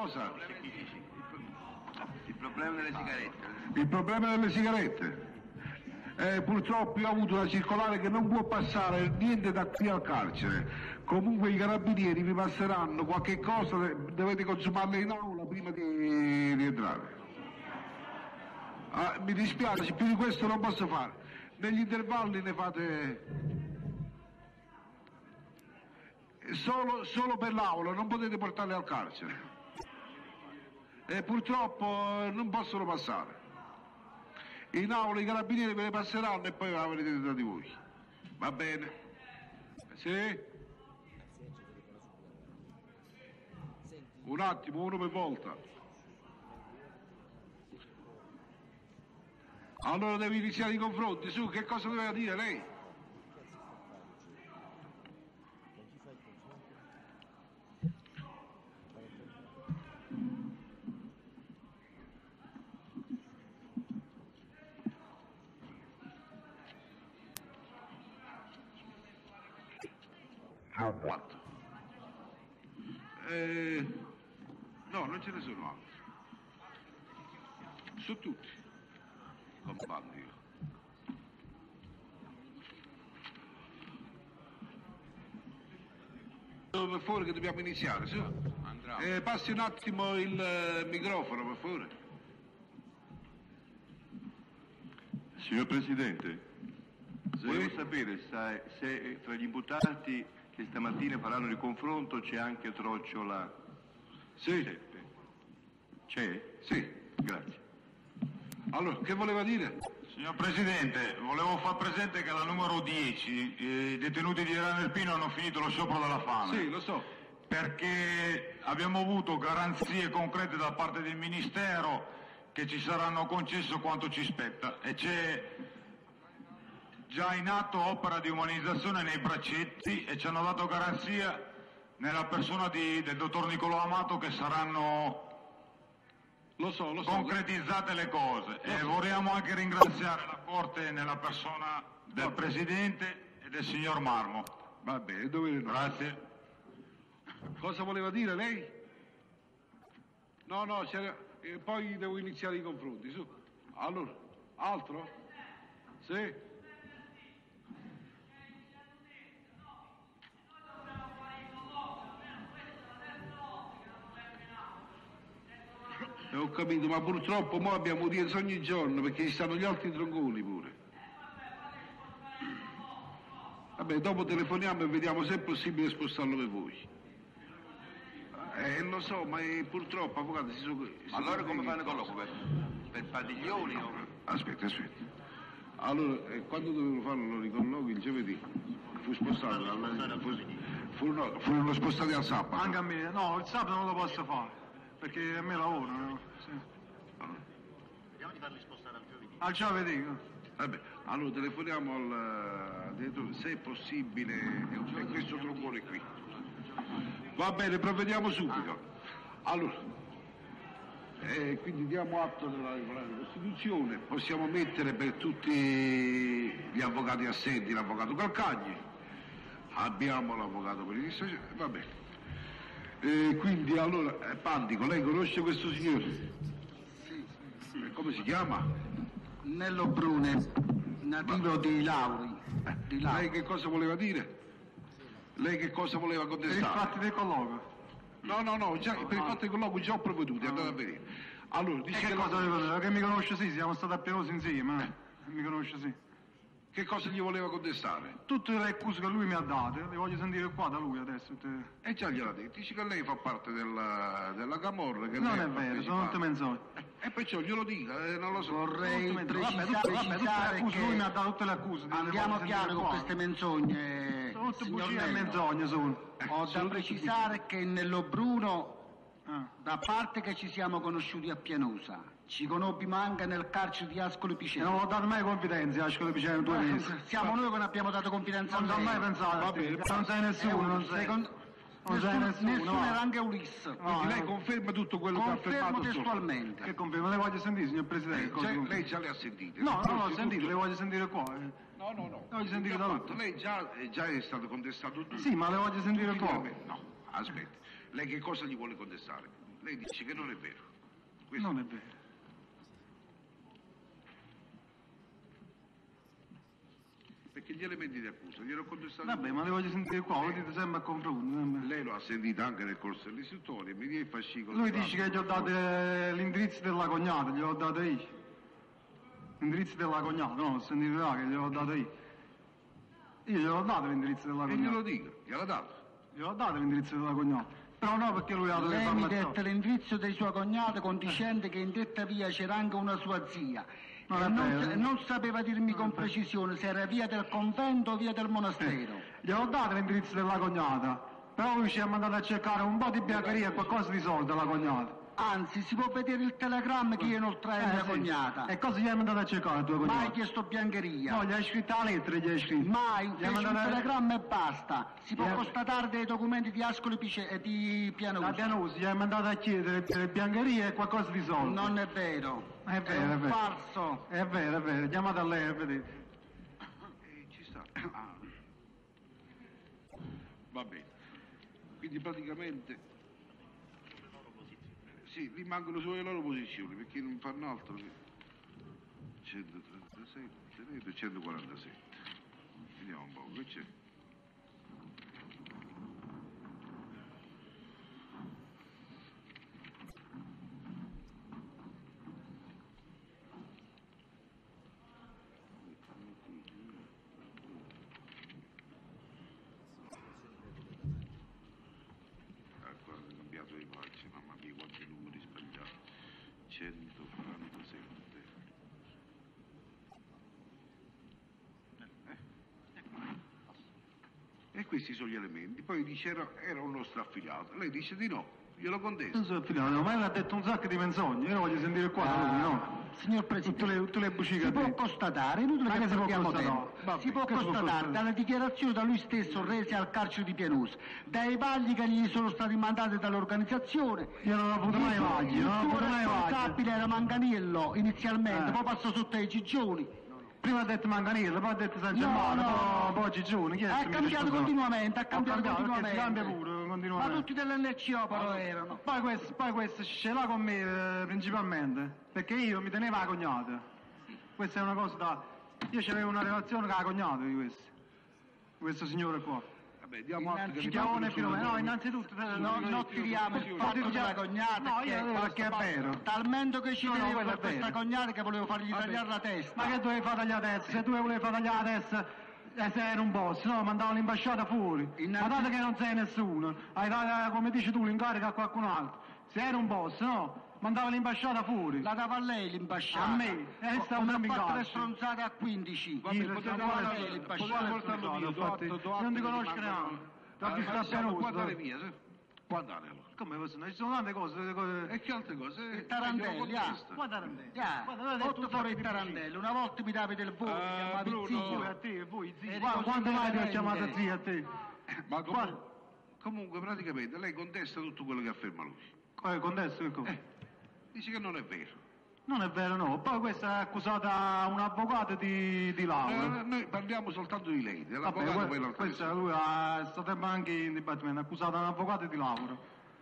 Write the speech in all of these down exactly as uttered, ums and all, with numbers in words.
Cosa? Il problema delle sigarette. Il problema delle sigarette. Eh, purtroppo io ho avuto una circolare che non può passare niente da qui al carcere. Comunque i carabinieri vi passeranno qualche cosa, dovete consumarle in aula prima di rientrare. Ah, mi dispiace, più di questo non posso fare. Negli intervalli ne fate solo, solo per l'aula, non potete portarle al carcere. E purtroppo non possono passare. In aula i carabinieri ve le passeranno e poi avrete da di voi. Va bene? Sì? Un attimo, uno per volta. Allora devi iniziare i confronti. Su, che cosa doveva dire lei? Quanto? Eh, no, non ce ne sono altri. Su tutti. Compagni io. Per favore che dobbiamo iniziare, su. Eh, passi un attimo il eh, microfono, per favore. Signor Presidente, Sì? volevo sapere se, se tra gli imputati che stamattina faranno il confronto c'è anche Trocciola. Sì. Giuseppe. C'è? Sì. Grazie. Allora, che voleva dire? Signor Presidente, volevo far presente che alla numero dieci eh, i detenuti di Rana Irpino hanno finito lo sciopero della fame. Sì, lo so. Perché abbiamo avuto garanzie concrete da parte del Ministero che ci saranno concesso quanto ci spetta e c'è già in atto opera di umanizzazione nei braccetti e ci hanno dato garanzia nella persona di, del dottor Nicolò Amato che saranno Lo so, lo so. concretizzate le cose e vorremmo anche ringraziare la Corte nella persona del Presidente e del signor Marmo. Va bene, dove no? Grazie. Cosa voleva dire lei? No, no, c'era... eh, poi devo iniziare i confronti, su. Allora, altro? Sì? Eh, ho capito, ma purtroppo mo abbiamo udienza ogni giorno perché ci stanno gli altri tronconi pure. Vabbè, dopo telefoniamo e vediamo se è possibile spostarlo per voi. Eh, lo so, ma eh, purtroppo, avvocato, si sono... Ma allora come fanno con l'uomo? Per, per padiglioni o... Aspetta, aspetta. Allora, eh, quando dovevano farlo i colloqui il giovedì? Fu spostato al... Fu, fu, no, furono spostati al sabato. Anche a me, no, il sabato non lo posso fare, perché a me lavoro, no? Sì. Vediamo di farli spostare al giovedì. Al giovedì. Vabbè, allora telefoniamo al direttore, se è possibile, e questo troncone qui. Va bene, provvediamo subito. Allora, eh, quindi diamo atto della regolare Costituzione, possiamo mettere per tutti gli avvocati assenti l'avvocato Calcagni, abbiamo l'avvocato per il distrazione, va bene. Eh, quindi allora, eh, Pandico, lei conosce questo signore? Sì, sì. Eh, come si chiama? Nello Brune, nativo di Lauri. Eh, Di Lauri. lei che cosa voleva dire? Lei che cosa voleva Per i contestare? fatti del colloquio. No, no, no, già, per il fatto che colloqui già ho provveduto, è andato a vedere. Allora, E dice che che, cosa devo dire? Che mi conosce sì, siamo stati a Pianosi insieme, eh. Mi conosce sì. che cosa gli voleva contestare? Tutte le accuse che lui mi ha date, le voglio sentire qua da lui adesso. te- E già gliela detto, dice che lei fa parte della, della Camorra. Che Non lei è ha vero, sono tutte partecipato. menzogne. E perciò glielo dica, eh, non lo so. Vorrei Tutte menzogne. precisare, Vabbè, tutte, vabbè, tutte le precisare accuse, che lui mi ha dato tutte le accuse. le andiamo voglio chiaro sentire con qua. queste menzogne, Sono tutte signor bugie e Nello. menzogne sono. Ho da precisare che nello Bruno, Ah. da parte che ci siamo conosciuti a Pianosa, ci conobbiamo anche nel carcere di Ascoli E Piceno. non ho dato mai confidenza, esco le vicende due mesi. Siamo noi che non abbiamo dato confidenza Non a ci ho lei. mai pensato, Va a bene, te. non sei È nessuno, un- non sei. secondo- Non sei nessuno, nessuno, nessuno va. era anche Ulisse. Quindi no, lei no. conferma tutto quello che ha Confermo affermato sopra. testualmente. Che conferma? Le voglio sentire, signor Presidente. Eh, cosa già- conferma? lei già le ha sentite. No, non l'ho Forse sentito, tutto- le voglio sentire qua. eh. No, no, no. Le voglio sentire Già da fatto. tutto. Lei già, eh, già è stato contestato tutto. Sì, ma le voglio sentire Tutti qua. gli- No, aspetti. Lei che cosa gli vuole contestare? Lei dice che non è vero. Questo... Non è vero. Perché gli elementi di accusa glielo ho contestato. Vabbè, ma li voglio sentire qua, lo dite sempre a confronto. Lei lo ha sentito anche nel corso dell'istruttoria, mi dia il fascicolo. Lui dice che gli ho dato eh, l'indirizzo della cognata, gliel'ho dato io. L'indirizzo della cognata, no, ho sentito là che gliel'ho dato io. Io gliel'ho dato l'indirizzo della E cognata. glielo dica, gliel'ha dato. Gliel'ho dato l'indirizzo della cognata. Però no, perché lui ha dato le Lei mi dette informazioni. l'indirizzo dei suoi cognati condicendo che in detta via c'era anche una sua zia. Non e è non, vero. sa- non sapeva dirmi con precisione se era via del convento o via del monastero. Gliel'ho dato l'indirizzo della cognata. Però lui ci ha mandato a cercare un po' di biancheria e qualcosa di soldi alla cognata. Anzi, si può vedere il telegramma che io inoltrai a Eh, mia sì. cognata. E cosa gli hai mandato a cercare la tua Mai cognata? chiesto biancheria. No, gli hai scritto la lettera, gli hai scritto. Mai, Gli hai fece un mandato- telegramma e basta. Si può Gli hai- constatare dei documenti di Ascoli Pice- e di La Pianosa. Pianosi gli hai mandato a chiedere le biancherie e qualcosa di soldi. Non è vero. È vero, un è vero. falso. È vero, è vero, chiamate a lei e vedete. E ci sta. Ah. Va bene. Quindi praticamente... Sì, rimangono solo le loro posizioni, perché non fanno altro che... centotrentasette e centoquarantasette. Vediamo un po', che c'è? Ecco, hanno cambiato le pagine, mamma mia, quanti numeri sbagliati. centoquarantasette. E questi sono gli elementi. Poi dice era, era un nostro affiliato. Lei dice di no, glielo contesto. Non so affidato, ma lei ha detto un sacco di menzogne, io lo voglio sentire qua da lui, no? Signor Presidente, Tutte le, tutte le bugie che si ha può detto. constatare, inutile Ma che che si può perdiamo constatare? tempo, Vabbè, si può che si può constatare constatare? dalle dichiarazioni da lui stesso rese al carcere di Pianosa, dai vagli che gli sono stati mandati dall'organizzazione. Io non ho avuto mai Il suo- vagli, il non ho suo avuto mai vagli. responsabile era Manganiello inizialmente, Eh. poi passò sotto ai Gigioni. Prima ha detto Manganiello, poi ha detto San No, Germano, no. poi, poi Gigione. Chi è Ha che mi cambiato dice sto continuamente, ha so? cambiato Ha cambiato, continuamente. perché si cambia pure Ma continuamente. tutti dell'N C O però erano. Poi questo, poi questo ce l'ha con me eh, principalmente, perché io mi tenevo la cognata. Questa è una cosa da... Io c'avevo una relazione con la cognata di questo, di questo signore qua. Vabbè, diamo atto che Schiavone e rimangono Filone, no, solo- innanzitutto... eh, No, no, non tiriamo il fatto della cognata, No, io che- perché è vero. talmente che ci No, no, tenevo quello è per questa vero. cognata che volevo fargli Vabbè. tagliare la testa. Ma che dovevi fare tagliare la testa? Se tu volevi fare tagliare la testa, eh, se era un boss, no? Mandavo l'ambasciata fuori. Innanzi- Ma dato che non sei nessuno, hai dato, eh, come dici tu, l'incarico a qualcun altro. Se era un boss, no? Mandava l'ambasciata fuori. La dava a lei l'imbasciata. A me, e Co- stavo come ha sempre in fatto le carcere. stronzate a quindici. Vabbè, Io potete non guardare- voglio- lei, potete Basciano, portarlo via, ho do fatto- atto, do io atto non ti che conosco rimangono- neanche. Ti ho Ah, visto ma a siamo Pianosa, qua dare dove- via, sì. Guardate allora. Come possono? Ci sono tante cose. delle cose- E che altre cose? Il Tarantelli, ah. Guarda Tarantelli. Yeah. Guarda, l'ho detto Otto un fuori sacco il di Tarantelli. Una volta mi davi del voto, mi Ah, chiamavi Bruno. Voi zio. a te, voi zii. E Qua- dico Quante mai ti ho veramente. chiamato zia a te? Ma Guarda. comunque, comunque praticamente lei contesta tutto quello che afferma lui. Eh, contesto che cosa? Eh, dice che non è vero. Non è vero, no. Poi questa è accusata un avvocato di, di Eh, laurea. noi parliamo soltanto di lei, Vabbè, dell'avvocato que- poi l'altra questa cosa. lui ha, è stato anche in dibattimento, è accusata un avvocato di laurea.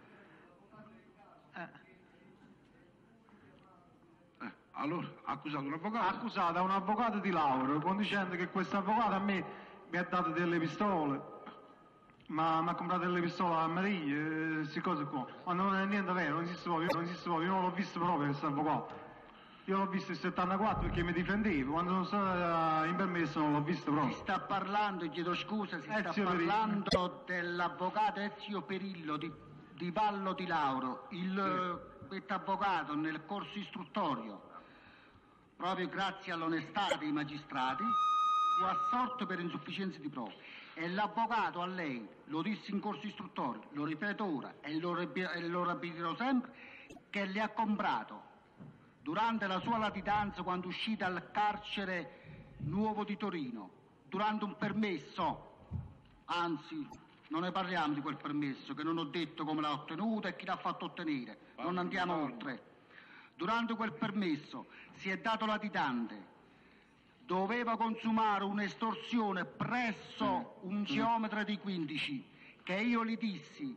Eh, allora, ha accusato un Ha avvocato? accusata un avvocato di laurea, con dicendo che questo avvocato a me mi ha dato delle pistole, ma mi ha comprato delle pistole a Maria, queste cose qua. Ma non è niente vero, non esiste proprio, non esiste proprio, io non l'ho visto proprio questo avvocato. Io l'ho visto nel settantaquattro perché mi difendevo, quando sono stato in permesso non l'ho visto Si proprio. sta parlando, chiedo scusa, si sta Ezio Perillo. parlando dell'avvocato Ezio Perillo di, di Vallo di Lauro, il questo avvocato nel corso istruttorio, proprio grazie all'onestà dei magistrati, fu assolto per insufficienza di prove. E l'avvocato a lei, lo disse in corso istruttorio, lo ripeto ora e lo, rep- e lo ripeterò sempre, che le ha comprato durante la sua latitanza quando uscì dal carcere nuovo di Torino, durante un permesso, anzi non ne parliamo di quel permesso che non ho detto come l'ha ottenuto e chi l'ha fatto ottenere, non andiamo oltre. Durante quel permesso si è dato latitante, doveva consumare un'estorsione presso un geometra di quindici che io gli dissi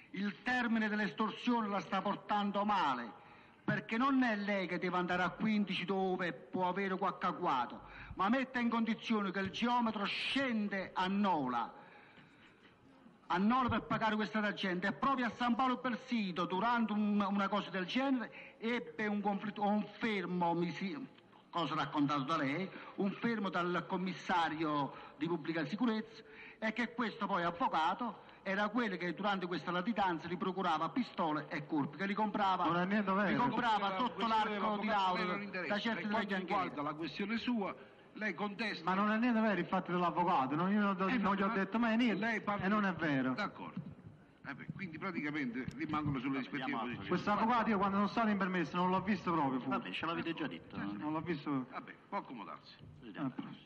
Il termine dell'estorsione la sta portando male, perché non è lei che deve andare a quindici dove può avere qualche agguato, ma mette in condizione che il geometro scende a Nola, a Nola per pagare questa gente, e proprio a San Paolo Persito, durante un, una cosa del genere, ebbe un conflitto, un fermo, mi si, cosa raccontato da lei, un fermo dal commissario di pubblica sicurezza, e che questo poi avvocato era quello che durante questa latitanza gli procurava pistole e colpi, che li comprava, Non è niente vero. li comprava La sotto questione l'arco di dell'avvocato a lei non Lauro interessa. da certi Per quanto degli riguarda la questione sua, lei contesta. Ma non è niente vero il fatto dell'avvocato, non, io non, Eh, non gli ho ma- detto mai niente lei parla- e non è vero. D'accordo. Eh beh, quindi praticamente rimangono sulle rispettive posizioni. Questo avvocato io quando non sono in permesso non l'ho visto proprio. fu. Vabbè, ce l'avete già detto. Non l'ho visto. Vabbè, può accomodarsi. Vediamo. Eh.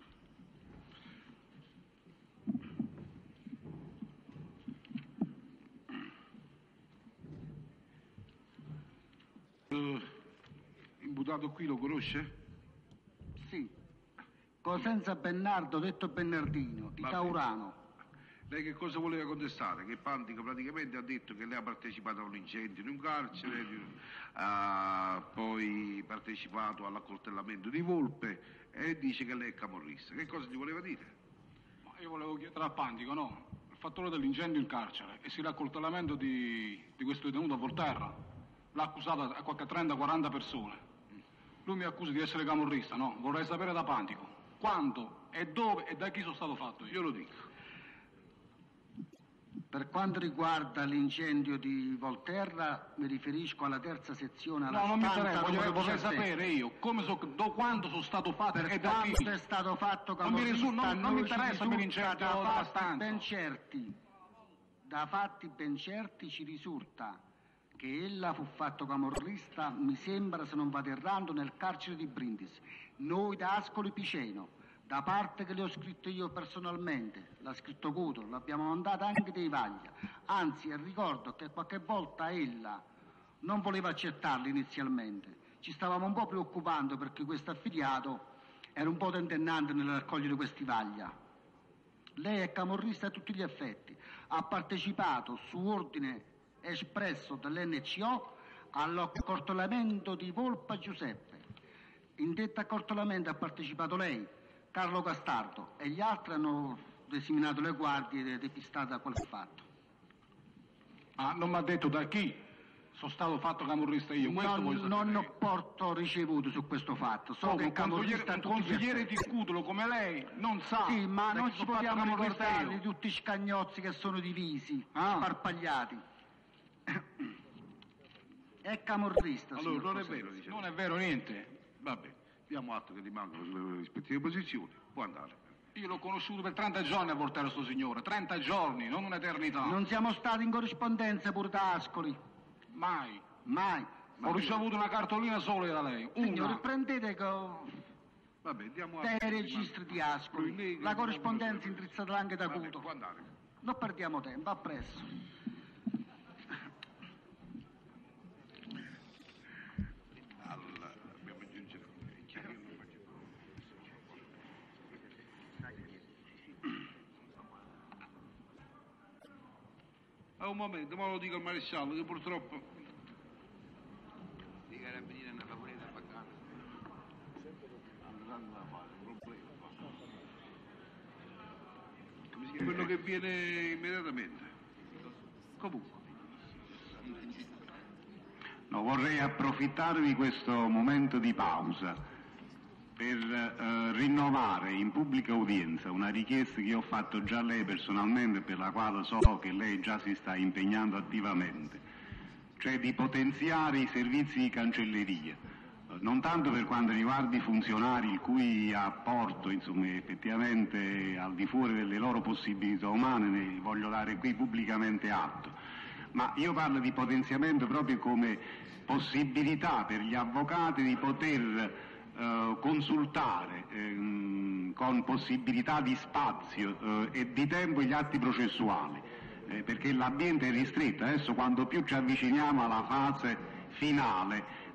Eh, imputato qui lo conosce? Sì, Cosenza Bernardo, detto Bernardino, di Va Taurano. Lei che cosa voleva contestare? Che Pantico praticamente ha detto che lei ha partecipato a un incendio in un carcere, ha poi partecipato all'accoltellamento di Volpe e dice che lei è camorrista. Che cosa gli voleva dire? Ma io volevo chiedere a Pantico, no? Il fattore dell'incendio in carcere e sì l'accoltellamento di, di questo detenuto a Volterra. L'ha accusato a qualche trenta quaranta persone. Lui mi accusa di essere camorrista, no? Vorrei sapere da Pantico quando e dove e da chi sono stato fatto io. Io lo dico. Per quanto riguarda l'incendio di Volterra, mi riferisco alla terza sezione, alla No, non mi stanza interessa, voglio, numero vorrei diciassette. sapere io come so, do, quando sono stato fatto Per e da chi. quanto è stato fatto Non mi camorrista, risu- non- non mi noi ci interessa per risulta l'incendio da della fatti stanza. ben certi, da fatti ben certi ci risulta che ella fu fatto camorrista, mi sembra, se non vado errando, nel carcere di Brindisi. Noi da Ascoli Piceno, da parte che le ho scritto io personalmente, l'ha scritto Cuto, l'abbiamo mandata anche dei Vaglia. Anzi, ricordo che qualche volta ella non voleva accettarli inizialmente. Ci stavamo un po' preoccupando perché questo affiliato era un po' tentennante nel raccogliere questi Vaglia. Lei è camorrista a tutti gli effetti, ha partecipato su ordine espresso dall'N C O all'accortollamento di Volpa Giuseppe. In detto accortollamento ha partecipato lei, Carlo Castardo, e gli altri hanno diseminato le guardie depistate da quel fatto. Ah, non mi ha detto da chi sono stato fatto camorrista io, questo Non, voglio sapere. non ho porto ricevuto su questo fatto, so Oh, che un è camorrista consigliere, a un tutti gli consigliere effetti. di Cutolo come lei non sa Sì, ma da non chi ci sono fatto possiamo camorrista ricordare io. di tutti i scagnozzi che sono divisi, Ah. sparpagliati. È camorrista, Allora, signor non è Cosenza. vero, dice. Non è vero niente. Vabbè, diamo atto che rimangono sulle rispettive posizioni. Può andare. Io l'ho conosciuto per trenta giorni a Volterra sto signore, trenta giorni, non un'eternità. Non siamo stati in corrispondenza pure da Ascoli, Mai. mai. Ho ricevuto una cartolina sola da lei, Signore, una. prendete co- Vabbè, diamo atto. dai che registri di rimangono- Ascoli, Lei- la corrispondenza indirizzata anche da Vabbè, Cuto. può andare. Non perdiamo tempo, a presto. Allora, dobbiamo aggiungere chi è che non faccio. Ah, un momento, ma lo dico al maresciallo che purtroppo i carabinieri hanno lavorato a vacanza. Non hanno fare un problema. Come si chiama? Quello che viene immediatamente. Comunque. No, vorrei approfittare di questo momento di pausa per eh, rinnovare in pubblica udienza una richiesta che io ho fatto già a lei personalmente, per la quale so che lei già si sta impegnando attivamente, cioè di potenziare i servizi di cancelleria, eh, non tanto per quanto riguarda i funzionari il cui apporto insomma, effettivamente al di fuori delle loro possibilità umane, ne voglio dare qui pubblicamente atto, ma io parlo di potenziamento proprio come possibilità per gli avvocati di poter eh, consultare ehm, con possibilità di spazio eh, e di tempo gli atti processuali, eh, perché l'ambiente è ristretto. Adesso quando più ci avviciniamo alla fase finale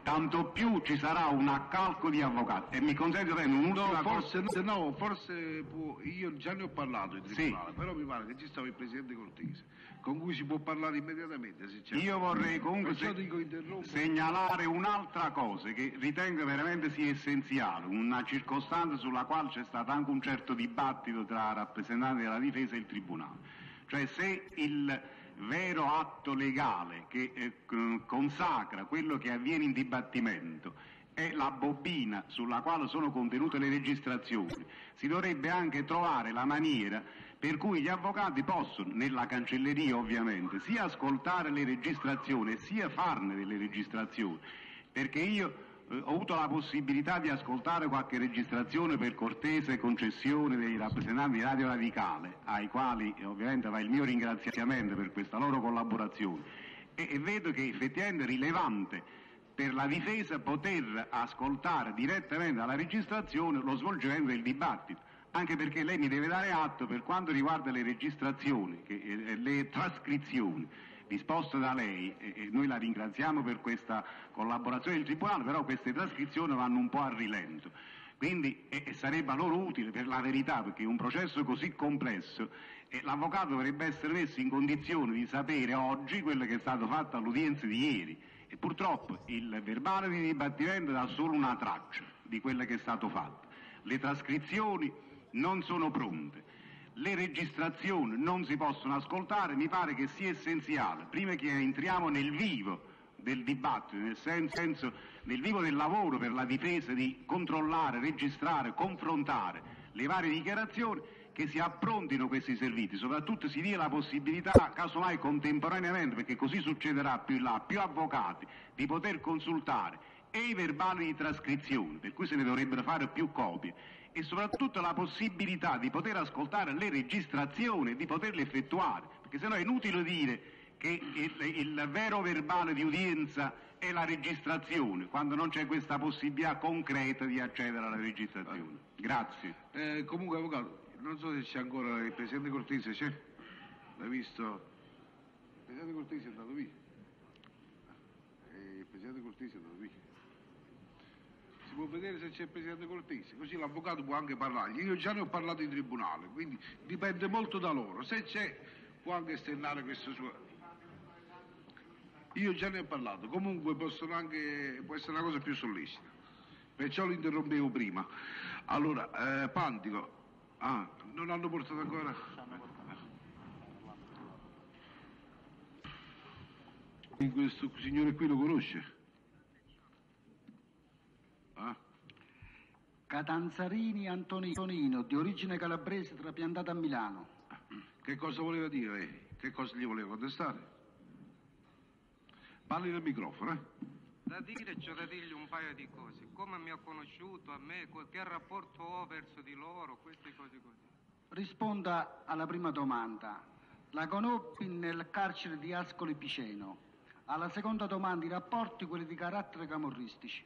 tanto più ci sarà un accalco di avvocati. E mi consente un'ultima No, forse, cosa. no, forse può, io già ne ho parlato in tribunale, Sì. però mi pare che ci stava il Presidente Cortese, con cui si può parlare immediatamente se c'è. Io vorrei comunque Perciò se- dico interrompo. segnalare un'altra cosa che ritengo veramente sia essenziale, una circostanza sulla quale c'è stato anche un certo dibattito tra rappresentanti della difesa e il Tribunale. Cioè se il vero atto legale che eh, consacra quello che avviene in dibattimento è la bobina sulla quale sono contenute le registrazioni, si dovrebbe anche trovare la maniera per cui gli avvocati possono, nella cancelleria ovviamente, sia ascoltare le registrazioni sia farne delle registrazioni, perché io eh, ho avuto la possibilità di ascoltare qualche registrazione per cortese concessione dei rappresentanti di Radio Radicale, ai quali eh, ovviamente va il mio ringraziamento per questa loro collaborazione, e, e vedo che effettivamente è rilevante per la difesa poter ascoltare direttamente dalla registrazione lo svolgimento del dibattito, anche perché lei mi deve dare atto per quanto riguarda le registrazioni, che, eh, le trascrizioni disposte da lei, e, e noi la ringraziamo per questa collaborazione del Tribunale, però queste trascrizioni vanno un po' a rilento. Quindi eh, e sarebbe a loro utile per la verità, perché un processo così complesso eh, l'avvocato dovrebbe essere messo in condizione di sapere oggi quello che è stato fatto all'udienza di ieri, e purtroppo il verbale di dibattimento dà solo una traccia di quello che è stato fatto. Le trascrizioni non sono pronte, le registrazioni non si possono ascoltare. Mi pare che sia essenziale, prima che entriamo nel vivo del dibattito, nel senso, nel vivo del lavoro per la difesa, di controllare, registrare, confrontare le varie dichiarazioni, che si approntino questi servizi, soprattutto si dia la possibilità, casomai contemporaneamente, perché così succederà più in là, più avvocati, di poter consultare e i verbali di trascrizione, per cui se ne dovrebbero fare più copie, e soprattutto la possibilità di poter ascoltare le registrazioni e di poterle effettuare, perché sennò è inutile dire che il, il vero verbale di udienza è la registrazione, quando non c'è questa possibilità concreta di accedere alla registrazione. Grazie. Eh, comunque, avvocato, non so se c'è ancora il Presidente Cortese, c'è? L'hai visto? Il Presidente Cortese è andato via. Eh, il Presidente Cortese è andato via. Si può vedere se c'è il Presidente Cortese, così l'avvocato può anche parlargli. Io già ne ho parlato in tribunale, quindi dipende molto da loro. Se c'è, può anche esternare questo suo... Io già ne ho parlato, comunque possono anche, può essere una cosa più sollecita. Perciò lo interrompevo prima. Allora, eh, Pantico, ah, non hanno portato ancora? Questo signore qui lo conosce? Ah? Catanzarini Antonino, di origine calabrese, trapiantato a Milano. Che cosa voleva dire lei? Che cosa gli voleva contestare? Parli nel microfono, eh? Da dire c'è da dirgli un paio di cose, come mi ha conosciuto a me, che rapporto ho verso di loro, queste cose così. Risponda alla prima domanda. La conobbi nel carcere di Ascoli Piceno. Alla seconda domanda, i rapporti, quelli di carattere camorristici.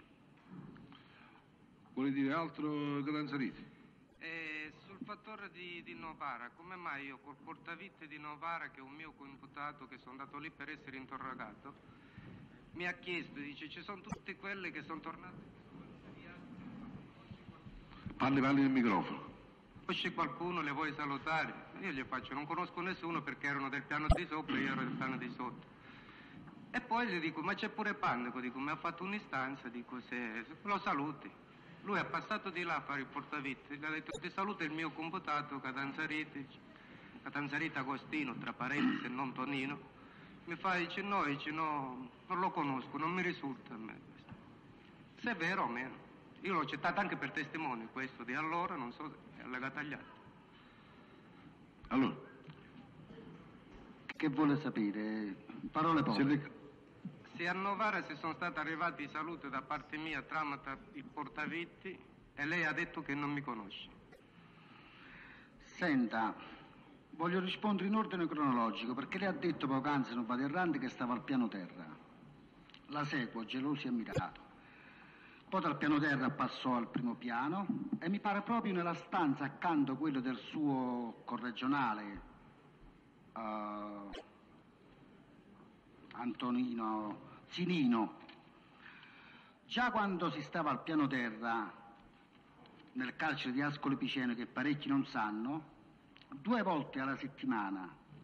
Vuole dire altro, Catanzariti? E sul fattore di, di Novara, come mai io col portavitte di Novara, che è un mio coimputato, che sono andato lì per essere interrogato, mi ha chiesto, dice, ci sono tutte quelle che sono tornate. Parli, parli nel microfono. Conosci qualcuno, le vuoi salutare? Io gli faccio, non conosco nessuno perché erano del piano di sopra e io ero del piano di sotto. E poi gli dico, ma c'è pure Pandico, dico, mi ha fatto un'istanza, dico, se lo saluti. Lui è passato di là a fare il portavitte, gli ha detto, ti saluta il mio computato Catanzariti, Catanzariti Agostino, tra parentesi, non Tonino. Mi fa, dice, no, dice, no, non lo conosco, non mi risulta a me questo. Se è vero o meno. Io l'ho accettato anche per testimone questo di allora, non so se è allegato agli altri. Allora? Che vuole sapere? Parole povere. Se a Novara si sono stati arrivati i saluti da parte mia tramite il portavitti e lei ha detto che non mi conosce. Senta, voglio rispondere in ordine cronologico, perché lei ha detto poc'anzi, non vado errante, che stava al piano terra. La seguo, geloso e ammirato. Poi dal piano terra passò al primo piano e mi pare proprio nella stanza accanto a quello del suo corregionale uh, Antonino Zinino, Già quando si stava al piano terra, nel carcere di Ascoli Piceno, che parecchi non sanno, due volte alla settimana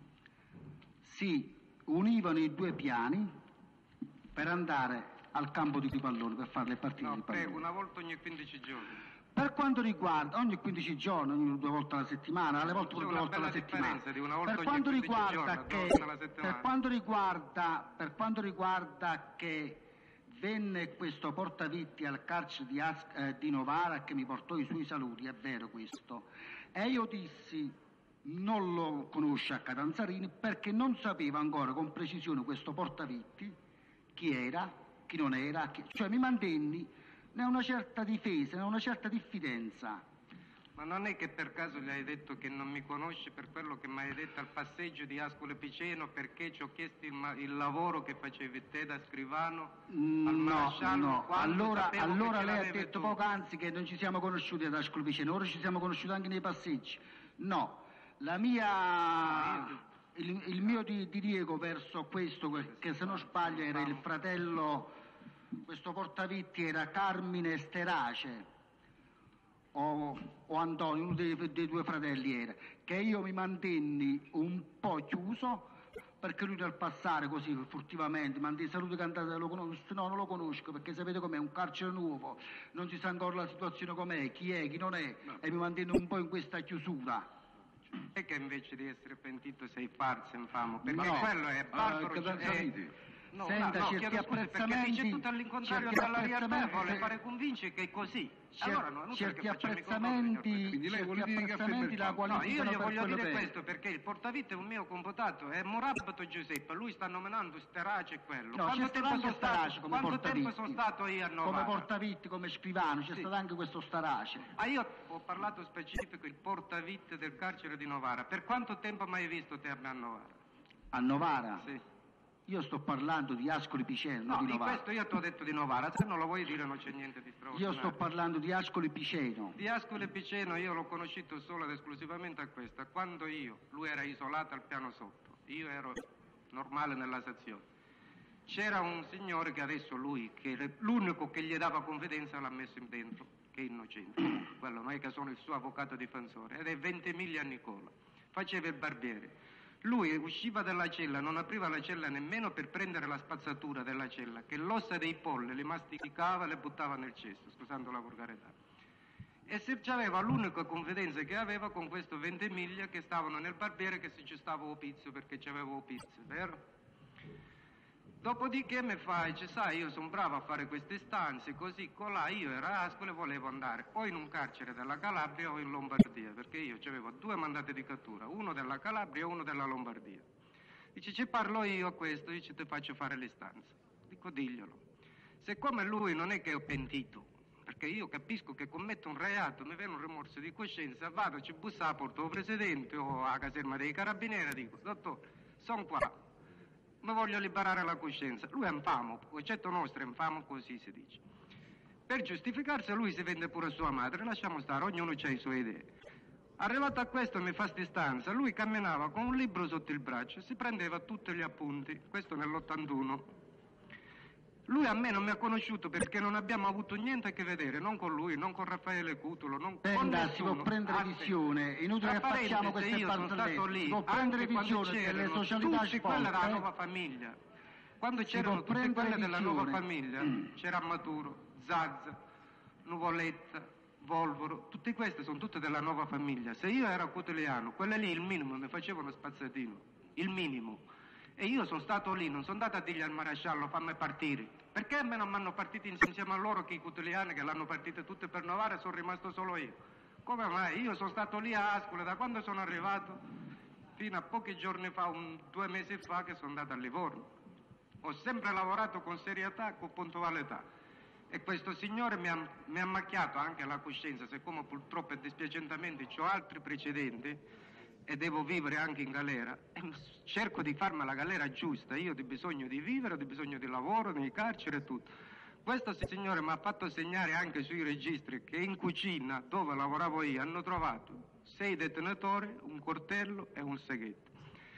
si univano i due piani per andare al campo di pallone, per fare le partite No, di pallone. prego, una volta ogni quindici giorni. Per quanto riguarda ogni quindici giorni, ogni due volte alla settimana, alle volte C'è due una volte alla bella settimana. differenza di una volta Per ogni quanto quindici riguarda giorni a due che volte alla settimana. per quanto riguarda per quanto riguarda che venne questo portavitti al carcere di, As- eh, di Novara che mi portò i suoi saluti, è vero questo. E io dissi non lo conosce a Catanzarini perché non sapeva ancora con precisione questo portavitti chi era, chi non era, chi... cioè mi mantenni ne una certa difesa, ne una certa diffidenza. Ma non è che per caso gli hai detto che non mi conosci per quello che mi hai detto al passeggio di Ascoli Piceno perché ci ho chiesto il, ma- il lavoro che facevi te da scrivano Mm, al No, maresciallo no, quando allora, sapevo che allora ce lei ha l'avevi detto tu. poc'anzi che non ci siamo conosciuti ad Ascoli Piceno, ora ci siamo conosciuti anche nei passeggi. No, la mia, il, il mio di, di Diego verso questo, che se non sbaglio era il fratello, questo portavitti era Carmine Sterace. O, o Antonio, uno dei, dei due fratelli era, che io mi mantenni un po' chiuso perché lui nel passare così furtivamente mandi i saluti cantate, lo conosco? No, non lo conosco perché sapete com'è, un carcere nuovo, non si sa ancora la situazione com'è, chi è, chi non è, e mi mantengo un po' in questa chiusura. E che invece di essere pentito sei farsa infamo, perché No. quello è barbaro. Ah, Catanzariti. è- No, Senta, no, certi chiedo scusa, perché apprezzamenti- dice tutto all'incontrario certi della realtà e apprezzamenti- vuole fare convincere che è così. Cer- Allora no, non certi perché facciamo i apprezzamenti, complotti, Quindi lei certi vuole dire che apprezzamenti la afferma il No, io qualificano gli per voglio quello dire che è. questo perché il portavitte è un mio computato, è Morabato Giuseppe, lui sta nominando Sterace e quello. No, quanto c'è stato tempo anche sono Starace stato, come quanto tempo portavitti. sono stato io a Come Novara? portavitti, come scrivano, c'è Sì. stato anche questo Starace. Ah, io ho parlato specifico il portavitte del carcere di Novara. Per quanto tempo mi hai visto te a me a Novara? A Novara? Sì. Io sto parlando di Ascoli Piceno, No, non di di Novara. questo io ti ho detto di Novara, se non lo vuoi dire non c'è niente di Io straordinario. sto parlando di Ascoli Piceno. Di Ascoli Piceno io l'ho conosciuto solo ed esclusivamente a questa, quando io, lui era isolato al piano sotto, io ero normale nella sezione. C'era un signore che adesso lui, che era l'unico che gli dava confidenza, l'ha messo in dentro, che è innocente. Comunque, quello non è che sono il suo avvocato difensore, ed è Ventimiglia Nicola, faceva il barbiere. Lui usciva dalla cella, non apriva la cella nemmeno per prendere la spazzatura della cella, che l'ossa dei polli le masticava e le buttava nel cesto, scusando la volgarità. E se c'aveva l'unica confidenza che aveva con questo Ventimiglia che stavano nel barbiere che se ci stava o pizzo perché c'avevo o pizzo, vero? Dopodiché mi fa, dice, sai, io sono bravo a fare queste stanze, così, colà, io ero a Ascoli e volevo andare o in un carcere della Calabria o in Lombardia, perché io avevo due mandati di cattura, uno della Calabria e uno della Lombardia. Dice, ci parlo io a questo, dice, ti faccio fare le stanze. Dico, diglielo. Siccome lui non è che ho pentito, perché io capisco che commetto un reato, mi viene un rimorso di coscienza, vado, ci busso alla porta o presidente o alla caserma dei carabinieri, dico, dottore, sono qua. Mi voglio liberare la coscienza. Lui è infamo, concetto nostro è infamo, così si dice. Per giustificarsi lui si vende pure sua madre, lasciamo stare, ognuno ha le sue idee. Arrivato a questo mi fa sti stanza, lui camminava con un libro sotto il braccio, si prendeva tutti gli appunti, questo nell'ottantuno. Lui a me non mi ha conosciuto perché non abbiamo avuto niente a che vedere, non con lui, non con Raffaele Cutulo, non con Senta, nessuno. si può prendere Aspetta. visione, inutile che Tra facciamo parentesi, queste io sono stato barzellette. lì, Si può prendere anche quando visione delle c'erano socialità tutti quelle della svolte. nuova famiglia. Quando Si c'erano può tutte prendere quelle della nuova visione. famiglia, Mm. c'era Maturo, Zazza, Nuvoletta, Volvoro, tutte queste sono tutte della nuova famiglia. Se io ero cutiliano, quelle lì il minimo mi facevano spazzatino, il minimo. E io sono stato lì, non sono andato a dirgli al maresciallo fammi partire. Perché a me non mi hanno partiti insieme a loro che i cutiliani che l'hanno partite tutte per Novara e sono rimasto solo io? Come mai? Io sono stato lì a Ascoli da quando sono arrivato fino a pochi giorni fa, un, due mesi fa che sono andato a Livorno. Ho sempre lavorato con serietà e con puntualità. E questo signore mi ha, mi ha macchiato anche la coscienza, siccome purtroppo e dispiacentemente ho altri precedenti e devo vivere anche in galera, e cerco di farmi la galera giusta, io ho bisogno di vivere, ho bisogno di lavoro, nei carceri e tutto. Questo signore mi ha fatto segnare anche sui registri che in cucina, dove lavoravo io, hanno trovato sei detenatori, un coltello e un seghetto.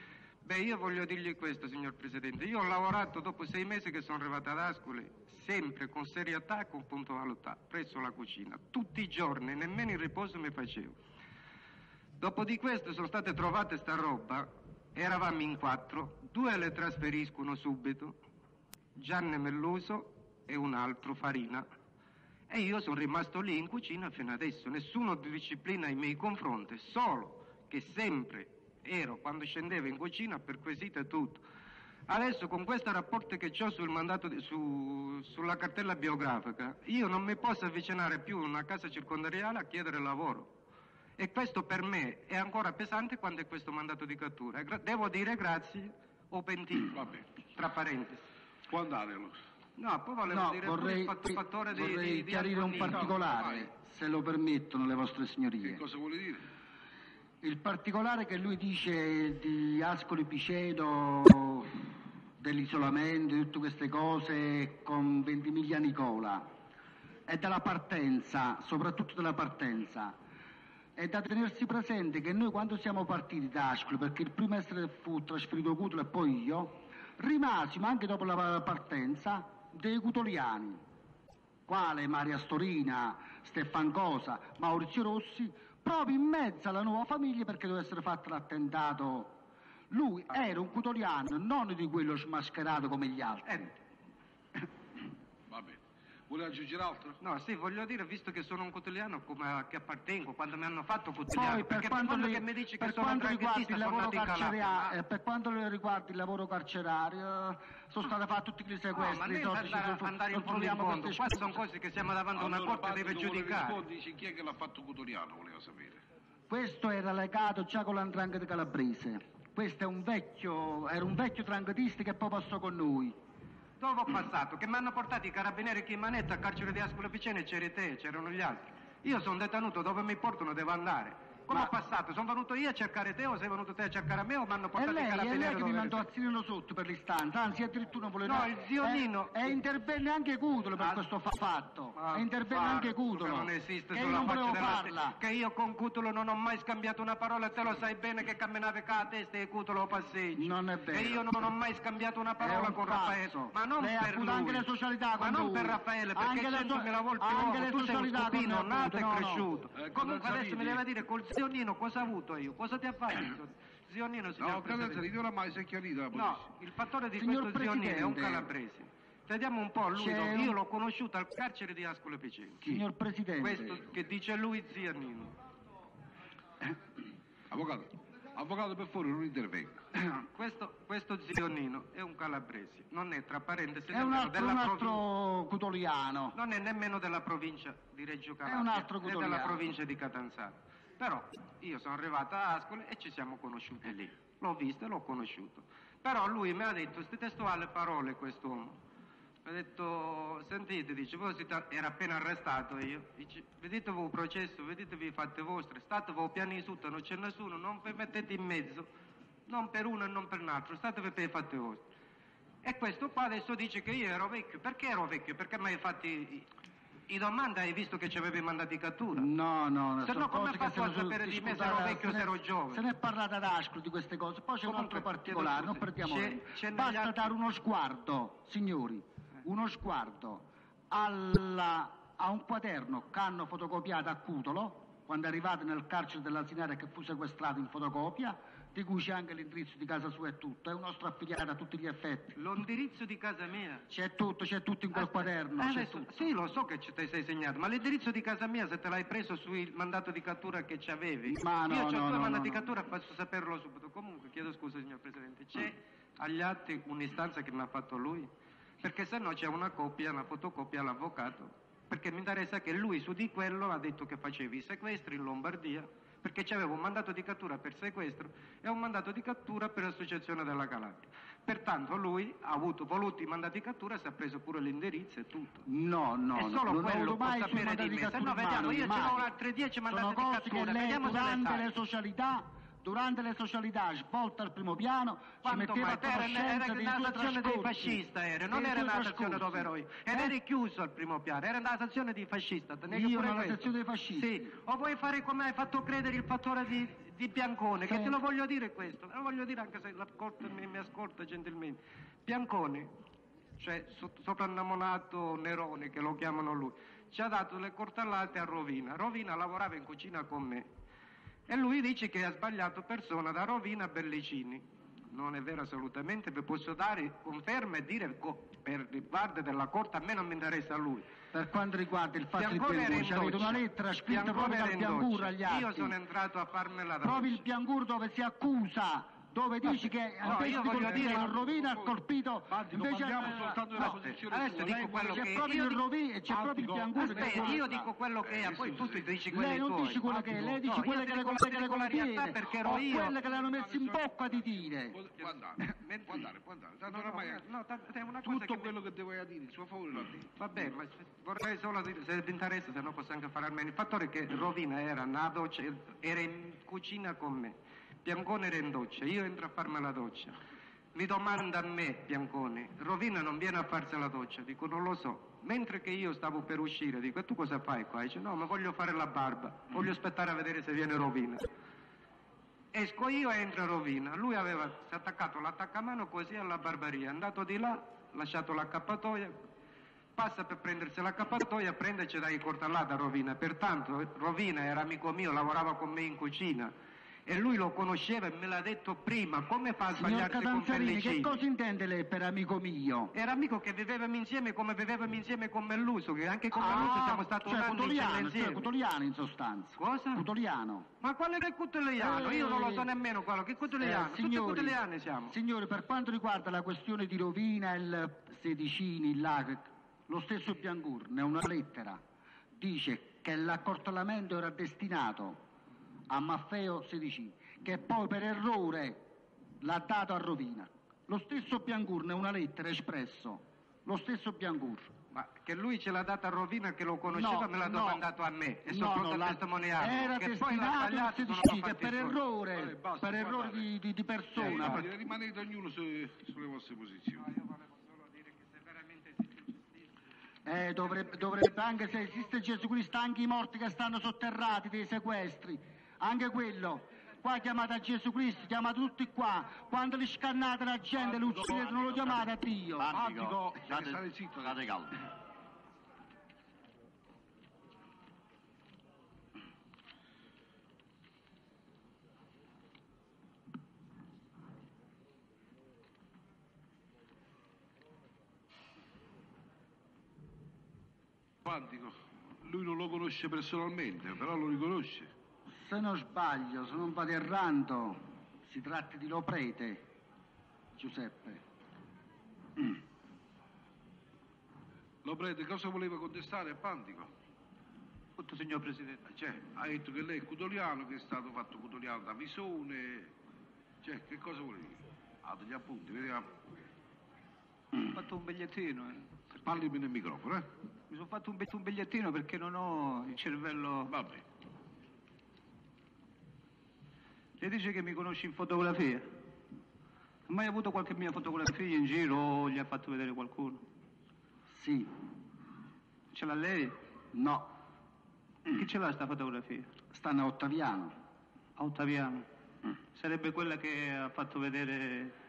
Beh, io voglio dirgli questo, signor Presidente. Io ho lavorato dopo sei mesi che sono arrivato ad Ascoli, sempre con serietà e con puntualità, presso la cucina. Tutti i giorni, nemmeno il riposo mi facevo. Dopo di questo sono state trovate sta roba, eravamo in quattro, due le trasferiscono subito, Gianni Melluso e un altro, Farina. E io sono rimasto lì in cucina fino adesso. Nessuno disciplina i miei confronti, solo che sempre ero, quando scendevo in cucina, perquisito e tutto. Adesso con questo rapporto che ho sul mandato di, su, sulla cartella biografica, io non mi posso avvicinare più a una casa circondariale a chiedere lavoro. E questo per me è ancora pesante quando è questo mandato di cattura. Devo dire grazie o pentito, Vabbè. tra parentesi. Può andare allora. No, poi volevo No, dire vorrei, pure il fattore di, vorrei di, di chiarire un alcolisti. particolare, vai. se lo permettono le vostre signorie. Che cosa vuole dire? Il particolare che lui dice di Ascoli Piceno, dell'isolamento, di tutte queste cose con Ventimiglia Nicola, è dalla partenza, soprattutto dalla partenza. È da tenersi presente che noi quando siamo partiti da Ascoli, perché il primo essere fu trasferito Cutolo e poi io, rimasimo anche dopo la partenza dei cutoliani, quale Maria Storina, Stefan Cosa, Maurizio Rossi, proprio in mezzo alla nuova famiglia perché doveva essere fatto l'attentato. Lui era un cutoliano, non di quello smascherato come gli altri. Eh, Va bene. Vuole aggiungere altro? no, sì, voglio dire, visto che sono un cutiliano come che appartengo, quando mi hanno fatto cutiliano, Poi per perché quanto, quando li- che mi dici per che sono quanto riguarda draghettista il sono lavoro nato in Calabria. carcerario, eh, per quanto riguarda il lavoro carcerario, eh, sono stati fatti tutti i No, sequestri, ma i noi soldi andare, ci andare in fondo in controlliamo fondo, queste qua scuse. sono cose che siamo davanti a una Allora, corte deve Pazzi, non vuole giudicare. rispondere, dice chi è che l'ha fatto Cotoriano, voleva sapere. Questo era legato già con l'andrangheta calabrese. Questo è un vecchio, era un vecchio dranghetista che poi passò con noi. Dove ho passato? Che mi hanno portato i carabinieri Chimanetta a carcere di Ascoli Piceno e c'eri te, c'erano gli altri. Io sono detenuto, dove mi portano devo andare. Come Ma- ho passato? Sono venuto io a cercare te o sei venuto te a cercare me o mi hanno È portato i lei, è carabinieri lei che mi dove mandò eri a Zirino sotto per l'istanza, anzi addirittura non voleva... No, il zio e- Nino- E intervenne anche Cutolo per Ah, questo fa- fatto. Ma E intervenne guarda, anche Cutolo. Non esiste che io sulla non faccia volevo della farla. terra. Che io con Cutolo non ho mai scambiato una parola e te lo sai bene che camminavi con la testa e Cutolo passeggi. Non è vero. Che io non ho mai scambiato una parola È un con Raffaele. falso. Ma non Lei ha per avuto lui. anche le socialità Ma con non lui. per Raffaele, perché Anche le so- centomila volte anche uomo. le Tu sei un socialità con scopino me ha nato e avuto, no, no. cresciuto. Eh, Comunque con adesso mi Zanini. deve dire col zio Nino cosa ho avuto io, cosa ti ha fatto? Zio Nino, signor No, Presidente. Catanzari, oramai si è chiarita la posizione. No, il fattore di Signor questo zio Nino è un Presidente. calabrese. Vediamo un po' lui, C'è io un- l'ho conosciuto al carcere di Ascoli Piceno. Signor Presidente, Questo che dice lui zio Nino. Avvocato, avvocato per favore non intervenga. Questo, questo zio Nino è un calabrese, non è tra parentesi è un nemmeno altro, della un provincia. altro cutoliano. Non è nemmeno della provincia di Reggio Calabria, È un altro è della cutoliano. provincia di Catanzaro. Però io sono arrivato a Ascoli e ci siamo conosciuti lì. L'ho visto e l'ho conosciuto. Però lui mi ha detto queste testuali parole, quest'uomo. Mi ha detto, sentite, dice, voi siete, era appena arrestato io, dice, vedetevi il processo, vedetevi i fatti vostri, statevi piani su, non c'è nessuno, non vi mettete in mezzo, non per uno e non per l'altro, statevi per i fatti vostri. E questo qua adesso dice che io ero vecchio, perché ero vecchio? Perché mi hai fatti i, i domande, hai visto che ci avevi mandati in cattura? No, no, Se sono no, come cose ha che fatto a se ne sapere di me se discutere- ero vecchio o se se ne- ero giovane? Se ne è parlato ad Ascoli di queste cose, poi c'è un Comunque, altro particolare, chiedo non scusi, perdiamo c'è- tempo. c'è negli Basta altri- dare uno sguardo, signori, uno sguardo alla- a un quaderno che hanno fotocopiato a Cutolo, quando è arrivato nel carcere dell'Asinara che fu sequestrato in fotocopia, di cui c'è anche l'indirizzo di casa sua e tutto, è un nostro affiliato a tutti gli effetti. L'indirizzo di casa mia? C'è tutto, c'è tutto in quel Aspetta, quaderno, eh, c'è adesso- tutto. Sì, lo so che ci ti sei segnato, ma l'indirizzo di casa mia se te l'hai preso sul mandato di cattura che ci avevi, Ma no, io ho no, due no, mandati no, di no. cattura e posso saperlo subito. Comunque, chiedo scusa signor Presidente, c'è agli atti un'istanza che mi ha fatto lui? Perché se no c'è una copia, una fotocopia all'avvocato, perché mi interessa che lui su di quello ha detto che facevi i sequestri in Lombardia, perché c'aveva un mandato di cattura per sequestro e un mandato di cattura per associazione della Calabria. Pertanto lui ha avuto voluti i mandati di cattura, si è preso pure l'indirizzo e tutto. No, no, È no, solo non ho quello avuto può mai sapere sui mandati di me. Se cattura no, vediamo, io mai. ce n'ho altri dieci mandati Sono di cose cattura, che lei vediamo se le durante sai. le socialità, durante le socialità svolte al primo piano, ci Quanto metteva mai? a Era, conoscenza era dei una suoi stazione dei trascorsi, fascista, era, non dei era suoi una stazione trascorsi. dove ero io. Ed Eh? eri chiuso al primo piano, era una stazione di fascista. te ne Io pure nella questo. sezione dei fascisti. Sì, o vuoi fare come hai fatto credere il fattore di, di Biancone, che Sì. te lo voglio dire questo, lo voglio dire anche se la corte mi, mi ascolta gentilmente. Biancone, cioè so- soprannominato Nerone, che lo chiamano lui, ci ha dato le cortellate a Rovina. Rovina lavorava in cucina con me e lui dice che ha sbagliato persona da Rovina a Bellicini. Non è vero assolutamente, vi posso dare conferma e dire co- per riguardo della corte, a me non mi interessa lui. Per quanto riguarda il fatto di Biancone era in Biangur, avete una doccia. lettera scritta Biancone proprio era dal in Biangur doccia. agli atti. Io sono entrato a farmela da Proprio il Biangur dove si accusa, dove dici che no, invece io di voglio colpire dire- a Rovina ha colpito Bandico, invece parliamo eh, soltanto della no, posizione adesso sua. dico Lei quello c'è che proprio io il dico- Rovina, c'è proprio il Biangur che Aspetta, conta. io dico quello che è, poi tu ti dici quelli Lei non tuoi. dice quello che è, lei dice No, quelle io che le dico cose la che le regolarità conviene perché ero o io. quelle che le hanno messo in bocca di dire. Può andare, può andare, può andare. Tanto No, no, oramai no, ta- è una cosa tutto che- quello che doveva dire in suo favore l'ha detto. Vabbè, ma vorrei solo dire, se ti interessa, se no posso anche fare almeno. Il fattore è che Rovina era una doccia, era in cucina con me, Biancone era in doccia, io entro a farmi la doccia. Mi domanda a me, Biancone, Rovina non viene a farsi la doccia? Dico, non lo so. Mentre che io stavo per uscire, dico, e tu cosa fai qua? Dice, no, ma voglio fare la barba, voglio aspettare a vedere se viene Rovina. Esco io e entra Rovina. Lui aveva si è attaccato l'attaccamano così alla barbaria, è andato di là, lasciato l'accappatoia, passa per prendersi l'accappatoia, prende e ci dà i cortellati a Rovina. Pertanto Rovina era amico mio, lavorava con me in cucina e lui lo conosceva e me l'ha detto prima. Come fa a Signor sbagliarsi con Catanzarini, che Pellicini? cosa intende lei per amico mio? Era amico che vivevamo insieme come vivevamo insieme con Melluso, che anche con Melluso siamo stati un cioè anno in Cutoliano, cella cioè insieme. Cutoliano in sostanza. Cosa? Cutoliano. Ma quale che Cutoliano? Io non lo so nemmeno quello, che Cutoliano? Eh, Tutti signori, Cutoliani siamo. Signori, per quanto riguarda la questione di Rovina e il Sedicini, là, lo stesso Biangur, ne ha una lettera, dice che l'accortellamento era destinato a Maffeo Sedicini, che poi per errore l'ha dato a Rovina. Lo stesso Biangur ne ha una lettera espresso, lo stesso Biangur. Ma che lui ce l'ha data a Rovina, che lo conosceva, No, me l'ha no. domandato a me e No, sono pronto no, a la- testimoniarlo. era Che poi l'ha destinato a sbagliato, sono Sedicini, che fatti per suoi. errore, Vabbè, basta, per errore guardate. di, di, di persona. Vabbè, rimanete ognuno su- sulle vostre posizioni. Eh, dovrebbe, dovrebbe, anche se esiste Gesù Cristo, anche i morti che stanno sotterrati dei sequestri, anche quello. Qua chiamate a Gesù Cristo, chiamate tutti qua. Quando li scannate la gente, li uccidete, non lo chiamate a Dio. Bandico, Deve stare zitto. state calmi. Quantico, lui non lo conosce personalmente, però lo riconosce. Se non sbaglio, se non vado errando, si tratta di Loprete, Giuseppe. Lo prende, cosa voleva contestare a Pantico? Tutto, signor Presidente. Cioè, ha detto che lei è cutoliano, che è stato fatto cutoliano da Visone. Cioè, che cosa vuole dire? Ha degli appunti, vediamo. Ho fatto un bigliettino. eh. Parlimi nel microfono, eh? Mi sono fatto un, bi- un bigliettino perché non ho il cervello. Vabbè. Lei dice che mi conosci in fotografia. Ha mai avuto qualche mia fotografia in giro o gli ha fatto vedere qualcuno? Sì, Ce l'ha lei? no, Chi ce l'ha sta fotografia? stanno a Ottaviano. A Ottaviano. Sarebbe quella che ha fatto vedere.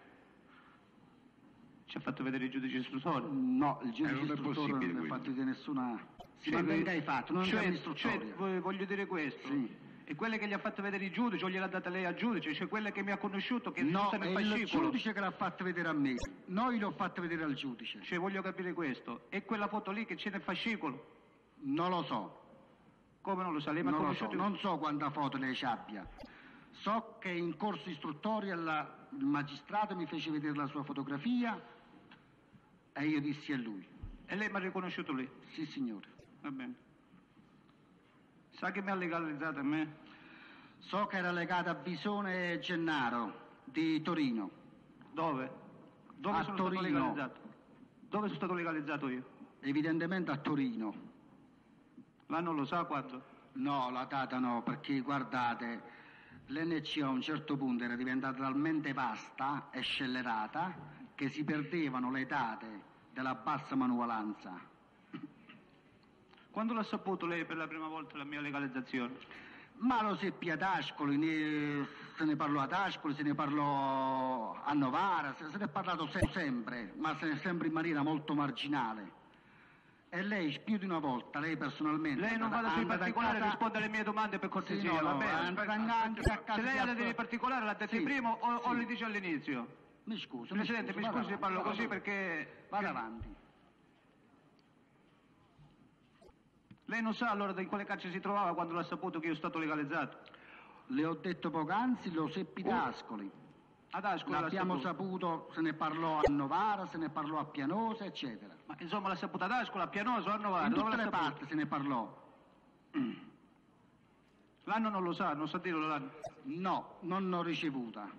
Ci ha fatto vedere il giudice istruttore. No, il giudice Eh, non è istruttore possibile non ha quello. fatto di nessuna... Si Cioè, mantenga ai fatti, non cioè, è cioè, istruttoria. vo- voglio dire questo. Sì. E quelle che gli ha fatto vedere il giudice o gliel'ha data lei al giudice, cioè quelle che mi ha conosciuto, che No, sta è nel il fascicolo. giudice che l'ha fatto vedere a me. Noi l'ho fatto vedere al giudice. Cioè voglio capire questo. E quella foto lì che c'è nel fascicolo? Non lo so. Come non lo sa? Lei mi ha Non lo so, conosciuto? non so quanta foto lei ci abbia. So che in corso istruttoria la- il magistrato mi fece vedere la sua fotografia e io dissi a lui. E lei mi ha riconosciuto lì? Sì, signore. Va bene. Sa che mi ha legalizzato a me? So che era legata a Bisone Gennaro di Torino. Dove? Dove A sono Torino. stato legalizzato? Dove sono stato legalizzato io? Evidentemente a Torino. L'anno lo sa quando? No, la data no, perché guardate, l'N C a un certo punto era diventata talmente vasta e scellerata che si perdevano le date della bassa manualanza. Quando l'ha saputo lei per la prima volta la mia legalizzazione? Ma lo seppi ad Ascoli, ne, se ne parlò ad Ascoli, se ne parlò a Novara, se, se ne è parlato se, sempre, ma se ne è sempre in maniera molto marginale. E lei più di una volta, lei personalmente... Lei non vada sui particolari a rispondere alle mie domande per cortesia, Sì, no, va no, bene? andrà anche a casa Se lei di ha Ascoli- dei particolari l'ha detto Sì, prima o, o sì. li dice all'inizio? Mi scusi, Presidente, mi vada scusi se avanti, parlo vada così avanti. perché... Vada avanti. Lei non sa allora in quale carcere si trovava quando l'ha saputo che io sono stato legalizzato? Le ho detto poc'anzi, lo seppi da Oh. Ascoli. Ad Ascoli l'ha L'abbiamo saputo. saputo, se ne parlò a Novara, se ne parlò a Pianosa, eccetera. Ma insomma l'ha saputo ad Ascoli, a Pianoso, a Novara, In dove tutte l'ha le saputo? parti se ne parlò. L'anno non lo sa, non sa dirlo l'anno. No, non l'ho ricevuta.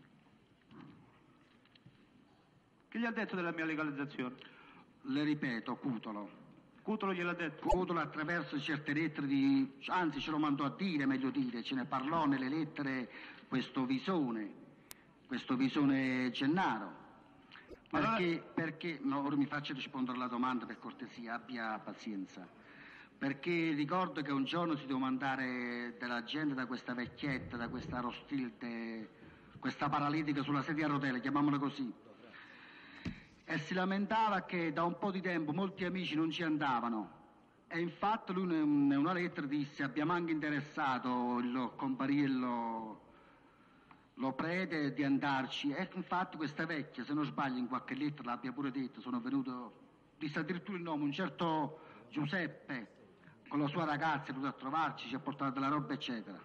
Chi gli ha detto della mia legalizzazione? Le ripeto, Cutolo. Cutolo gliel'ha detto? Cutolo attraverso certe lettere di... anzi ce lo mandò a dire, meglio dire, ce ne parlò nelle lettere questo Visone, questo Visone Gennaro. Perché, Allora- perché, no, ora mi faccia rispondere alla domanda per cortesia, abbia pazienza. Perché ricordo che un giorno si doveva mandare della gente da questa vecchietta, da questa Rostilde, questa paralitica sulla sedia a rotelle, chiamiamola così. E si lamentava che da un po' di tempo molti amici non ci andavano. E infatti lui in una lettera disse: abbiamo anche interessato il compariello, lo prete di andarci. E infatti questa vecchia, se non sbaglio in qualche lettera l'abbia pure detto, sono venuto, disse addirittura il nome, un certo Giuseppe con la sua ragazza è venuto a trovarci, ci ha portato della roba eccetera.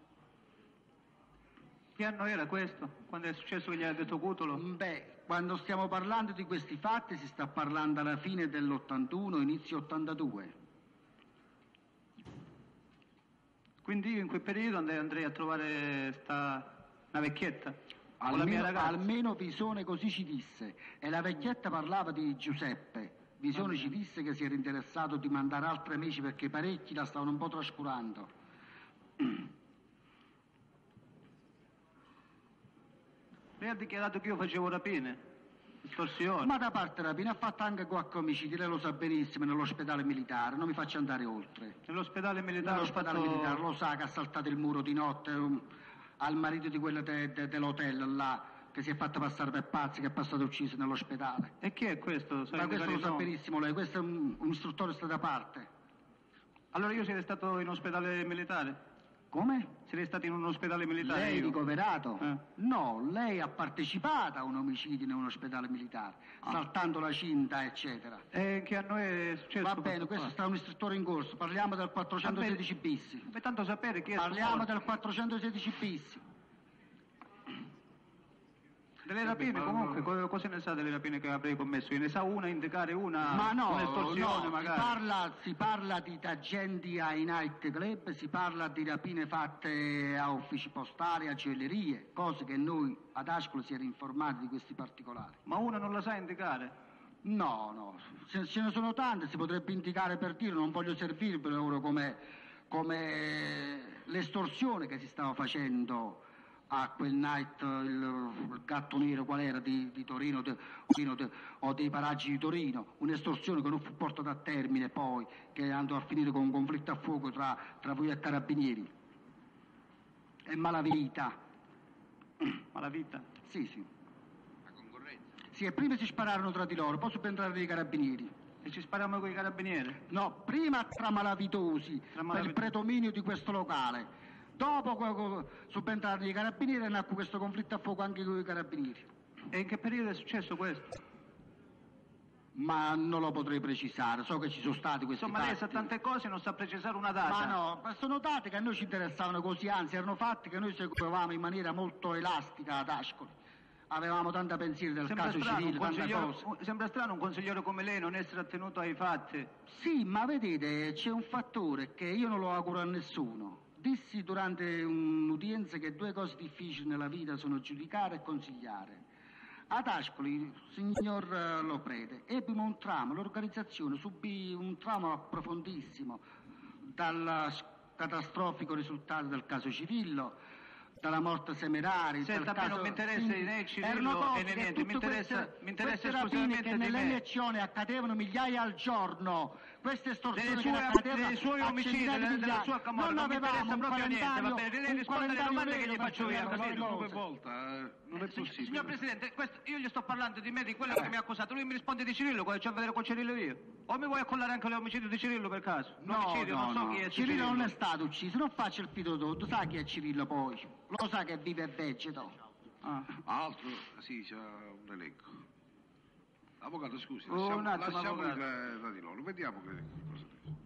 Che anno era questo? Quando è successo che gli ha detto Cutolo? Beh, quando stiamo parlando di questi fatti si sta parlando alla fine dell'ottantuno, inizio ottantadue. Quindi io in quel periodo andrei, andrei a trovare sta una vecchietta con la mia Almeno, ragazza. almeno Visone così ci disse. E la vecchietta parlava di Giuseppe. Visone ci disse che si era interessato di mandare altri amici perché parecchi la stavano un po' trascurando. Lei ha dichiarato che io facevo rapine, estorsione. Ma da parte rapina ha fatto anche qualche omicidio, lei lo sa benissimo, nell'ospedale militare, non mi faccia andare oltre. Nell'ospedale militare ho Nell'ospedale fatto... militare, lo sa che ha saltato il muro di notte um, al marito di quella de- de- dell'hotel là, che si è fatto passare per pazzi, che è passato ucciso nell'ospedale. E chi è questo? Sai Ma questo indicare lo il sa nome? benissimo lei, questo è un, un istruttore sta da parte. Allora io sarei stato in ospedale militare? Come? Sarei stato in un ospedale militare Lei io? ricoverato? Eh. No, lei ha partecipato a un omicidio in un ospedale militare, Ah. saltando la cinta, eccetera. E che anno è successo? Va bene, questo sta un istruttore in corso, parliamo del quattrocentosedici bis. Ma tanto sapere chi è Parliamo sto del quattrocentosedici bis. Delle rapine comunque, co- cosa ne sa delle rapine che avrei commesso? Io ne sa una, indicare una, Ma no, un'estorsione no, magari? Si parla, si parla di agenti ai night club, si parla di rapine fatte a uffici postali, a gioiellerie, cose che noi ad Ascoli si era informati di questi particolari. Ma una non la sa indicare? No, no, ce, ce ne sono tante, si potrebbe indicare per dire, non voglio servirvi ora come, come l'estorsione che si stava facendo a quel night, il, il gatto nero qual era di, di Torino de, de, o dei paraggi di Torino, un'estorsione che non fu portata a termine poi, che andò a finire con un conflitto a fuoco tra, tra voi e carabinieri. È malavita. Malavita? Sì, sì. Sì, e prima si spararono tra di loro, poi subentrarono i carabinieri. E ci spariamo con i carabinieri? No, prima tra malavitosi, Tra per malavitosi. il predominio di questo locale. Dopo co- co- subentrarono i carabinieri e nacque questo conflitto a fuoco anche con i carabinieri. E in che periodo è successo questo? Ma non lo potrei precisare, so che ci sono stati questi Insomma, lei sa fatti. tante cose e non sa precisare una data. Ma no, ma sono dati che a noi ci interessavano così, anzi erano fatti che noi seguivamo in maniera molto elastica ad Ascoli. Avevamo tanta pensiero del Sembra caso strano, civile, un tante consigliere, cose. un- sembra strano un consigliere come lei non essere attenuto ai fatti. Sì, ma vedete, c'è un fattore che io non lo auguro a nessuno. Dissi durante un'udienza che due cose difficili nella vita sono giudicare e consigliare. Ad Ascoli, signor eh, Loprete, ebbimo un trauma, l'organizzazione subì un trauma profondissimo dal s- catastrofico risultato del caso Cirillo, dalla morte Semerari. Senta, a me non mi interessa né Cirillo e né niente, mi interessa, mi interessa esclusivamente che di nelle me. elezioni accadevano migliaia al giorno, queste estorsioni Dei che suoi, accadevano dei suoi a omicidi, centinaia di della, della migliaia. sua camorra, non non mi avevamo interessa un proprio niente, va calendario, bene, lei un risponde alle calendario domande che gli vero faccio io, per capito? le Come cose. volta, eh, non è Signor, possibile. signor Presidente, questo, io gli sto parlando di me, di quello che mi ha accusato, lui mi risponde di Cirillo, cosa c'ho a vedere con Cirillo io? O mi vuoi accollare anche l'omicidio di Cirillo per caso? No, L'omicidio, no, non so no. chi è Cirillo Cirillo. non è stato ucciso, non faccia il fido tutto, sa chi è Cirillo poi, lo sa che vive e vegeto. Ah. Altro, sì, c'è un elenco. Avvocato, scusi, Oh, lasciamo, un attimo, lasciamo avvocato. il da di loro, vediamo che cosa dice.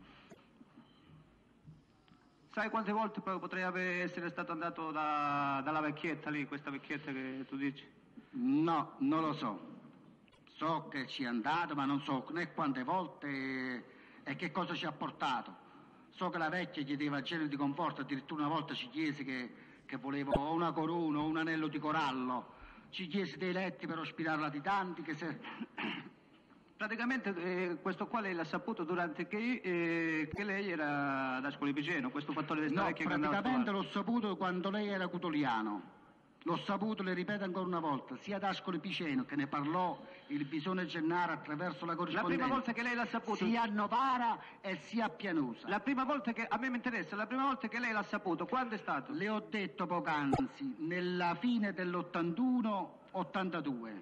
Sai quante volte poi potrei aver- essere stato andato da- dalla vecchietta lì, questa vecchietta che tu dici? No, non lo so. So che ci è andato, ma non so né quante volte e che cosa ci ha portato. So che la vecchia chiedeva genere di conforto, addirittura una volta ci chiese che, che voleva o una corona o un anello di corallo. Ci chiese dei letti per ospitare latitanti che se... Praticamente eh, questo qua lei l'ha saputo durante che, eh, che lei era ad Ascoli Piceno, questo fattore di sta No, vecchia che andava a praticamente trovare. l'ho saputo quando lei era cutoliano. L'ho saputo, le ripeto ancora una volta, sia ad Ascoli Piceno che ne parlò il Bisone Gennaro attraverso la La corrispondenza. prima volta che lei l'ha saputo... Sia a Novara e sia a Pianosa. La prima volta che... A me mi interessa, la prima volta che lei l'ha saputo, quando è stato? Le ho detto poc'anzi, nella fine dell'ottantuno ottantadue.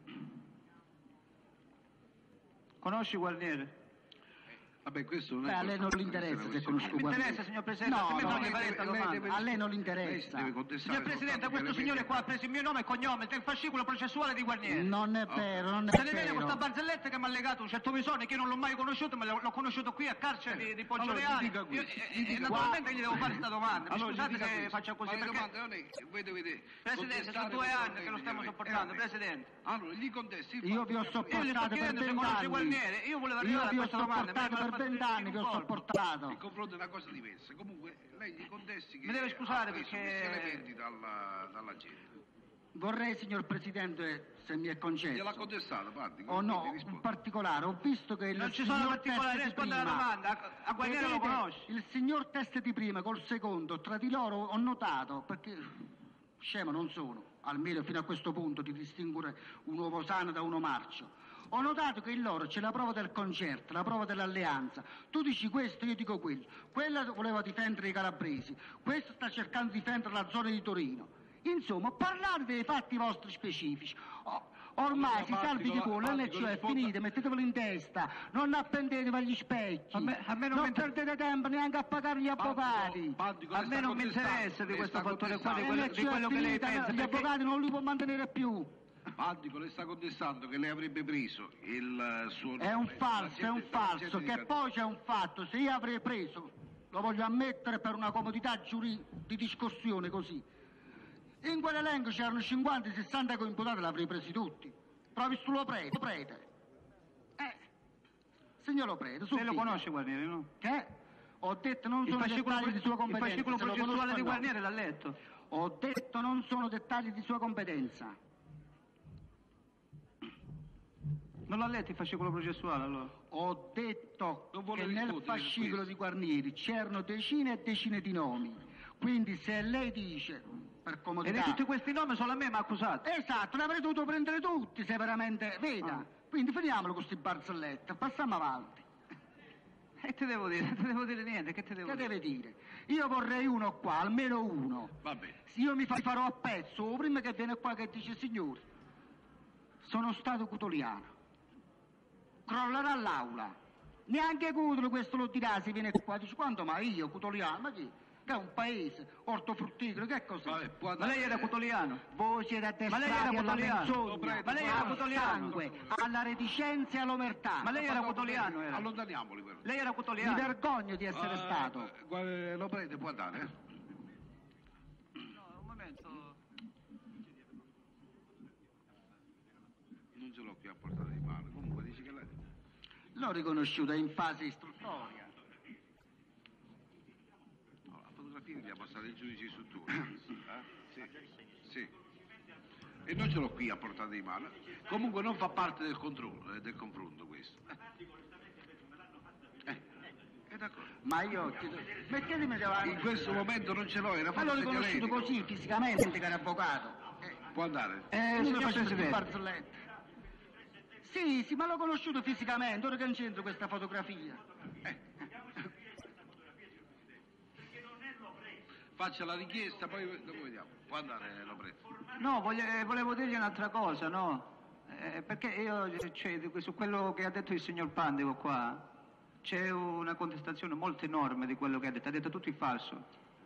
Conosci Guarnieri? Vabbè, questo non è... Beh, a lei non per gli forza interessa essere se conosco Mi Guarnieri. interessa, signor Presidente, No, a me no, non mi lei pare deve- questa lei domanda. deve- a lei non gli Lei si interessa. deve contestare Signor Presidente, soltanto questo gli signore elementi- qua ha preso il mio nome e cognome del fascicolo processuale di Guarnieri. Non è vero, non Se è ne viene vero. questa barzelletta che mi ha legato un certo visone che io non l'ho mai conosciuto, ma l'ho l'ho conosciuto qui a carcere di, di Allora, Poggioreale. mi dica Io- questo, e- mi e dica naturalmente questo. gli devo fare questa domanda. Mi Allora, gli scusate dica che questo. faccia così, Ma le perché... domande non è che voi dovete Presidente, sono contestare due questi anni che lo stiamo elementi. sopportando, Eh, Presidente. Allora, gli contesti il Io fatto vi ho che- Io gli sto sopportato per chiedendo se conosce vent'anni. Guarnieri, io volevo Io arrivare a vi ho questa domanda. sopportato me ne per ha fatto vent'anni, vi ho un colpo. sopportato. Il confronto è una cosa diversa. Comunque, lei gli contesti che Mi deve scusare ha preso perché- questi elementi dalla, dalla gente. Vorrei, signor Presidente, se mi è Gliel'ha concesso, contestato, guardi. o no, quindi un rispondi. particolare, ho visto che il Non ci sono signor particolari, Teste di risponde alla prima- domanda. A- a Guarnieri lo Vedete, conosci? il signor Teste di prima col secondo, tra di loro ho notato, perché scemo non sono, almeno fino a questo punto, di distinguere un uovo sano da uno marcio. Ho notato che in loro c'è la prova del concerto, la prova dell'alleanza. Tu dici questo, io dico quello. Quella voleva difendere i calabresi, questo sta cercando di difendere la zona di Torino. Insomma, parlare dei fatti vostri specifici. Oh, ormai si salvi di cuore, l'N C O è finita, mettetevelo in testa, non appendetevi agli specchi, A me- a me non mi inter- perdete tempo neanche a pagare gli avvocati. A me non mi interessa di questo fattore qua, di quello, L'N C O di quello è che lei finita, pensa. gli perché- avvocati non li può mantenere più. Bandico le sta contestando che lei avrebbe preso il eh, suo nome. È un la falso, è un gente- la falso, gente di che Catania. poi c'è un fatto, se io avrei preso, lo voglio ammettere per una comodità giuri- di discussione così, in quell'elenco c'erano cinquanta sessanta coimputati, l'avrei presi tutti, proprio sullo prete, lo prete. Eh, signor Lo prete, su Lei lo dica. conosce Guarnieri, no? Che? Ho detto non Il sono fascicolo, dettagli di sua il competenza. fascicolo se lo processuale conosco di o no. Guarnieri l'ha letto. Ho detto non sono dettagli di sua competenza. Non l'ha letto il fascicolo processuale allora? Ho detto Non vuole che nel rispondere per fascicolo questo. di Guarnieri c'erano decine e decine di nomi. Quindi se lei dice, per E comodità... di tutti questi nomi solo a me mi ha accusato. Esatto, l'avrei dovuto prendere tutti se veramente... Veda, Ah. quindi finiamolo con questi barzellette, passiamo avanti. E te devo dire, non te devo dire niente, che te devo Che dire? deve dire? Io vorrei uno qua, almeno uno. Va bene. Se io mi fa- farò a pezzo, o prima che viene qua che dice signori, sono stato cutoliano. Crollerà l'aula. Neanche Cutolo questo lo dirà se viene qua, dice quanto ma io cutoliano, ma chi? Che è un paese, ortofrutticolo, che cos'è? Vabbè, può Ma andare- lei era cutoliano? Voi siete Ma lei era addestrati alla cutoliano? menzogna, Ma lei era al cutoliano? sangue, alla reticenza e all'omertà. Ma lei era cutoliano? Era? Allontaniamoli però. Lei era Mi cutoliano? vergogno di essere Eh, stato. eh, guarda, Lo prete, può andare, eh? No, un momento. Non ce l'ho qui a portata di mano. Comunque dici che lei... L'ho riconosciuta in fase istruttoria. No, la fotografia gli ha passato il giudice su tu. Eh? Sì. Sì. E non ce l'ho qui a portata di mano. Comunque non fa parte del controllo, eh, del confronto questo. Eh. Eh, è d'accordo. Ma io chiedo... Mettetemi davanti. In questo momento non ce l'ho, era Ma l'ho fatto riconosciuto segnaletico. così, fisicamente, che era avvocato. Eh, Può andare. Eh, uno signor faceva il Presidente. barzellette. Sì, sì, ma l'ho conosciuto fisicamente, ora che non c'entro questa fotografia. Faccia la richiesta, poi dopo vediamo. Può andare, lo prego. No, voglio- eh, volevo dirgli un'altra cosa, no? Eh, perché io, cioè, di- su quello che ha detto il signor Pandico qua, c'è una contestazione molto enorme di quello che ha detto, ha detto tutto il falso.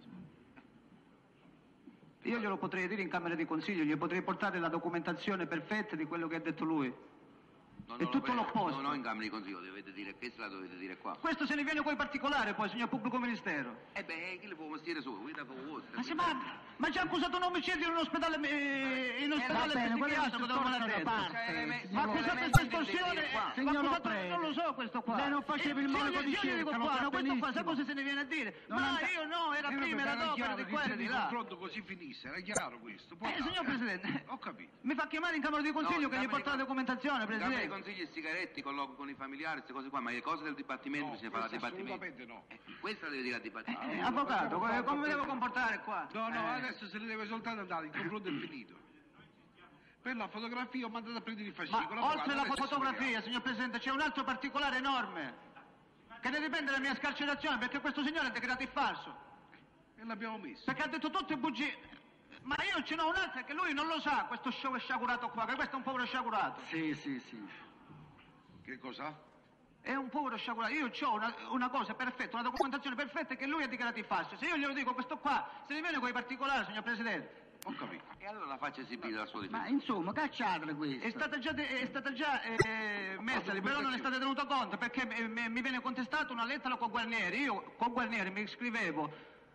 Io glielo potrei dire in Camera di Consiglio, gli potrei portare la documentazione perfetta di quello che ha detto lui. No, È no, tutto no, l'opposto. No, no, in Camera di Consiglio dovete dire questa, la dovete dire qua. Questo se ne viene con i particolari poi, signor Pubblico Ministero. Eh beh, chi le può dire su? Guida con voi. Ma, se, ma, ma ci ha accusato un omicidio in un ospedale, eh, in un Eh, ospedale va bene, quello è un psichiatrico dove me l'ha discorso da detto. parte, Cioè, ma signor ha accusato Prete. questa estorsione, Qua. ma Signor accusato- Prete. non lo so questo qua. Lei non faceva il Eh, monaco io- di io gli dico cerca, lo qua, sa no, questo qua, sa benissimo. cosa se ne viene a dire? Non ma and- io no, era Eh, prima, era vabbè, dopo, era chiaro di che qua, era se di il là. confronto così finisse, era chiaro questo. Può Eh, andare. signor Presidente, Ho capito. mi fa chiamare in Camera di Consiglio No, che gli Camera porta la di- documentazione, In Camera di Presidente. Consiglio e sigaretti, colloqui con i familiari, queste cose qua, ma le cose del Dipartimento No, bisogna fare al questo Dipartimento. assolutamente no. Eh, questa la deve dire al Dipartimento. Eh, avvocato, come, come mi devo comportare qua? No, no, Eh. adesso se ne deve soltanto andare, il confronto è finito. Per la fotografia ho mandato a prendere il Ma fascicolo. oltre alla adesso fotografia, vediamo. signor Presidente, c'è un altro particolare enorme che ne dipende dalla mia scarcerazione, perché questo signore ha dichiarato il falso, E l'abbiamo messo. perché ha detto tutte bugie. Ma io ce n'ho un'altra che lui non lo sa, questo show è sciagurato qua, che questo è un povero sciagurato. Sì, sì, sì. Che cosa? È un povero sciagurato. Io ho una, una cosa perfetta, una documentazione perfetta che lui ha dichiarato il falso. Se io glielo dico questo qua, se ne viene con i particolari, signor Presidente. Ho capito. E allora la faccia esibire la sua difesa. Ma insomma, cacciatele questo. È stata già, de- è stata già eh, messa lì, però non è stata tenuta conto perché eh, mi mi viene contestato una lettera con Guarnieri. Io con Guarnieri mi iscrivevo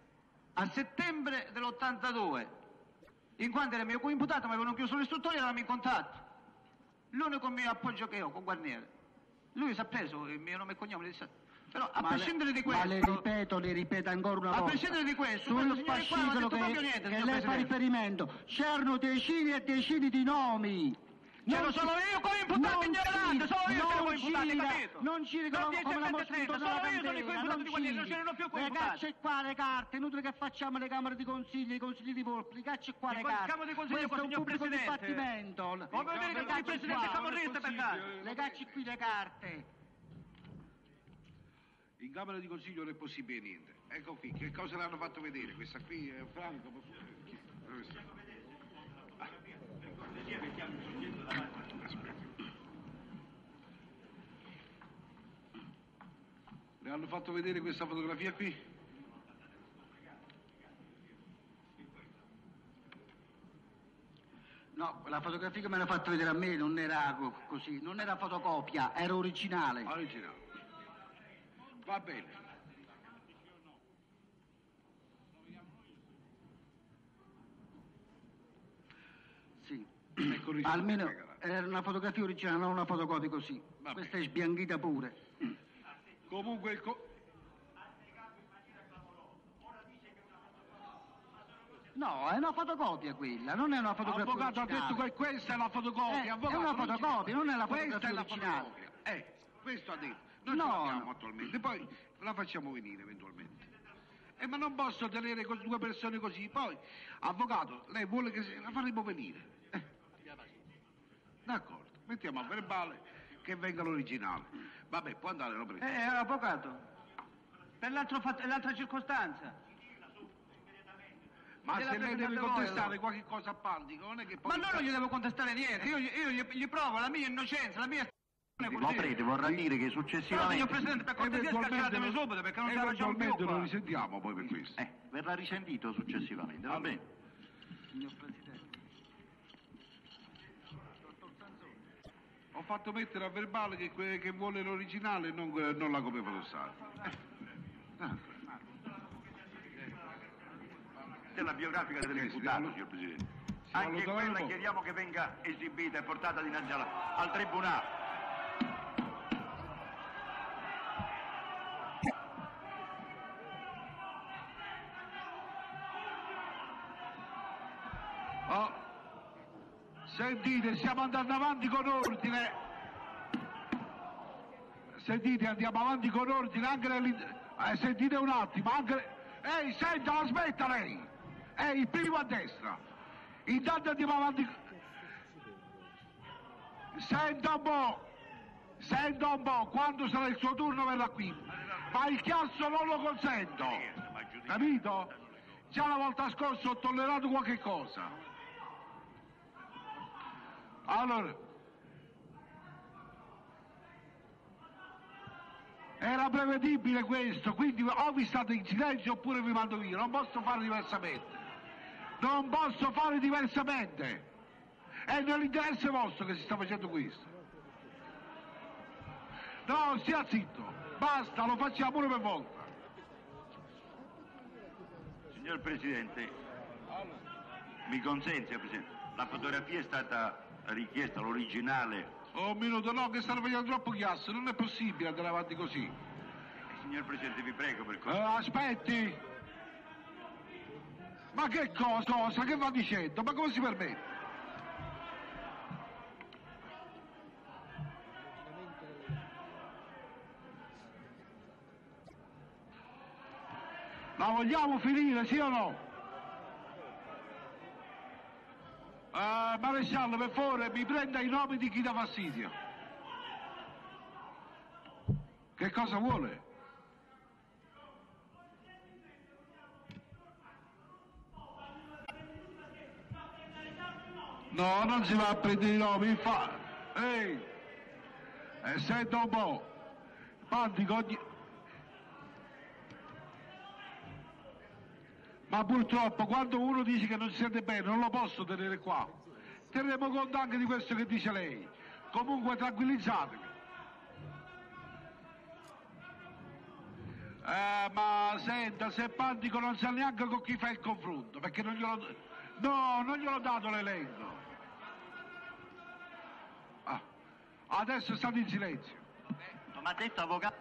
a settembre dell'ottantadue, in quanto era mio coimputato, mi avevano chiuso l'istruttore e eravamo in contatto. L'unico mio appoggio che ho con Guarnieri. Lui si è preso il mio nome e cognome, disse- però a Ma prescindere le, di questo... Ma le ripeto, le ripeto ancora una A volta. prescindere di questo, sul questo signore qua non ha fascicolo detto che, proprio niente, che signor lei fa Presidente. riferimento, c'erano decine e decine di nomi. C'ero Non solo ci- io come imputato non ignorante, ci- solo io sono non coimputato, gira- capito? Non giri Non come, dice come la sette mosquito trenta, della solo io sono il candela, coimputato di Guarnieri, non giri. c'erano più Le coimputati. cacce qua le carte, inutile che facciamo le camere di consiglio, i consigli di polpi, le cacce qua Le le con- carte. camere di consiglio Questo con è un signor pubblico Presidente. dibattimento. Come vedete che Le il cacce Presidente è qua, camorrista per caso? le cacce qui le carte. In Camera di Consiglio non è possibile niente. Ecco qui, che cosa le hanno fatto vedere? Questa qui è Franco. chi- dove sta? Ah. Aspetta. Le hanno fatto vedere questa fotografia qui? No, la fotografia che me l'ha fatto vedere a me non era co- così, non era fotocopia, era originale. Originale. Va bene. Sì. Ecco il risultato. Almeno era una fotografia originale, non una fotocopia così. Va Questa è sbianchita pure. Comunque il co- No, è una fotocopia quella, non è una fotografia Avvocato ha originale. detto che questa è la fotocopia. Eh, Avvocato, è una non ci- fotocopia, non è la Questa fotografia è la originale. fotocopia. Eh, questo ha detto. Noi No, ce l'abbiamo no. attualmente, poi la facciamo venire eventualmente. Eh, ma non posso tenere con due persone così. Poi, avvocato, lei vuole che se- la faremo venire. Eh. D'accordo, mettiamo a verbale che venga l'originale. Vabbè, può andare, lo prendo. Eh, avvocato, per l'altro fatto- l'altra circostanza. Ma gliela se lei deve presentate voi, contestare allora. qualche cosa a Pandico, non è che poi... Ma allora non gli devo contestare niente, io, gli- io gli, gli provo la mia innocenza, la mia... Lo prete, vorrà dire che Però, successivamente... signor Presidente, per cortesia scarceratemi subito, perché non ce la facciamo più eventualmente qua. lo risentiamo poi per questo. Eh, verrà risentito successivamente, va Allora. bene? Signor Presidente. Ho fatto mettere a verbale che, que- che vuole l'originale e non, non la copia fotossata. Ah. Della biografica dell'imputato, signor Presidente. Anche valuta quella un po'. chiediamo che venga esibita e portata dinanzi alla- al Tribunale. Oh. Sentite, stiamo andando avanti con ordine. Sentite, andiamo avanti con ordine anche nell'in- Eh, sentite un attimo, anche... Ehi, senta, aspetta lei! Ehi, il primo a destra! Intanto andiamo avanti... Senta un po'! Senta un po', quando sarà il suo turno verrà qui. Ma il chiasso non lo consento! Capito? Già la volta scorsa ho tollerato qualche cosa. Allora... Era prevedibile questo, quindi o vi state in silenzio oppure vi mando via, non posso fare diversamente. Non posso fare diversamente. È nell'interesse vostro che si sta facendo questo. No, stia zitto, basta, lo facciamo una per volta. Signor Presidente, mi consente, signor Presidente, la fotografia è stata richiesta, l'originale. Oh, un minuto, no, che stanno facendo troppo chiasso, non è possibile andare avanti così. Signor Presidente, vi prego per Eh, cosa. aspetti! Ma che cosa, cosa, che va dicendo? Ma come si permette? La vogliamo finire, sì o no? Uh, maresciallo, per favore, mi prenda i nomi di chi dà fastidio. Che cosa vuole? No, non si va a prendere i nomi, fa... Ehi! Eh, senta un po'. Pantico, ogni... Ma purtroppo quando uno dice che non si sente bene non lo posso tenere qua. Terremo conto anche di questo che dice lei. Comunque tranquillizzatevi. Eh, ma senta, se Pantico non sa neanche con chi fa il confronto, perché non glielo... No, non gliel'ho dato l'elenco. Ah, adesso state in silenzio. Ma ha detto avvocato?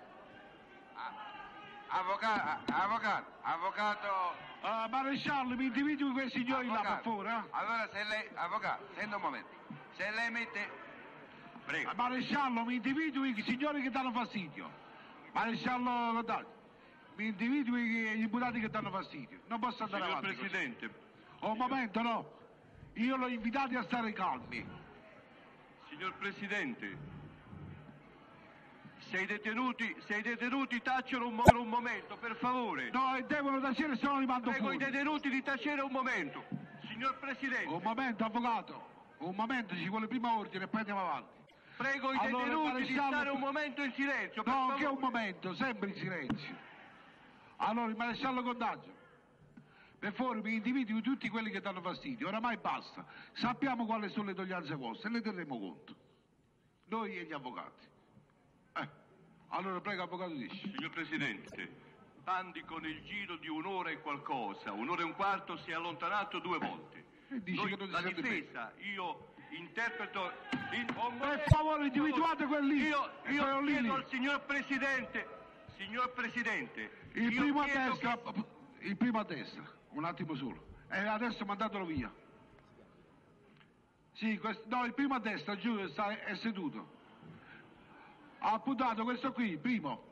Avvocato, avvocato, avvocato... Uh, maresciallo, mi individui quei signori là, per favore, eh? Allora se lei, avvocato, senta un momento, se lei mette... Prego. Uh, maresciallo, mi individui i signori che danno fastidio. Maresciallo, dai, mi individui gli imputati che danno fastidio. Non posso andare Signor avanti. Presidente. Così. Un momento, no. Io l'ho invitati a stare calmi. Signor Presidente. Se i detenuti, se i detenuti tacciono un, mo- un momento, per favore. No, e devono tacere, se no li mando Prego fuori. i detenuti di tacere un momento. Signor Presidente. Un momento, avvocato. Un momento, ci vuole prima ordine e poi andiamo avanti. Prego i Allora, detenuti di maresciallo- stare un momento in silenzio, per No, favore. che un momento, sempre in silenzio. Allora, il maresciallo Contagio, per favore mi individui tutti quelli che danno fastidio, oramai basta. Sappiamo quali sono le doglianze vostre e ne terremo conto. Noi e gli avvocati. Eh. Allora, prego, avvocato, dici. Signor Presidente, Pandico nel giro di un'ora e qualcosa, un'ora e un quarto, si è allontanato due volte. E dice Noi, che non si la sente difesa, io interpreto... In, oh, Per favore, individuate quelli. Io, E io quello lì, chiedo lì. al signor Presidente, signor Presidente... Il io primo a chiedo destra, che- il primo a destra, un attimo solo. E adesso mandatelo via. Sì, questo, no, il primo a destra, giù, sta, è seduto. Ha appuntato questo qui, il primo.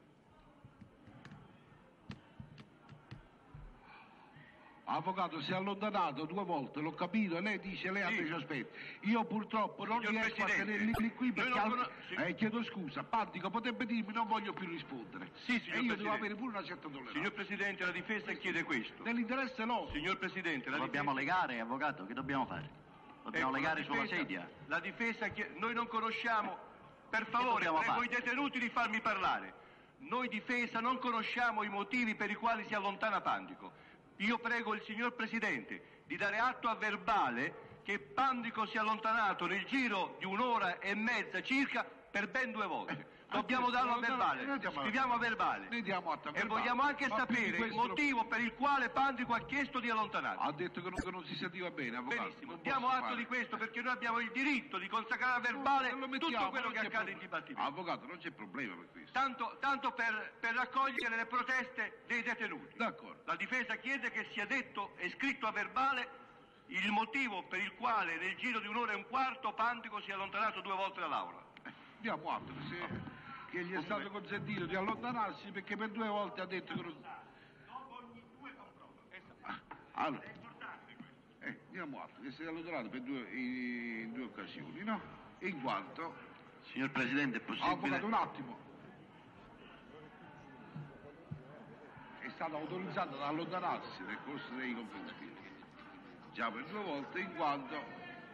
Avvocato, si è allontanato due volte, l'ho capito, e lei dice, lei ha Sì. dei sospetti. Io purtroppo non Signor riesco Presidente, a tenerli lì, qui noi perché... non al- cono- sì. eh, chiedo scusa, Pantico, potrebbe dirmi, non voglio più rispondere. Sì, signor e io devo Presidente. avere pure una certa tolleranza. Signor Presidente, la difesa chiede questo. Nell'interesse loro. Signor Presidente, la Lo dobbiamo difesa... legare, avvocato, che dobbiamo fare? Dobbiamo Ecco, legare la sulla difesa- sedia. La difesa che noi non conosciamo, per favore, dobbiamo prego fare? i detenuti di farmi parlare. Noi difesa non conosciamo i motivi per i quali si allontana Pandico. Io prego il signor Presidente di dare atto a verbale che Pandico si è allontanato nel giro di un'ora e mezza circa per ben due volte. Dobbiamo darlo a verbale, scriviamo a verbale. Ne diamo atto a E verbale. vogliamo anche Ma più di sapere il questo- motivo per il quale Pandico ha chiesto di allontanarsi. Ha detto che non, che non si sentiva bene, avvocato. Benissimo, non diamo posso atto fare. di questo perché noi abbiamo il diritto di consacrare a verbale Non lo tutto mettiamo, quello non che c'è accade in problema. dibattito. Avvocato, non c'è problema per questo. Tanto, tanto per, per raccogliere le proteste dei detenuti. D'accordo. La difesa chiede che sia detto e scritto a verbale il motivo per il quale nel giro di un'ora e un quarto Pandico si è allontanato due volte dall'aula. Diamo atto che, se, che gli è stato consentito di allontanarsi perché per due volte ha detto che non... Allora, eh, andiamo altro, che si è allontanato per due, in, in due occasioni, no? In quanto... Signor Presidente, è possibile... Avvocato, un attimo. È stato autorizzato ad allontanarsi nel corso dei confronti. Già per due volte, in quanto...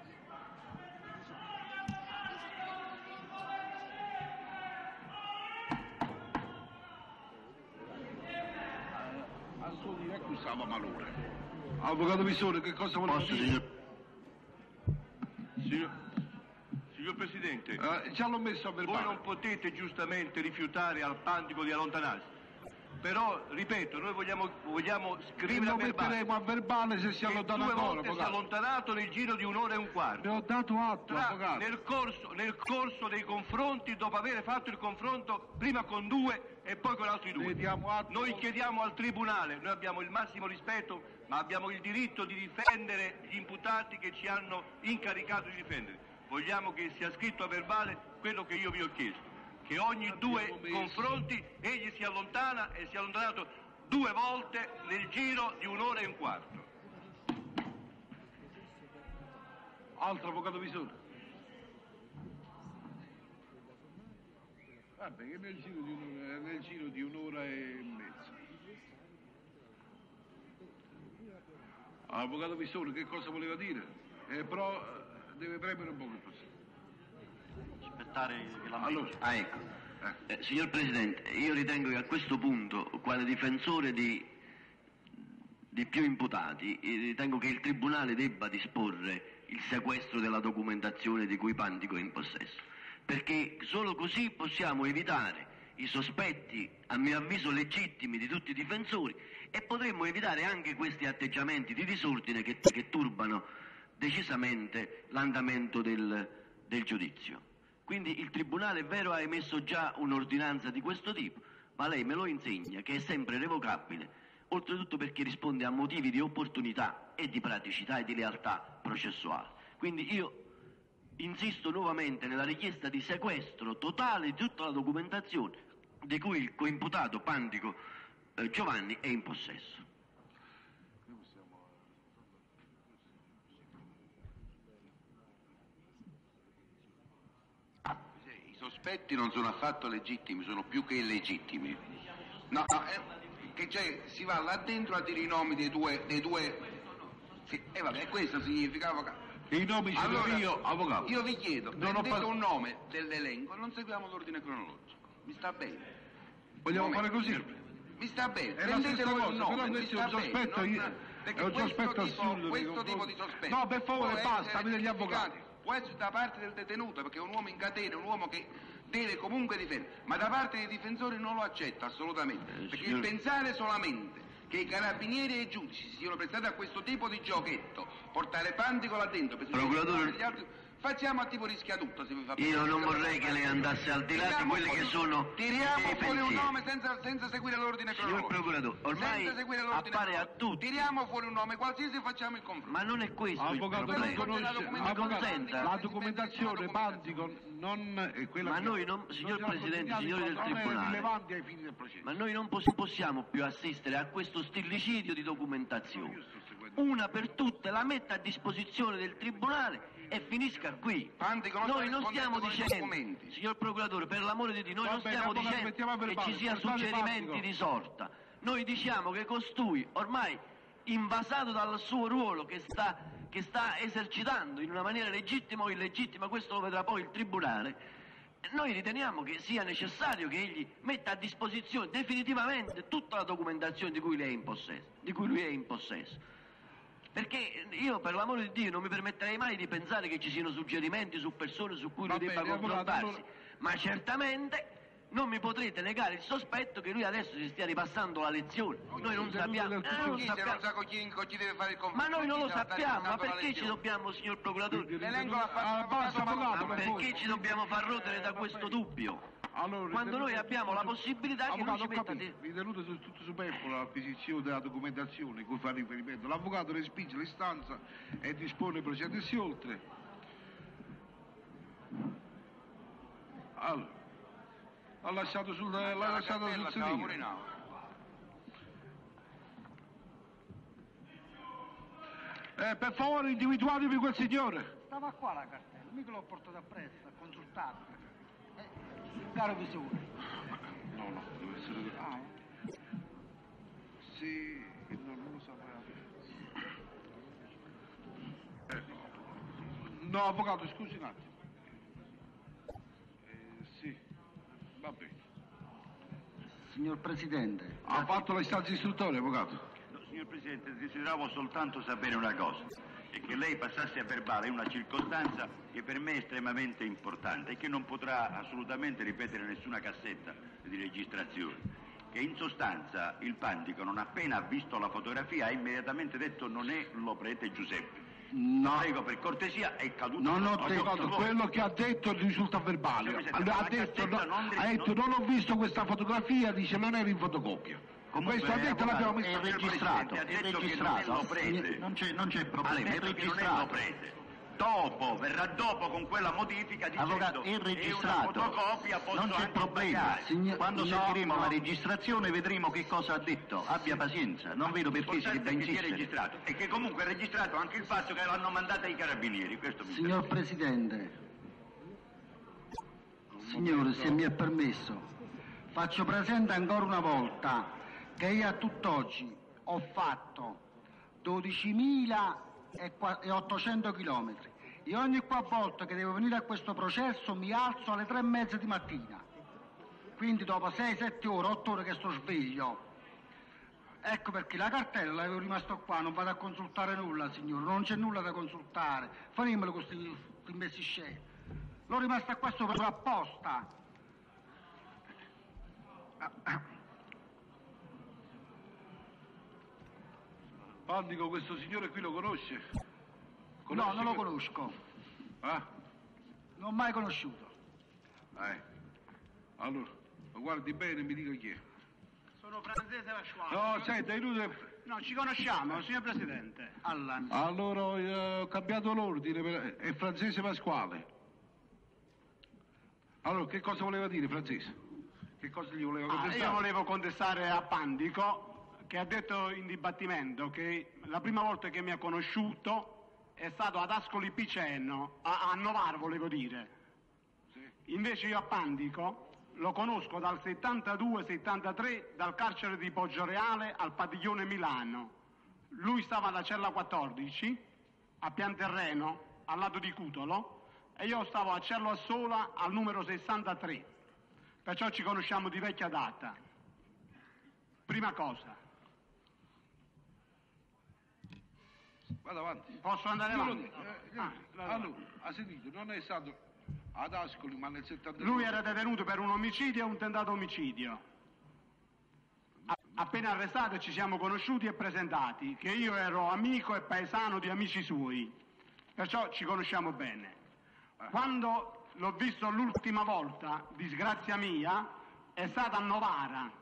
a suo dire accusava malore. Avvocato Visone, che cosa voleva Posso, dire? signor... Signor, signor Presidente, Eh, già l'ho messo a voi verbale. non potete giustamente rifiutare al Pantico di allontanarsi. Però, ripeto, noi vogliamo, vogliamo E scrivere a lo verbale metteremo a verbale se si che allontana due ancora, volte si è avvocato. allontanato nel giro di un'ora e un quarto. Ne ho dato atto, Tra- avvocato. nel, corso, nel corso dei confronti, dopo aver fatto il confronto prima con due e poi con altri due. Ne diamo atto. Noi chiediamo al Tribunale, noi abbiamo il massimo rispetto, ma abbiamo il diritto di difendere gli imputati che ci hanno incaricato di difendere. Vogliamo che sia scritto a verbale quello che io vi ho chiesto, che ogni due confronti egli si allontana e si è allontanato due volte nel giro di un'ora e un quarto. Altro avvocato Visone. Vabbè, che nel giro di un'ora, nel giro di un'ora e mezza. Avvocato Visone, che cosa voleva dire? Eh, però eh, deve premere un po' il prossimo. Aspettare che la... Allora, Ah, ecco. Eh, signor Presidente, io ritengo che a questo punto, quale difensore di, di più imputati, eh, ritengo che il Tribunale debba disporre il sequestro della documentazione di cui Pantico è in possesso, perché solo così possiamo evitare i sospetti, a mio avviso legittimi, di tutti i difensori e potremmo evitare anche questi atteggiamenti di disordine che, che turbano decisamente l'andamento del, del giudizio. Quindi il Tribunale, è vero, ha emesso già un'ordinanza di questo tipo, ma lei me lo insegna che è sempre revocabile, oltretutto perché risponde a motivi di opportunità e di praticità e di lealtà processuale. Quindi io insisto nuovamente nella richiesta di sequestro totale di tutta la documentazione di cui il coimputato Pantico eh, Giovanni è in possesso. I sospetti non sono affatto legittimi, sono più che illegittimi. No, no, eh, che c'è, si va là dentro a dire i nomi dei due, dei due... Sì, e vabbè, questo significa, avvocato. I nomi ce li ho Allora, io, avvocato. Io vi chiedo, Non ho prendete pas- un nome dell'elenco, non seguiamo l'ordine cronologico. Mi sta bene. Vogliamo Un fare momento. così? Mi sta bene, È la stessa prendete voi cosa, il nome, però mi questo è sta un sospetto, bene, io- non- perché è un questo sospetto tipo- assurdo nei questo tipo confronti- di sospetto No, per favore, può basta, essere avete gli avvocati. giustificato, può essere da parte del detenuto, perché è un uomo in catena, un uomo che deve comunque difendere, ma da parte dei difensori non lo accetta assolutamente, Eh, perché signor- il pensare solamente che i carabinieri e i giudici si siano prestati a questo tipo di giochetto, portare Pantico là dentro per Procuratore- gli altri, facciamo a tipo rischiatutto, se vi fa Io piacere. non vorrei che lei andasse al di là di Tiriamo quelli che fuori- sono tiriamo i fuori un pensieri. nome senza, senza seguire l'ordine Signor cronologico. Procuratore, ormai senza seguire l'ordine appare a cronologico. tutti. Tiriamo fuori un nome qualsiasi e facciamo il confronto. Ma non è questo Avvocato, il non problema. conosce, Mi avvocato, consenta. la documentazione Pantico non è quella Ma che- noi non- signor siamo Presidente, consigliati signori del quando non è Tribunale. rilevante ai fini del processo. Ma noi non pos- possiamo più assistere a questo stillicidio di documentazione. Una per tutte la metta a disposizione del Tribunale e finisca qui. Pantico non Noi sta non stiamo rispondendo con i dicendo, documenti. signor Procuratore, per l'amore di Dio, noi Va non bene, stiamo avvocato, dicendo mettiamo a che verbale, ci sia per quale suggerimenti Pantico? di sorta. Noi diciamo che costui, ormai invasato dal suo ruolo che sta, che sta esercitando in una maniera legittima o illegittima, questo lo vedrà poi il Tribunale, noi riteniamo che sia necessario che egli metta a disposizione definitivamente tutta la documentazione di cui, lei è in possesso, di cui lui è in possesso. Perché io, per l'amore di Dio, non mi permetterei mai di pensare che ci siano suggerimenti su persone su cui Va lui debba bene, avvocato, confrontarsi, allora- ma certamente non mi potrete negare il sospetto che lui adesso si stia ripassando la lezione. Noi non Deluso sappiamo, del eh, tutto. non Chi se non sappiamo. sa con chi, con chi deve fare il confronto? Ma noi non Chi lo se la sta sappiamo, ma ripassando la perché ci lezione? dobbiamo, signor Procuratore? L'elenco l'ha fatto Ah, l'avvocato basta, avvocato, Palazzo. Ma per perché voi. ci dobbiamo far rodere da questo dubbio? Allora, Quando noi ritenuto abbiamo la tutto- possibilità che lui Avvocato, ci ho metta capito. di... Ritenuto su- tutto superfluo l'acquisizione della documentazione a cui fa riferimento, l'avvocato respinge l'istanza e dispone di procedersi oltre. Allora, L'ha lasciato sul, l'ha lasciato sul sedile. Eh, per favore, individuatevi quel signore. Stava qua la cartella, mica l'ho portata appresso, a consultarla. Eh, caro visore. No, no, deve essere... Ah, eh. Sì, no, non lo sapevo. Eh, no. No, avvocato, scusi un attimo. Eh, sì, va bene. Signor Presidente. Ha fatto le istanze istruttorie, avvocato? Signor Presidente, desideravo soltanto sapere una cosa, e che lei passasse a verbale una circostanza che per me è estremamente importante e che non potrà assolutamente ripetere nessuna cassetta di registrazione, che in sostanza il Pandico, non appena ha visto la fotografia, ha immediatamente detto non è l'operete Giuseppe. No. Prego, per cortesia, è caduto. Non ho detto, quello che ha detto risulta verbale. Ha detto, no, ha detto non ho visto questa fotografia, dice non era in fotocopia. Comunque, questo ha detto, l'abbiamo è registrato, è registrato, non c'è, non c'è problema, è registrato. Dopo, verrà dopo con quella modifica dicendo Avvocato, è registrato, è una fotocopia, posso non c'è anche problema. Signor, quando no, sentiremo no. la registrazione vedremo che cosa ha detto, abbia pazienza, non vedo perché si debba insistere. È registrato e che comunque è registrato anche il fatto che l'hanno mandata ai carabinieri, questo mi Signor interessa. Presidente, signore, se mi è permesso, faccio presente ancora una volta che io a tutt'oggi ho fatto dodicimilaottocento chilometri e ogni volta che devo venire a questo processo mi alzo alle tre e mezza di mattina, quindi dopo sei, sette ore, otto ore che sto sveglio. Ecco perché la cartella l'avevo rimasto qua, non vado a consultare nulla, signore, non c'è nulla da consultare, fatemelo questi messi scemi. L'ho rimasta qua sopra apposta. Pandico, questo signore qui lo conosce? Conosce no, non lo conosco. Ah? Non ho mai conosciuto. Eh. Allora, lo guardi bene e mi dica chi è. Sono Francese Pasquale. No, senta, è inutile. No, ci conosciamo, signor Presidente. Allan. Allora, eh, ho cambiato l'ordine, per... è Francese Pasquale. Allora, che cosa voleva dire, Francese? Che cosa gli voleva contestare? Ah, io volevo contestare a Pandico, che ha detto in dibattimento che la prima volta che mi ha conosciuto è stato ad Ascoli Piceno, a, a Novara volevo dire. Sì. Invece io a Pandico lo conosco dal settantadue settantatré, dal carcere di Poggioreale al padiglione Milano. Lui stava alla cella quattordici, a pianterreno, al lato di Cutolo, e io stavo a Cello a Sola al numero sessantatré. Perciò ci conosciamo di vecchia data. Prima cosa. Vado avanti. Posso andare Io avanti? lo- eh, ah, allora, ha sentito, non è stato ad Ascoli, ma nel settantadue. Lui era detenuto per un omicidio e un tentato omicidio. A- appena arrestato ci siamo conosciuti e presentati, che io ero amico e paesano di amici suoi, perciò ci conosciamo bene. Quando l'ho visto l'ultima volta, disgrazia mia, è stata a Novara.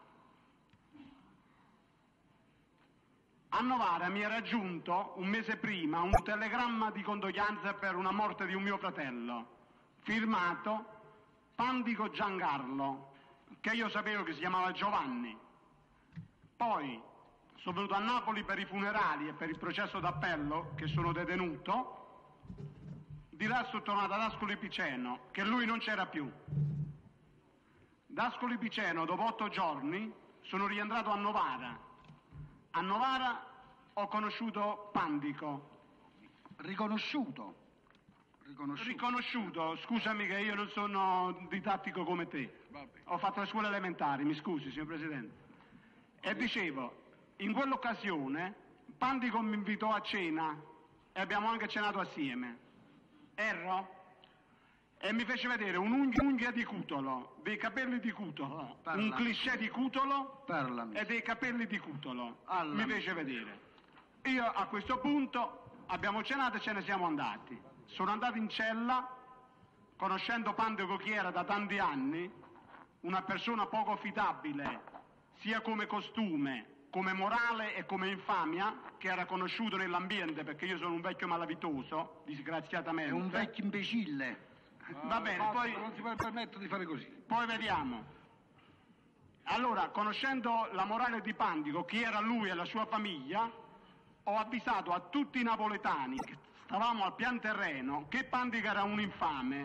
A Novara mi era giunto un mese prima un telegramma di condoglianza per una morte di un mio fratello, firmato Pandico Giancarlo, che io sapevo che si chiamava Giovanni. Poi sono venuto a Napoli per i funerali e per il processo d'appello, che sono detenuto. Di là sono tornato ad Ascoli Piceno, che lui non c'era più. Da Ascoli Piceno, dopo otto giorni, sono rientrato a Novara. A Novara ho conosciuto Pandico. Riconosciuto. Riconosciuto. Riconosciuto, scusami che io non sono didattico come te. Ho fatto le scuole elementari, mi scusi, signor Presidente. E dicevo, in quell'occasione Pandico mi invitò a cena e abbiamo anche cenato assieme. Erro? E mi fece vedere un'unghia di Cutolo, dei capelli di Cutolo, Parla. un cliché di Cutolo Parlami. e dei capelli di Cutolo. Alla. Mi fece vedere. Io a questo punto abbiamo cenato e ce ne siamo andati. Sono andato in cella, conoscendo Pandico chi era da tanti anni, una persona poco affidabile, sia come costume, come morale e come infamia, che era conosciuto nell'ambiente, perché io sono un vecchio malavitoso, disgraziatamente. È un vecchio imbecille. Va bene, Basta, poi, non si può permettere di fare così. poi vediamo. Allora, conoscendo la morale di Pandico, chi era lui e la sua famiglia, ho avvisato a tutti i napoletani che stavamo al pian terreno che Pandico era un infame.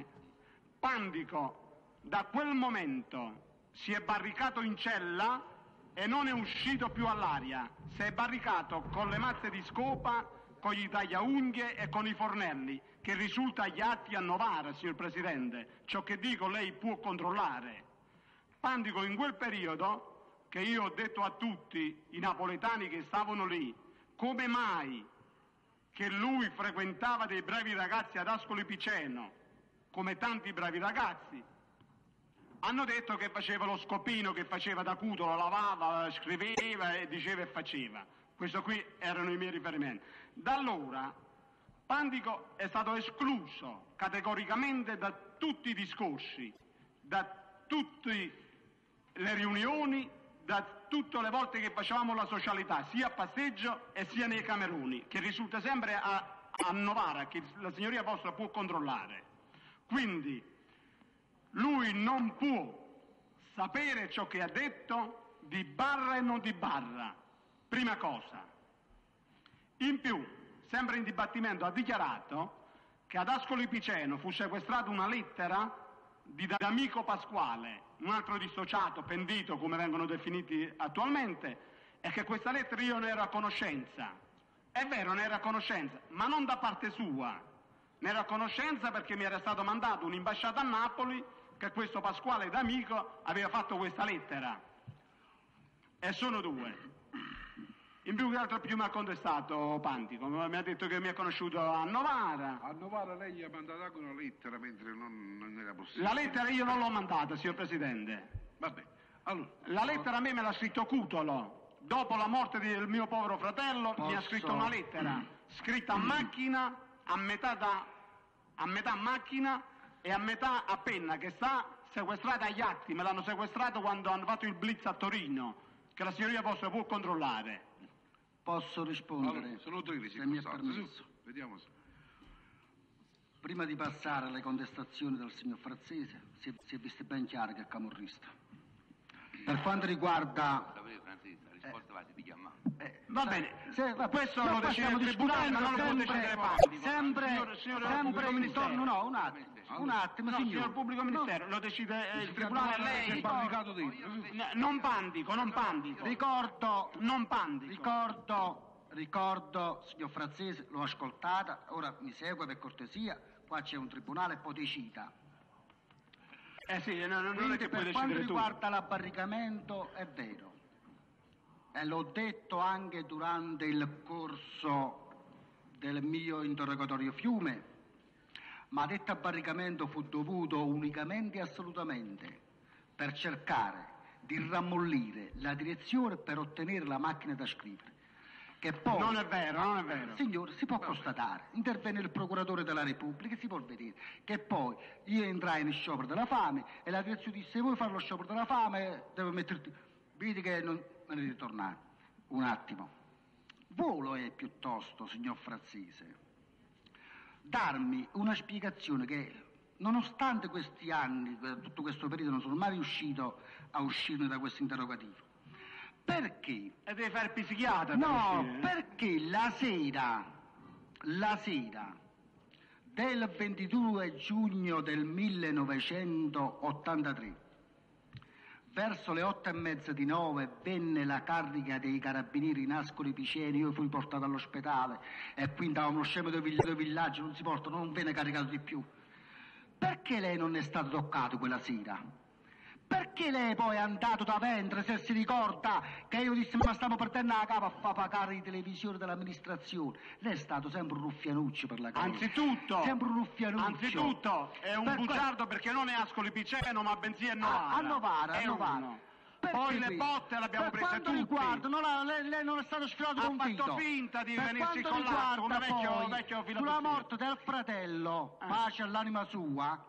Pandico da quel momento si è barricato in cella e non è uscito più all'aria. Si è barricato con le mazze di scopa, con gli tagliaunghie e con i fornelli, che risulta agli atti a Novara, signor Presidente. Ciò che dico lei può controllare. Pandico in quel periodo, che io ho detto a tutti i napoletani che stavano lì, come mai che lui frequentava dei bravi ragazzi ad Ascoli Piceno, come tanti bravi ragazzi, hanno detto che faceva lo scopino, che faceva da cutolo, lavava, scriveva e diceva e faceva. Questo qui erano i miei riferimenti. Da allora Pandico è stato escluso categoricamente da tutti i discorsi, da tutte le riunioni, da tutte le volte che facevamo la socialità, sia a passeggio e sia nei cameroni, che risulta sempre a, a Novara, che la signoria vostra può controllare. Quindi lui non può sapere ciò che ha detto di barra e non di barra, prima cosa. In più, sempre in dibattimento, ha dichiarato che ad Ascoli Piceno fu sequestrata una lettera di D'Amico Pasquale, un altro dissociato, pentito come vengono definiti attualmente, e che questa lettera io ne ero a conoscenza. È vero, ne ero a conoscenza, ma non da parte sua. Ne ero a conoscenza perché mi era stato mandato un'imbasciata a Napoli che questo Pasquale D'Amico aveva fatto questa lettera. E sono due. In più che altro più mi ha contestato Pandico, mi ha detto che mi ha conosciuto a Novara. A Novara lei gli ha mandato anche una lettera mentre non, non era possibile. La lettera io non l'ho mandata, signor Presidente. Vabbè, allora. La lettera a me me l'ha scritto Cutolo. Dopo la morte del mio povero fratello Posso... mi ha scritto una lettera, scritta a macchina, a metà, da, a metà macchina e a metà a penna, che sta sequestrata agli atti. Me l'hanno sequestrato quando hanno fatto il blitz a Torino, che la signoria vostra può controllare. Posso rispondere? Allora, sono tre le se mi è circostanze. permesso. Su, vediamo se. Prima di passare alle contestazioni del signor Frazzese, si è, si è visto ben chiaro che è camorrista. Per quanto riguarda... Eh, va bene, se, va, questo no, lo decide il tribunale, ma non lo può decidere Pandico. Sempre, signor, signor sempre intorno, no, un attimo, un attimo, no, signor. signor pubblico ministero, no. Lo decide eh, il tribunale, lei. Ricordo, non Pandico, non Pandico. Ricordo, non Pandico. Ricordo, ricordo, signor Frazzese, l'ho ascoltata, ora mi segue per cortesia, qua c'è un tribunale e poi decida. Eh sì, no, non Quindi è che puoi per quanto decidere tu. riguarda l'abbarricamento è vero. E l'ho detto anche durante il corso del mio interrogatorio Fiume, ma detto abbarricamento fu dovuto unicamente e assolutamente per cercare di rammollire la direzione per ottenere la macchina da scrivere. Che poi, non è vero, non è vero. Signore, si può constatare, intervenne il procuratore della Repubblica, si può vedere, che poi io entrai in sciopero della fame e la direzione disse: se vuoi fare lo sciopero della fame devo metterti... Vedi che non... me ne devi tornare. Un attimo. Volo è piuttosto, signor Frazzese, darmi una spiegazione che, nonostante questi anni, tutto questo periodo, non sono mai riuscito a uscirne da questo interrogativo. Perché? E devi fare il psichiatra. No, perché la sera, la sera del ventidue giugno del millenovecentottantatré, verso le otto e mezza di nove venne la carica dei carabinieri in Ascoli Piceno, io fui portato all'ospedale e quindi avevamo lo scemo del villaggio, non si porta, non venne caricato di più. Perché lei non è stato toccato quella sera? Perché lei poi è andato da ventre, se si ricorda, che io dissi ma stiamo perdendo la capa a far pagare i televisori dell'amministrazione? Lei è stato sempre un ruffianuccio per la cosa. Anzitutto, sempre un ruffianuccio. Anzitutto è un per bugiardo que... perché non è Ascoli Piceno ma bensì è Novara. A, a Novara, a è Novara. Uno. Poi le botte le abbiamo per prese quanto tutti. Riguarda, non ha, lei, lei non è stato sfilato con Ha fatto finta di per venirsi quanto con l'altro, come riguarda vecchio, poi, vecchio sulla filosofico. morte del fratello, Eh. pace all'anima sua.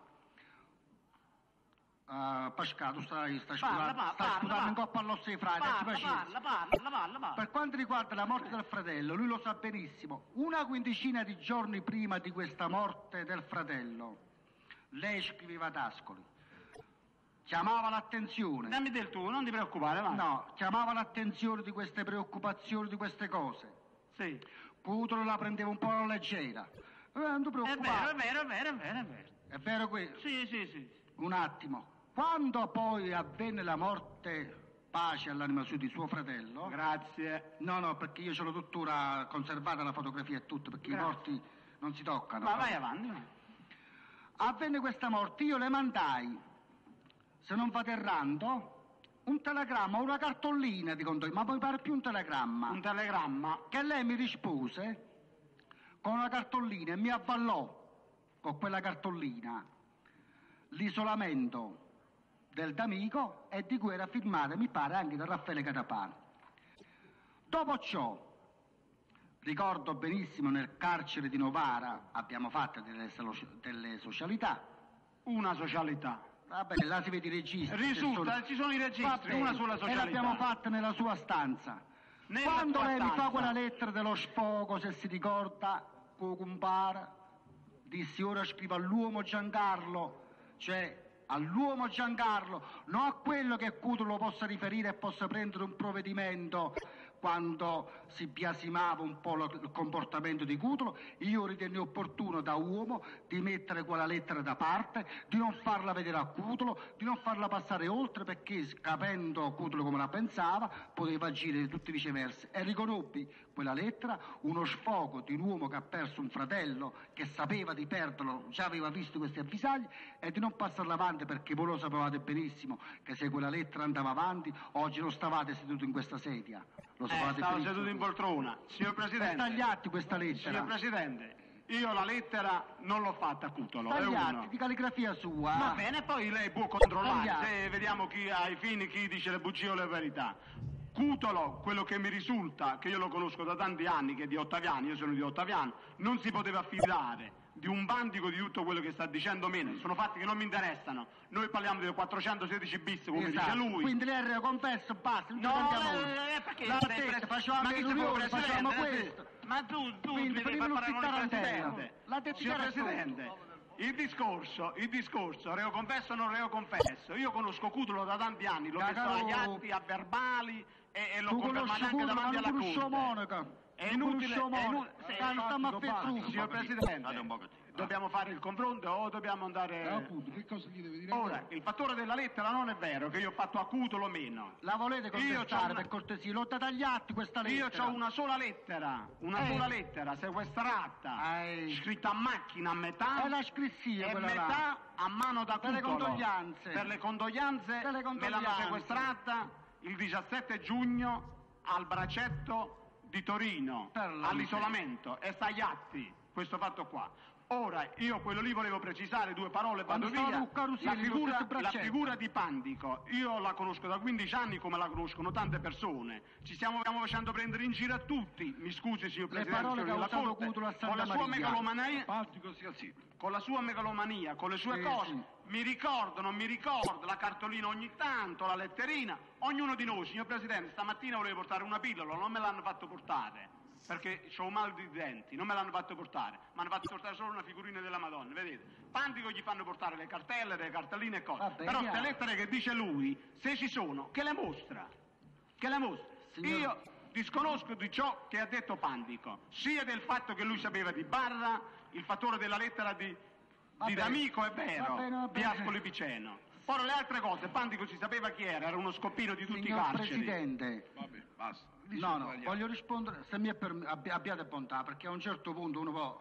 Uh, Pascal, tu stai, stai Parla, sputando, parla, stai sputando parla. in coppa all'osso di frate, Parla, ci pazienza. parla, parla, parla, parla. Per quanto riguarda la morte del fratello, lui lo sa benissimo, una quindicina di giorni prima di questa morte del fratello, lei scriveva ad Ascoli: chiamava l'attenzione. Dammi del tuo, non ti preoccupare, va. No, chiamava l'attenzione di queste preoccupazioni, di queste cose. Sì. Cutolo la prendeva un po' alla leggera. Eh, non ti È preoccupare. vero, è vero, è vero, è vero, è vero. È vero questo? Sì, sì, sì. Un attimo. Quando poi avvenne la morte, pace all'anima sua di suo fratello. Grazie. No, no, perché io ce l'ho tuttora conservata la fotografia e tutto, perché Grazie. i morti non si toccano. Ma vai avanti, vai. Avvenne questa morte, io le mandai, se non vado errando, un telegramma, una cartolina di conto, ma poi pare più un telegramma. Un telegramma? Che lei mi rispose con una cartolina e mi avvallò con quella cartolina l'isolamento del D'Amico e di cui era firmata, mi pare, anche da Raffaele Catapano. Dopo ciò, ricordo benissimo nel carcere di Novara abbiamo fatto delle, delle socialità. Una socialità. Vabbè, là si vede i registri. Risulta, sono... ci sono i registri, Vabbè, una sola socialità. E l'abbiamo fatta nella sua stanza. Nella Quando tua lei stanza. mi fa quella lettera dello sfogo, se si ricorda, con compare, dissi ora scrivo all'uomo Giancarlo, cioè all'uomo Giancarlo, non a quello che Cutolo possa riferire e possa prendere un provvedimento quando si biasimava un po' il comportamento di Cutolo. Io ritenni opportuno da uomo di mettere quella lettera da parte, di non farla vedere a Cutolo, di non farla passare oltre, perché capendo Cutolo come la pensava poteva agire tutti viceversa, e riconobbi quella lettera uno sfogo di un uomo che ha perso un fratello, che sapeva di perderlo, già aveva visto questi avvisagli, e di non passarla avanti, perché voi lo sapevate benissimo che se quella lettera andava avanti oggi non stavate seduti in questa sedia. Lo Eh, stavo seduto in poltrona. Signor Presidente. Sta agli atti questa lettera. Signor Presidente, io la lettera non l'ho fatta a Cutolo. Sta è agli uno. atti di calligrafia sua. Va bene, poi lei può controllare Sbagliato. se vediamo chi ai fini chi dice le bugie o le verità. Cutolo, quello che mi risulta, che io lo conosco da tanti anni, che è di Ottaviano, io sono di Ottaviano, non si poteva fidare di un bandico di tutto quello che sta dicendo meno. Sono fatti che non mi interessano. Noi parliamo del quattrocentosedici bis, come Esatto. dice lui. Quindi lei confesso, basta, non No, ci andiamo. eh, eh, perché La sei testa, pres- facevamo ma le chi sei riunioni, presidente, facevamo eh, questo. Ma tu, tu Quindi devi prima far parlare non con il si tarantella. Presidente. La testa Signor era Presidente, il discorso, il discorso, reo confesso o non reo confesso, io conosco Cutolo da tanti anni, l'ho visto Cagalo. agli atti, a verbali e, e l'ho Tu confermato conosci anche Cutolo, davanti ma alla non conosci Corte. Monaca. È Tu inutile, conosci è Monaca. inutile. Eh, non stiamo a fare trucco. Signor Presidente, dobbiamo fare il confronto o dobbiamo andare... Eh, appunto, che cosa gli deve dire? Ora, il fattore della lettera non è vero che io ho fatto a Cutolo meno. La volete Io contestare c'ho una- per cortesia? L'ho data agli atti questa lettera. Io ho una sola lettera, una Eh. sola lettera sequestrata, Eh. scritta a macchina a metà È la scrissia e quella là. metà a mano da Per le Cutolo. condoglianze. Per le condoglianze, Per le me l'hanno condoglianze. sequestrata il diciassette giugno al Bracetto di Torino, Per la all'isolamento, e sta agli atti questo fatto qua. Ora, io quello lì volevo precisare due parole, vado Quando stavo via. con Carusieri, La con figura, questo la braccetto. figura di Pandico, io la conosco da quindici anni come la conoscono tante persone. Ci stiamo, stiamo facendo prendere in giro a tutti. Mi scusi, signor Le Presidente, parole che ha della usato Corte, Cutolo a Santa con la sua Maria. megalomania, Pandico sia zitto. con la sua megalomania, con le sue Sì, cose, sì. mi ricordo, non mi ricordo, la cartolina ogni tanto, la letterina, ognuno di noi, signor Presidente, stamattina volevo portare una pillola, non me l'hanno fatto portare, perché ho un mal di denti, non me l'hanno fatto portare, mi hanno fatto portare solo una figurina della Madonna, vedete? Pandico gli fanno portare le cartelle, le cartelline e cose, Vabbè, però chiaro. queste lettere che dice lui, se ci sono, che le mostra? Che le mostra? Signor- Io disconosco di ciò che ha detto Pandico, sia del fatto che lui sapeva di Barra, il fattore della lettera di, Va di bene. D'Amico è vero, Va bene, va di bene. Ascoli Piceno. Poi le altre cose, Pandico si sapeva chi era, era uno scoppino di tutti Signor i carceri. Presidente, Vabbè, basta. no, no, voglio rispondere, se mi è per, abbi- abbiate bontà, perché a un certo punto uno può...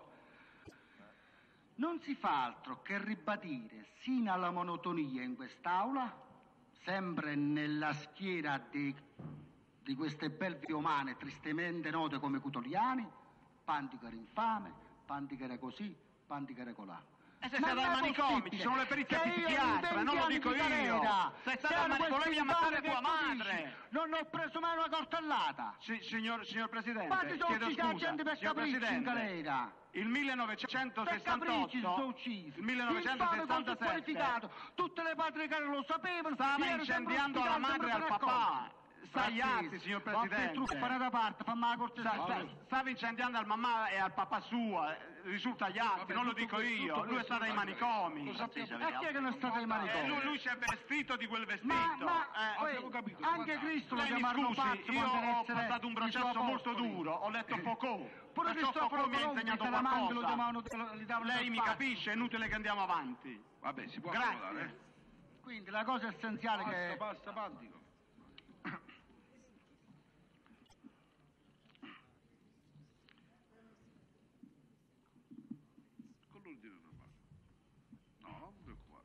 Non si fa altro che ribadire sino alla monotonia in quest'aula, sempre nella schiera di, di queste belve umane tristemente note come cutoliani, Pandico era infame, Pandico era così, Pandico era colà. E se Ma sei non dai è manicomi, possibile ci sono le perizie che io psichiatre, in non lo venti dico anni di io. carriera, Sei stato se al manico, questi volevi ammazzare impari tua che tu madre. dici, non ho preso mai una coltellata. Sì, signor, signor Presidente, Ma ti sono chiedo uccisi la scusa, gente per signor capricci in Presidente, galera. il Per millenovecentosessantotto, capricci si sono uccisi. il Infame millenovecentosessantasette qualificato. Tutte le patrie care lo sapevano. stava io ero sempre incendiando alla ospitale, madre e al sempre papà. sta agli atti, signor Presidente. Fare da parte, fammi la cortesia. Sta, sta, stava incendiando al mamma e al papà sua, eh, risulta agli atti, Vabbè, non lo tutto dico questo- io, tutto lui è questo- stato ai manicomi. Lo sappiamo. E chi è che non è stato ai Eh, manicomi? lui, lui si è vestito di quel vestito. Ma, ma eh, poi, abbiamo capito, anche guarda. Cristo lo Lei mi chiamarono scusi, pazzo io quando deve ho essere passato un i processo suoi molto apostoli. duro, ho letto Foucault. Pure Perciò Cristoforo Foucault mi ha Colombo, insegnato che Salamanca lo qualcosa. chiamavano, gli davano Lei mi spazio. capisce, è inutile che andiamo avanti. Vabbè, si può Grazie. accomodare, eh? Quindi la cosa essenziale che... Basta, basta, Pandico. Con l'ordine normale. No, non vi preoccupate.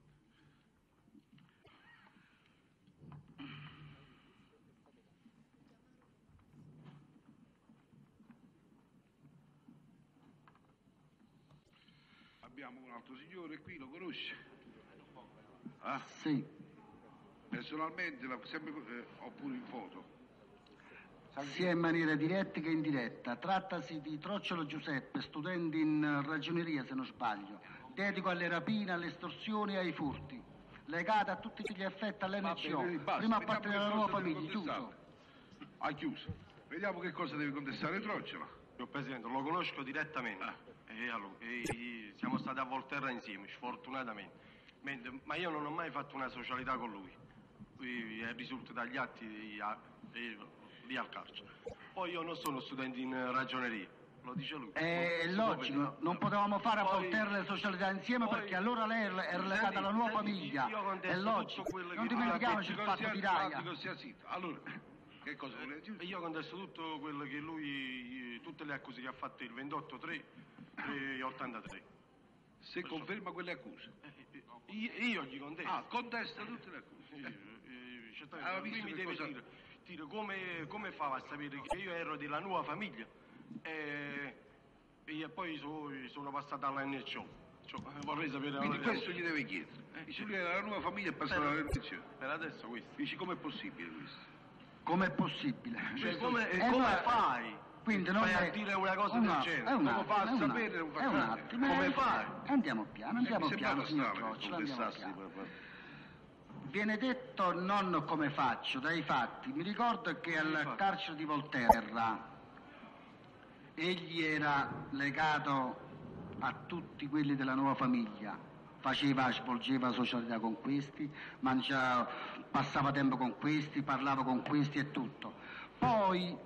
Abbiamo un altro signore qui, lo conosci? Ah? Sì. Personalmente, la- sempre, eh, oppure in foto? Sia in maniera diretta che indiretta. Trattasi di Trocciolo Giuseppe, studente in eh, ragioneria se non sbaglio, dedico alle rapine, alle estorsioni e ai furti, legato a tutti gli effetti all'N C O, Va bene, basta, prima a vediamo partire che dalla cosa nuova deve famiglia, contestare. chiuso. Ha chiuso. Vediamo che cosa deve contestare Trocciola. Signor Presidente, lo conosco direttamente. E allora, e- e siamo stati a Volterra insieme, sfortunatamente. Mentre- ma io non ho mai fatto una socialità con lui. Qui, eh, risulta dagli atti di, a- di- lì al carcere. Poi io non sono studente in eh, ragioneria, lo dice lui. È Si può logico, vedere. non potevamo fare a Poi- Volterra le socialità insieme poi- perché allora lei era era legata Senti, alla nuova senti, famiglia. io contesto È tutto logico. quello Non che- dimentichiamoci il Pandico, fatto sia- di Raia. Pandico, sia zitto. Allora, che cosa vuole dire? E io contesto tutto quello che lui, tutte le accuse che ha fatto il ventotto tre e ottantatré. Se conferma quelle accuse. Io, io gli contesto. Ah, contesta tutte le accuse. Sì, eh, certamente. Aveva Lui visto mi che deve cosa- dire, dire come, come fa a sapere che io ero della nuova famiglia e, e poi so- sono passato all'N C O. Cioè, vorrei sapere... Quindi questo gli deve chiedere. Dice lui era la nuova famiglia e passava alla lezione. Per adesso questo. Dici com'è possibile questo? Com'è possibile? Cioè, come, Eh, come ma- fai? Quindi non Fai è... a dire una cosa un del attimo, genere? È un Come attimo, fa a è un sapere, attimo, non fa è un sapere. attimo. Come eh, fai? Andiamo piano, andiamo Eh, mi piano, sembrava signor strano che Trocciolo, andiamo contestassi. piano. per- Viene detto non come faccio, dai fatti. Mi ricordo che al carcere di Volterra egli era legato a tutti quelli della nuova famiglia, faceva, svolgeva socialità con questi, mangiava, passava tempo con questi, parlava con questi e tutto. Poi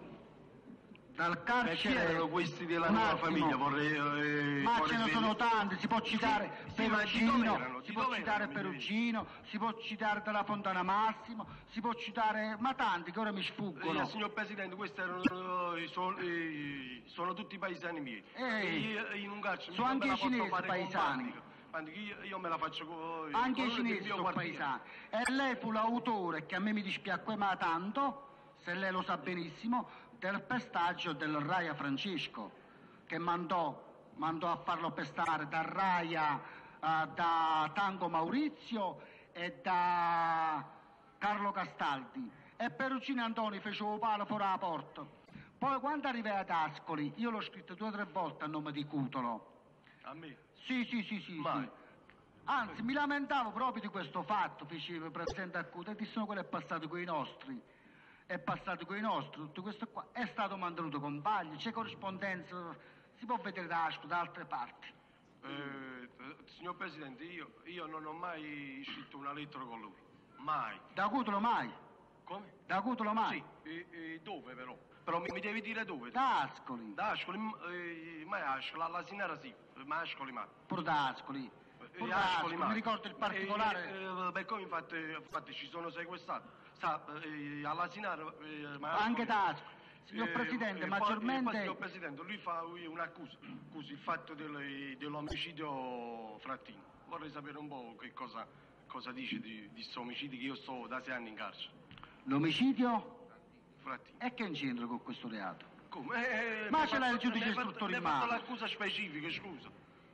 dal Perché carcere... erano questi della Un nuova attimo. famiglia? Vorrei, eh, Ma vorrei ce ne vedere- sono tanti, si può citare Sì, sì, ma di dove Perugino, erano? si Di può dove citare erano, mi devi Perugino, si può citare della Fontana Massimo, si può citare, ma tanti che ora mi sfuggono. Eh, signor Presidente, questi erano, eh, sono, eh, sono tutti paesani miei. Ehi, E io in un carcere sono non me anche la i posso cinesi fare con paesani. Pandico. Pandico, io, io me la faccio con Anche con i uno del cinesi mio sono quartiere. paesani. E lei fu l'autore, che a me mi dispiacque ma tanto, se lei lo sa benissimo, del pestaggio del Raia Francesco, che mandò, mandò a farlo pestare da Raia, eh, da Tango Maurizio e da Carlo Castaldi. E Perugino Antoni fece un palo fuori la porta. Poi quando arrivai ad Ascoli, io l'ho scritto due o tre volte a nome di Cutolo. A me? Sì, sì, sì, sì. Mai. sì. Anzi, mi lamentavo proprio di questo fatto, facevo presente a Cutolo, e dissero quello è passato con i nostri. È passato con i nostri, tutto questo qua. È stato mantenuto compagno, c'è corrispondenza, si può vedere da Ascoli, da altre parti. Eh, signor Presidente, io, io non ho mai scritto una lettera con lui. Mai. Da Cutolo mai? Come? Da Cutolo mai? Sì, e, e dove però? Però mi, mi devi dire dove? Da Ascoli. Da Ascoli, m- eh, ma è Ascoli, all'Asinara sì, ma Ascoli ma. Pure da Ascoli. Eh, Pure da Ascoli, mi ricordo il particolare. Eh, eh, beh, come infatti, infatti ci sono sequestrato. Sa, eh, all'Asinara, eh, ma Anche da Ascoli. Signor Eh, Presidente, eh, poi- maggiormente... poi, signor Presidente, lui fa un'accusa, accusa il fatto del- dell'omicidio Frattini. Vorrei sapere un po' che cosa, cosa dice di questo omicidio che io sto da sei anni in carcere. L'omicidio? Frattini. E che c'entra con questo reato? Come? Eh, Ma mi ce hai l'ha il fatto- giudice mi hai fatto- istruttore in mi hai fatto mano. l'accusa specifica, scusa.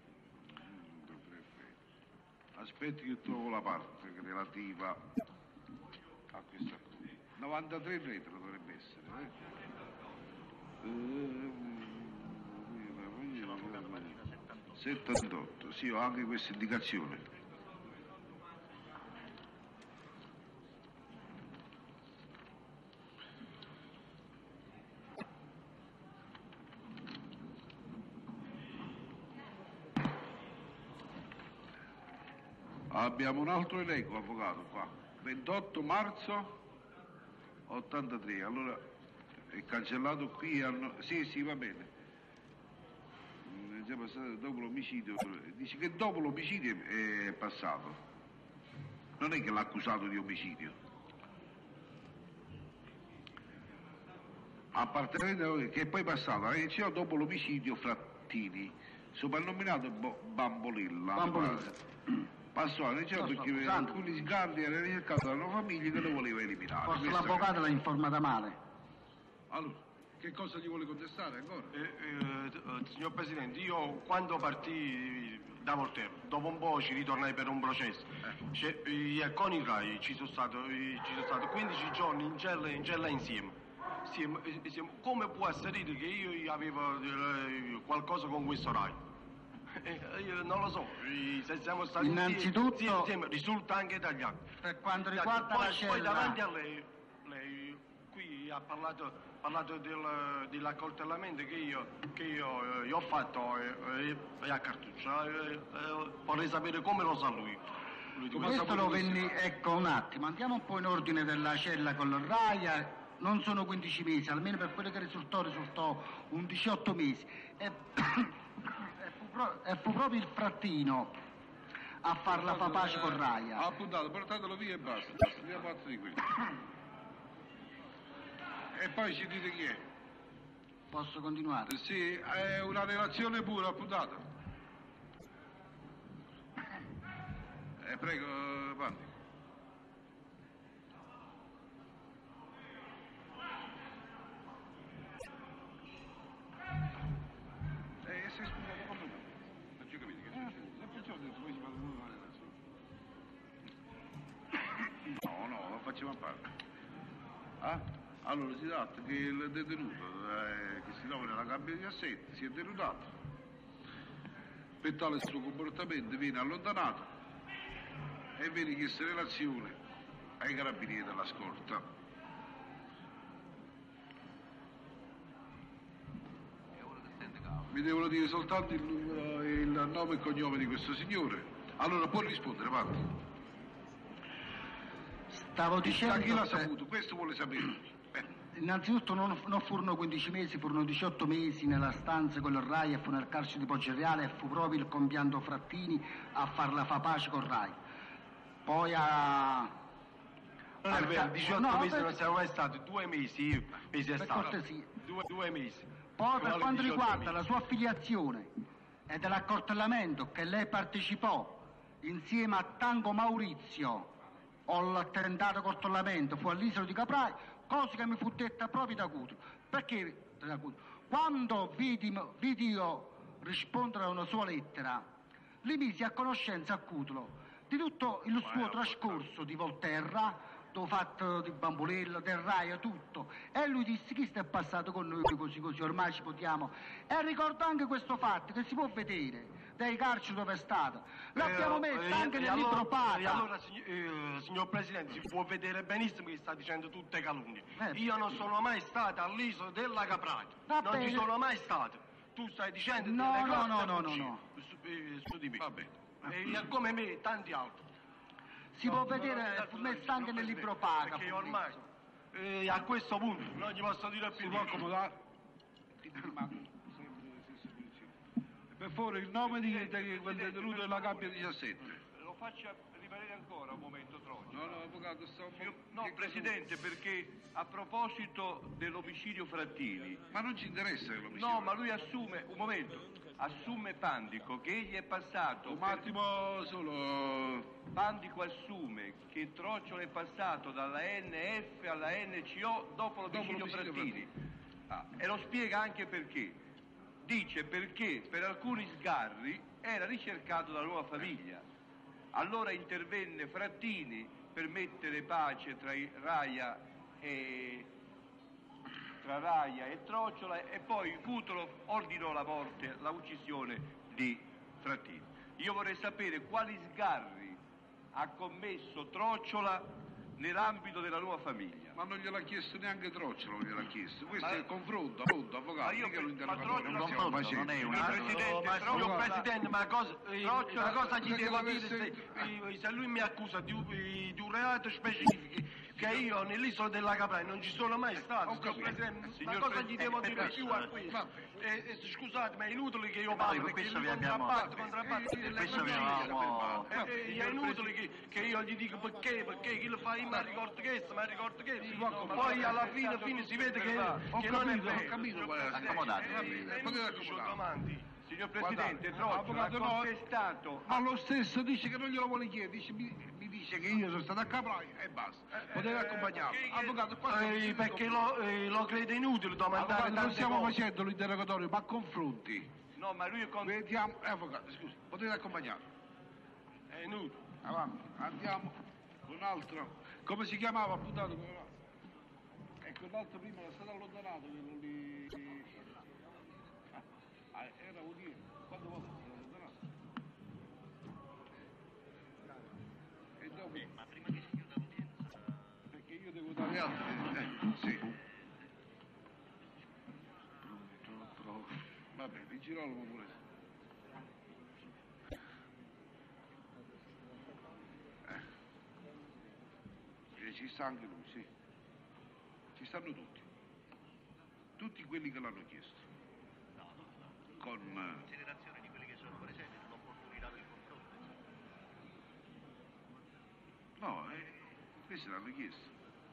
Aspetti che trovo la parte relativa a questa cosa. novantatré retro dovrebbe essere. Eh? settantotto, sì, ho anche questa indicazione. Abbiamo un altro elenco, avvocato, qua. ventotto marzo ottantatré, allora è cancellato qui, hanno... sì, sì, va bene. È già passato dopo l'omicidio, dice che dopo l'omicidio è passato, non è che l'ha accusato di omicidio. Appartenente che poi è passato, ha iniziato dopo l'omicidio Frattini, soprannominato Bo- Bambolilla. Bambolilla. Passò a iniziato Lo so, perché scusate. alcuni sgardi erano ricercati dalla famiglia che lo voleva eliminare. Forse Questa l'avvocato è- l'ha informata male. Allora, che cosa gli vuole contestare ancora? Eh, eh, eh, signor Presidente, io quando partii da Volterra, dopo un po' ci ritornai per un processo. C'è- eh, con i Rai ci sono stato, eh, ci sono stato quindici giorni in cella, in cella insieme. Insieme- eh, insieme. Come può essere che io avevo eh, qualcosa con questo Rai? Eh, io non lo so, eh, se siamo stati Innanzitutto- insieme, insieme, risulta anche dagli atti. Per quanto Dagli atti. riguarda poi, la poi cella... davanti a lei, lei qui ha parlato, parlato del, dell'accoltellamento che io, che io, eh, io ho fatto eh, eh, e a Cartuccia. Eh, eh, vorrei sapere come lo sa lui. lui di Questo questo. lo venni, ecco un attimo, andiamo un po' in ordine della cella con il Raia, non sono quindici mesi, almeno per quello che risultò, risultò un diciotto mesi. E, e, fu, pro- e fu proprio il Frattino a far la pace con Raia. Ha appuntato, portatelo via e basta, andiamo fatto di questo. E poi ci dite chi è? Posso continuare? Sì, è una relazione pura, appuntata. Eh, prego, avanti. Eh, si è scusato con me. Non ci ho capito che è successo. Eh, perciò ho detto, poi si parla di una relazione. No, no, lo facciamo a parte. Ah? Allora si tratta che il detenuto eh, che si trova nella gabbia di assetti si è denudato. Per tale suo comportamento viene allontanato e viene chiesta relazione ai carabinieri della scorta. Mi devono dire soltanto il, numero, il nome e cognome di questo signore. Allora può rispondere, avanti. Stavo dicendo... Da chi l'ha che- saputo? Questo vuole sapere. Innanzitutto non, non furono quindici mesi, furono diciotto mesi nella stanza con il Rai e fu nel carcere di Poggioreale e fu proprio il compianto Frattini a farla fa pace con Rai. Poi a... Non è al vero, ca- diciotto no, mesi per- non siamo mai stati, due mesi, mesi è Per stato. cortesia. Due, due mesi. Poi per Quale quanto diciotto riguarda mesi? la sua affiliazione e dell'accoltellamento che lei partecipò insieme a Tango Maurizio all'attentato accoltellamento fu all'isola di Caprai, cosa che mi fu detta proprio da Cutolo. Perché da Cutolo? Quando vidi, vidi io rispondere a una sua lettera, li misi a conoscenza a Cutolo di tutto il suo trascorso di Volterra, dove ho fatto di Bambolella, del Raia, tutto. E lui disse chi sta passato con noi così così, ormai ci potiamo. E ricordo anche questo fatto che si può vedere dai carceri dove è stato. L'abbiamo Eh, messo eh, anche e nel allora- libro Paca. E allora, sig- eh, signor Presidente, si può vedere benissimo che sta dicendo tutte calunnie. Eh. Io non sono mai stato all'isola della Caprati. Va Non bene. ci sono mai stato. Tu stai dicendo No, delle no, cose no, no, bugie no, no. Su, eh, su di me. E come me, tanti altri. Si No, può no, vedere, no, fu no, messo anche signor nel libro Presidente, Paca. Perché fu ormai messo. eh, a questo punto non gli posso dire più Si può niente. accomodare? Per favore, il nome di, di quel detenuto della gabbia diciassette. Lo faccia rimanere ancora un momento, Trocio. No, no, avvocato, sto... Io- no, Presidente, perché a proposito dell'omicidio Frattini... Ma non ci interessa l'omicidio. No, ma lui assume, un momento, assume Pandico che egli è passato... Un per- attimo solo... Pandico assume che Trocciolo è passato dalla N F alla N C O dopo l'omicidio l'omicidio Frattini. Ah, e lo spiega anche perché. Dice perché per alcuni sgarri era ricercato dalla nuova famiglia. Allora intervenne Frattini per mettere pace tra i Raia e tra Raia e Trocciola e poi Cutolo ordinò la morte, la uccisione di Frattini. Io vorrei sapere quali sgarri ha commesso Trocciola nell'ambito della nuova famiglia. Ma non gliel'ha chiesto neanche Troccia, non gliel'ha chiesto. Questo Ma- è il confronto, appunto, avvocato. Ma io mica pe- l'interrogatorio, ma non Troccia- stiamo non facendo. è un Signor altro- Presidente, ma signor scusa- Presidente, ma cosa, eh, Troccia, una cosa gli perché devo deve dire, se, essere- eh, se lui mi accusa di un, di un reato specifico, che io nell'isola della Campania non ci sono mai stato, Ho signor capito. Presidente, ma Signor cosa gli Presidente, devo per dire questo- più a questo? Eh, eh, scusate, ma è inutile che io Ma parli, per perché questo lui vi abbiamo- contrabbando, contrabbando, per delle questo famiglie. avevamo- Eh, eh, è inutile che, che io gli dica perché, perché chi lo fa, io mi ricordo che, ma ricordo che, poi alla fine, fine si vede che, Ho che non è capito, ho vero. capito qual è la Accomodate. situazione. Eh, Potete eh, ci sono accomodare. domande. Signor Presidente, Guardate, Troccia ha avvocato, no, contestato. ma lo stesso dice che non glielo vuole chiedere, dice, mi, mi dice che io sono stato a Capraia e basta. Potete accompagnarlo. Avvocato, qua stiamo Eh, facendo perché il lo, eh, lo crede inutile domandare Avvocato, non tante stiamo cose. facendo l'interrogatorio, ma confronti. No, ma lui è con... Vediamo, eh, avvocato, scusi, potete accompagnarlo. È inutile. Avanti, andiamo con un altro. Come si chiamava, appuntato? Ecco, l'altro prima era stato allontanato, quello lì. Ah, era Udine. Quando volte è stato allontanato? E dopo... Ma prima che si chiuda l'udienza... Perché io devo dare altri. Eh, sì. Va bene, il Girolamo pure. Eh. E ci sta anche lui, sì. Ci stanno tutti. Tutti quelli che l'hanno chiesto. No, no, no. Con... eh, Considerazione di quelli che sono presenti, l'opportunità del confronto. No, eh, questi l'hanno chiesto.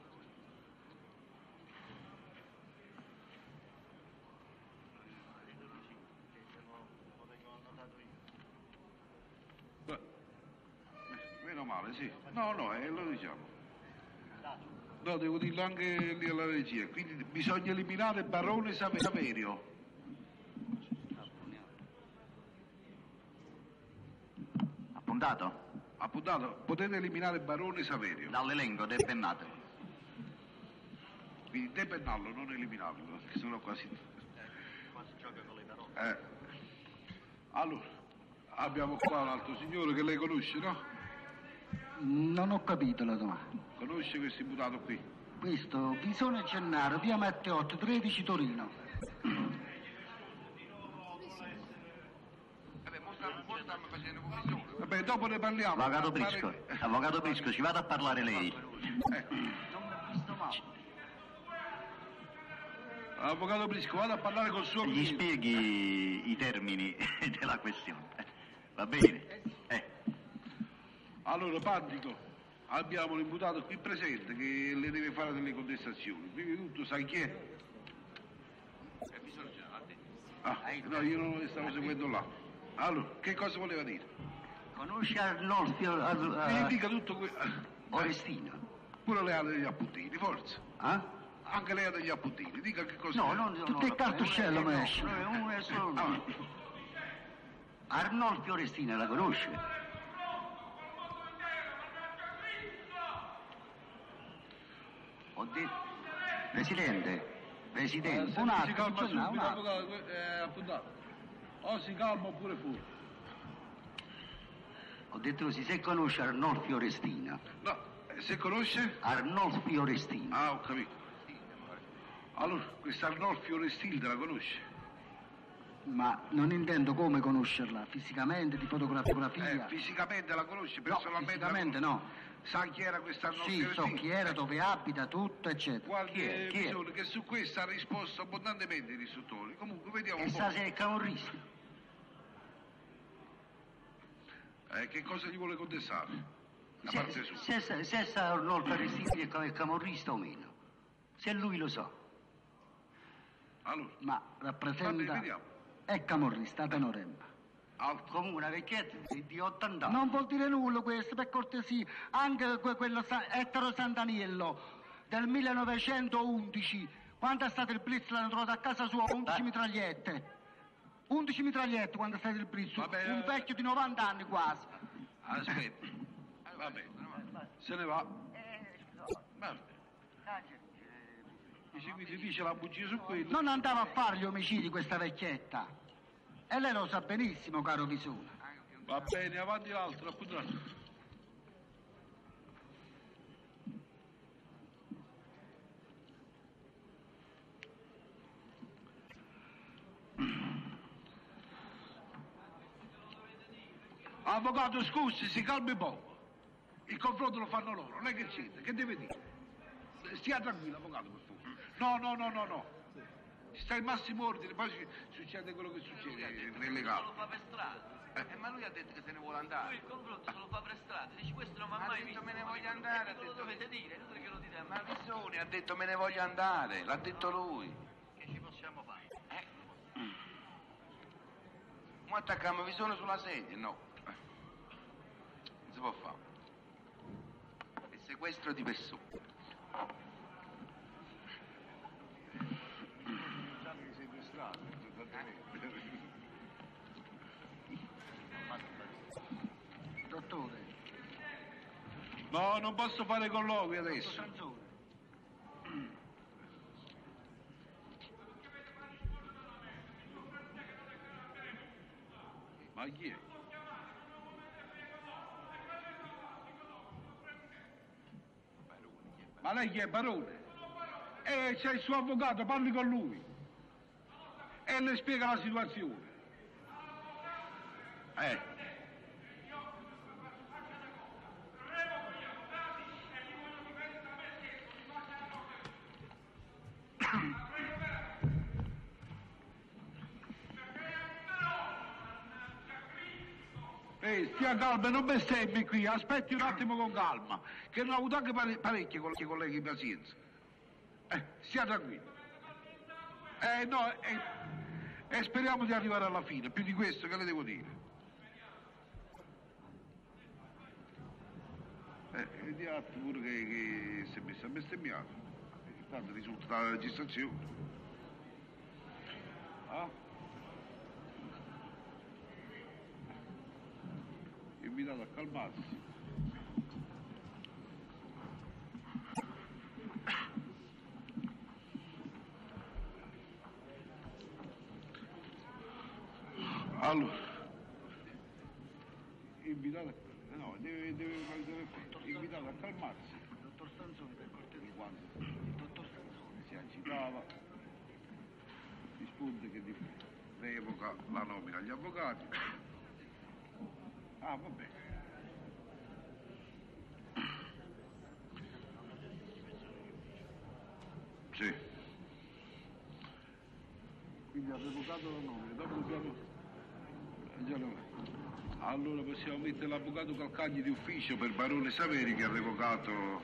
Beh, meno male, sì. No, no, eh, lo diciamo. No, devo dirlo anche lì alla regia. Quindi bisogna eliminare Barone Save- Saverio. Appuntato? Appuntato, potete eliminare Barone Saverio. Dall'elenco depennate. Quindi depennarlo, non eliminarlo, perché sennò quasi... Qua si gioca con le parole. Eh. Allora, abbiamo qua un altro signore che lei conosce, no? Non ho capito la domanda. Conosce questo imputato qui? Questo, Visone Gennaro, via Matteotti, tredici Torino. Vabbè, dopo ne parliamo. Avvocato Ma Prisco, pare- avvocato Prisco, ci vado a parlare lei. Ecco. Avvocato Prisco, vado a parlare col suo Gli amico. spieghi i termini della questione. Va bene? Eh. Allora, Pandico, abbiamo l'imputato qui presente che le deve fare delle contestazioni. Prima di tutto, sai chi è? Ah, no, io non le stavo seguendo là. Allora, che cosa voleva dire? Conosce Arnolfio Ar- Mi dica tutto questo. Orestino? Pure lei ha degli appuntini, forza. Eh? Anche lei ha degli appuntini, dica che cosa No, è. no, tutto il cartuscello mi esce. Uno è solo Ah, uno. Arnolfio Orestino la conosce? Ho detto... Presidente, Presidente, se un si attimo, calma Giovanni, un subito, attimo. avvocato, eh, appuntato. O si calma oppure fuori. Ho detto così, se conosce Arnolfio Orestino. No, eh, se conosce? Arnolfio Orestino. Ah, ho capito. Allora, questa Arnolfio Restilde la conosce? Ma non intendo come conoscerla, fisicamente, di fotografia. Eh, fisicamente la conosce, No, personalmente fisicamente la no. conosce. Sa chi era questa Arnolfio Sì, so Restilde? chi era, dove abita, tutto, eccetera. Qualche Chi è? Chi è? bisogno che su questo ha risposto abbondantemente i istruttori. Comunque vediamo E un po'. sa se è camorrista. Eh, che cosa gli vuole contestare? Da Se, parte sua. se, se, se sa Arnolfio Orestino è cam- è camorrista o meno. Se lui lo sa. Allora, Ma va bene, rappresenta... vediamo. È camorrista, Tenoremma. Altro. Comunque una vecchietta di, di ottanta anni. Non vuol dire nulla questo, per cortesia. Anche que- quello Sa- Ettore Sant'Aniello del millenovecentoundici, quando è stato il blitz l'hanno trovato a casa sua undici mitragliette. undici mitragliette quando è stato il blitz. Vabbè, Un eh. vecchio di novanta anni quasi. Aspetta. Va bene. Se ne va. Va bene. Dice, quindi dice la bugia su quello. Non andava a fare gli omicidi questa vecchietta. E lei lo sa benissimo, caro Visone. Va bene, avanti l'altro, appuntato. Avvocato, scusi, si calmi poco. Il confronto lo fanno loro, lei che c'entra? Che deve dire? Stia tranquillo, avvocato, per favore. No, no, no, no, no. Ci sta in massimo ordine, poi succede quello che succede nelle case. Lo fa per strada. Eh, ma lui ha detto che se ne vuole andare. Lui il confronto se lo fa per strada, dice questo non mi ha mai visto. Me ne voglio andare, ha detto. Lo dovete dire, non è che lo dite a me. Ma Visoni ha detto me ne voglio andare, l'ha detto lui. Che ci possiamo fare? Eh? Mm. Ma attacchiamo Visone sulla sedia? No. Eh. Non si può fare. È sequestro di persone. Dottore. No, non posso fare colloqui adesso. Ma chi è? Ma lei chi è, Barone? Eh, c'è il suo avvocato, parli con lui. E le spiega la situazione. Eh. Eh, stia calma, non bestemmi qui, aspetti un attimo con calma, che non ho avuto anche pare- parecchi colleghi, colleghi di pazienza. Eh, stia tranquillo. Eh, no, eh, e speriamo di arrivare alla fine, più di questo che le devo dire. Eh, e di altro pure che, che si è messo a bestemmiare, tanto risulta dalla registrazione. Ah? Invitato a calmarsi. Allora, invitato a, no, deve, deve, deve invitato a calmarsi. Dottor Stanzoni, per cortesia. Quando Il dottor Stanzoni. si agitava, risponde che revoca la nomina agli avvocati. Ah, va bene. Sì. Quindi ha revocato la nomina, dopo dobbiamo... già lo- Allora possiamo mettere l'avvocato Calcagni di ufficio per Barone Saveri che ha revocato...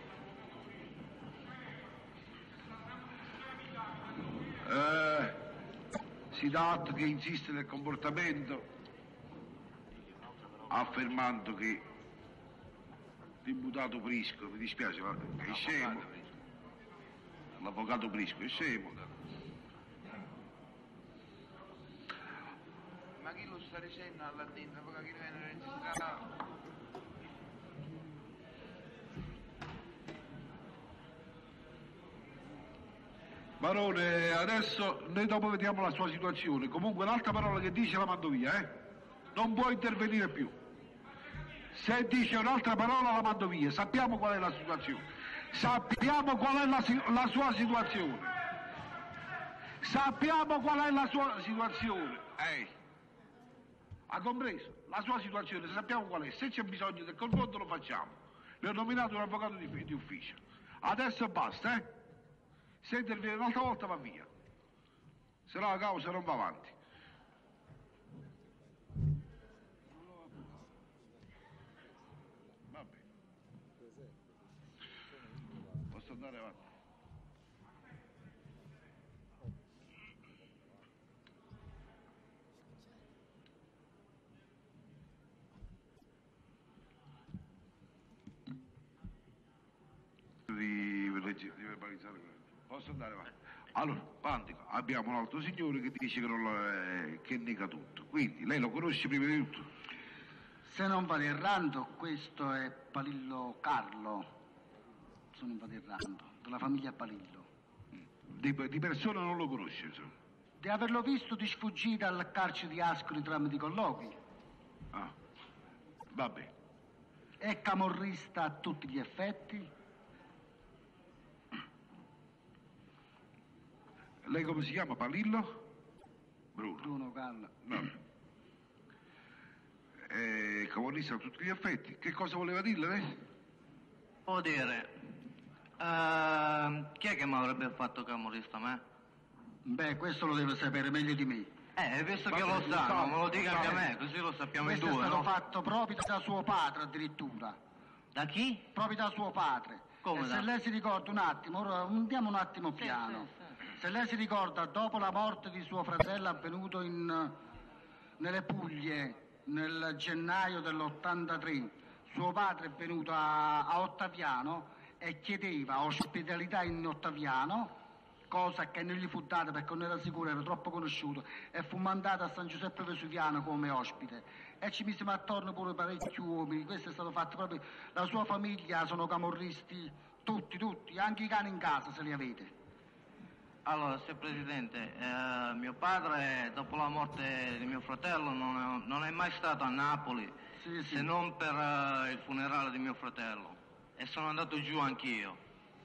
Eh, si dà atto che insiste nel comportamento affermando che l'imputato Prisco, mi dispiace, ma è scemo, l'avvocato Prisco è scemo. Ma chi lo sta dicendo là dentro? Perché chi viene registrato? Barone, adesso noi dopo vediamo la sua situazione. Comunque un'altra parola che dice la mando via, eh? Non può intervenire più. Se dice un'altra parola la mando via. Sappiamo qual è la situazione. Sappiamo qual è la, si- la sua situazione. Sappiamo qual è la sua situazione. Eh. Ha compreso? La sua situazione, sappiamo qual è. Se c'è bisogno del confronto lo facciamo. Le ho nominato un avvocato di, di ufficio. Adesso basta, eh? Se interviene un'altra volta va via, se no la causa non va avanti. Va bene. Posso andare avanti? Di, di verbalizzare quello. Posso andare avanti? Allora, Pantico, abbiamo un altro signore che dice che, non lo, eh, che nega tutto. Quindi, lei lo conosce prima di tutto? Se non vado errando, questo è Palillo Carlo. Se non vado errando, della famiglia Palillo. Di, di persona non lo conosce, insomma. Di averlo visto di sfuggire dal carcere di Ascoli tramite colloqui. Ah, va bene. È camorrista a tutti gli effetti. Lei come si chiama? Palillo? Bruno. Bruno Gallo. No. è comunista a tutti gli effetti. Che cosa voleva dirle lei? Può dire, uh, chi è che mi avrebbe fatto camorrista a me? Beh, questo lo deve sapere meglio di me. Eh, visto che lo sa, me lo dica anche a me, così lo sappiamo in Questo due, è stato no? fatto proprio da suo padre addirittura. Da chi? Proprio da suo padre. Come e da? se lei si ricorda un attimo, ora andiamo un attimo piano. Sì, sì, sì. Se lei si ricorda, dopo la morte di suo fratello avvenuto in, nelle Puglie nel gennaio dell'ottantatré, suo padre è venuto a, a Ottaviano e chiedeva ospitalità in Ottaviano, cosa che non gli fu data perché non era sicuro, era troppo conosciuto, e fu mandato a San Giuseppe Vesuviano come ospite. E ci misimo attorno pure parecchi uomini, questo è stato fatto proprio, la sua famiglia sono camorristi, tutti, tutti, anche i cani in casa se li avete. Allora, signor Presidente, eh, mio padre dopo la morte di mio fratello non è, non è mai stato a Napoli, sì, sì. se non per uh, il funerale di mio fratello, e sono andato giù anch'io.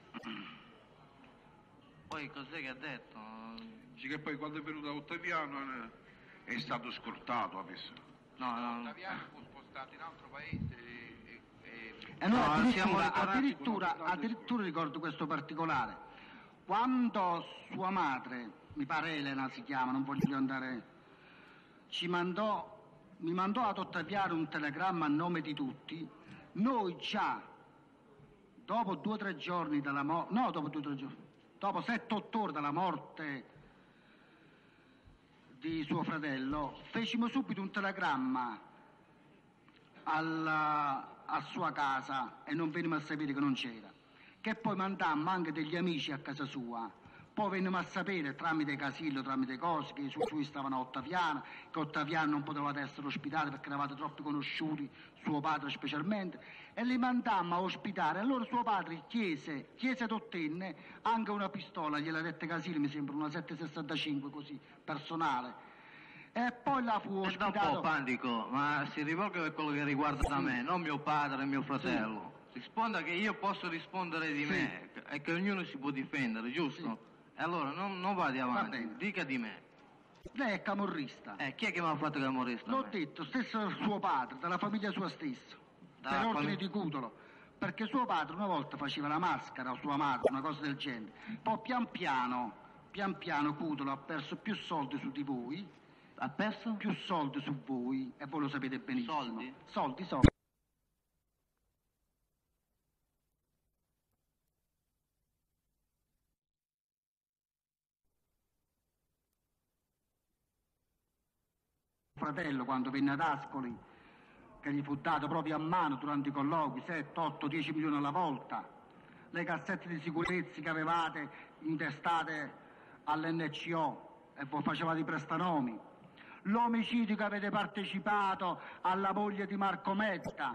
Poi cos'è che ha detto? Dice che poi quando è venuto a Ottaviano eh, è stato scortato adesso. No, no. Ottaviano fu spostato in altro paese e... e... E noi No, siamo addirittura, ritornati addirittura, con- addirittura ricordo questo particolare. Quando sua madre, mi pare Elena si chiama, non voglio andare, ci mandò, mi mandò ad Ottaviano un telegramma a nome di tutti, noi già, dopo due o tre giorni dalla morte, no, dopo due o tre giorni, dopo sette otto ore dalla morte di suo fratello, fecimo subito un telegramma alla, a sua casa e non venimmo a sapere che non c'era. Che poi mandammo anche degli amici a casa sua, poi venimmo a sapere tramite Casillo, tramite cose, che i suoi stavano a Ottaviano, che Ottaviano non poteva essere ospitato perché eravate troppo conosciuti, suo padre specialmente, e li mandammo a ospitare. Allora suo padre chiese, chiese ed ottenne anche una pistola, gliela dette Casillo, mi sembra, una sette sessantacinque così, personale. E poi la fu E dopo, ospitato... Pandico, ma si rivolga a quello che riguarda da me, non mio padre e mio fratello. Risponda che io posso rispondere di Sì. me e che ognuno si può difendere, giusto? E allora non, non vadi avanti, bene. dica di me. Lei è camorrista. Eh, chi è che mi ha fatto camorrista? a L'ho me? detto, stesso suo padre, dalla famiglia sua stessa, Da per ordine famig- di Cutolo, perché suo padre una volta faceva la maschera a sua madre, una cosa del genere. Poi pian piano, pian piano Cutolo ha perso più soldi su di voi. Ha perso? Più soldi su voi, e voi lo sapete benissimo. Soldi? Soldi, soldi. Fratello quando venne ad Ascoli, che gli fu dato proprio a mano durante i colloqui, sette, otto, dieci milioni alla volta, le cassette di sicurezza che avevate intestate all'N C O e voi facevate i prestanomi, l'omicidio che avete partecipato alla moglie di Marco Metta,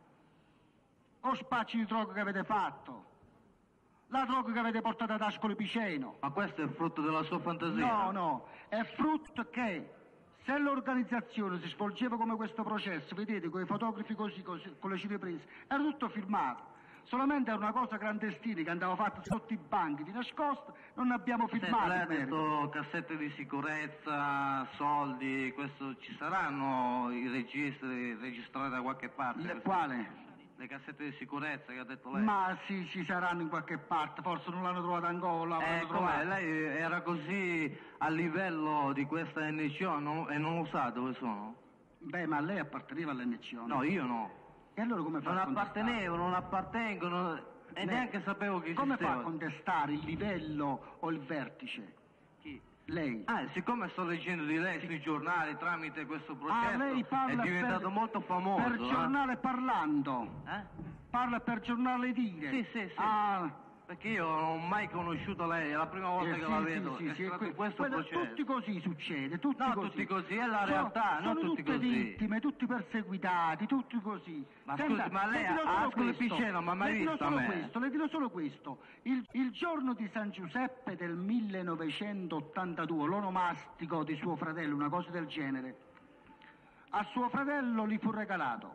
o spacci di droga che avete fatto, la droga che avete portato ad Ascoli Piceno. Ma questo è frutto della sua fantasia? No, no, è frutto che se l'organizzazione si svolgeva come questo processo, vedete, con i fotografi così, così con le cineprese, era tutto filmato. Solamente era una cosa clandestina che andava fatta sotto i banchi di nascosto, non abbiamo filmato. Lei ha il merito. detto cassette di sicurezza, soldi, questo ci saranno i registri registrati da qualche parte? Le quale? Le cassette di sicurezza che ha detto lei? Ma sì, ci saranno in qualche parte, forse non l'hanno trovata ancora. Eh, l'hanno com'è? trovata. Lei era così a livello di questa N C O non- e non lo sa dove sono? Beh, ma lei apparteneva all'N C O? No, io no. E allora come fa Non a contestare? appartenevo, non appartengo, non- e Lei- neanche sapevo che Come esisteva. fa a contestare il livello o il vertice? Chi? Lei. Ah, siccome sto leggendo di lei sui giornali tramite questo Ah, processo, lei è parla diventato per, molto famoso. per eh? giornale parlando. Eh? Parla per giornale dire. Sì, sì, sì. Ah, Perché io non ho mai conosciuto lei, è la prima volta eh, che sì, la sì, vedo. sì, è sì, stato que- questo quello- processo. tutti così succede, tutti No, così. tutti così, è la Sono- realtà, non sono tutti tutte così. vittime, tutti perseguitati, tutti così. Ma Senta, scusi, ma lei le dirò a solo Ascoli questo, Piceno non mi ha mai le dirò visto a solo me? questo, le dirò solo questo. Il, il giorno di San Giuseppe del millenovecentottantadue, l'onomastico di suo fratello, una cosa del genere, a suo fratello gli fu regalato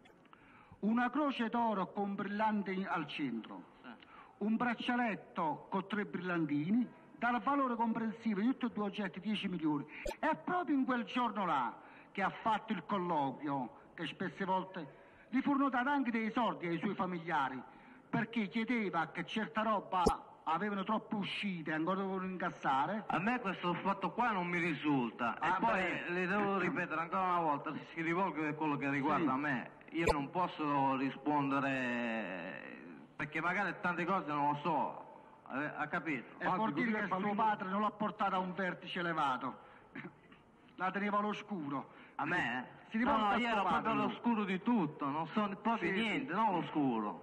una croce d'oro con brillanti al centro, un braccialetto con tre brillantini, dal valore comprensivo di tutti e due oggetti dieci milioni. È proprio in quel giorno là che ha fatto il colloquio, che spesse volte gli furono dati anche dei soldi ai suoi familiari, perché chiedeva che certa roba avevano troppe uscite, ancora dovevano incassare. A me questo fatto qua non mi risulta. Ah, e poi beh. le devo ripetere ancora una volta, se si rivolge a quello che riguarda Sì. me, io non posso rispondere perché magari tante cose non lo so. Ha ha capito? E vuol dire che suo padre non l'ha portato a un vertice elevato, la teneva all'oscuro. A me? Si No, rivolge no, a io suo ero padre, proprio lui. all'oscuro di tutto, non so proprio Sì, niente, sì. non all'oscuro.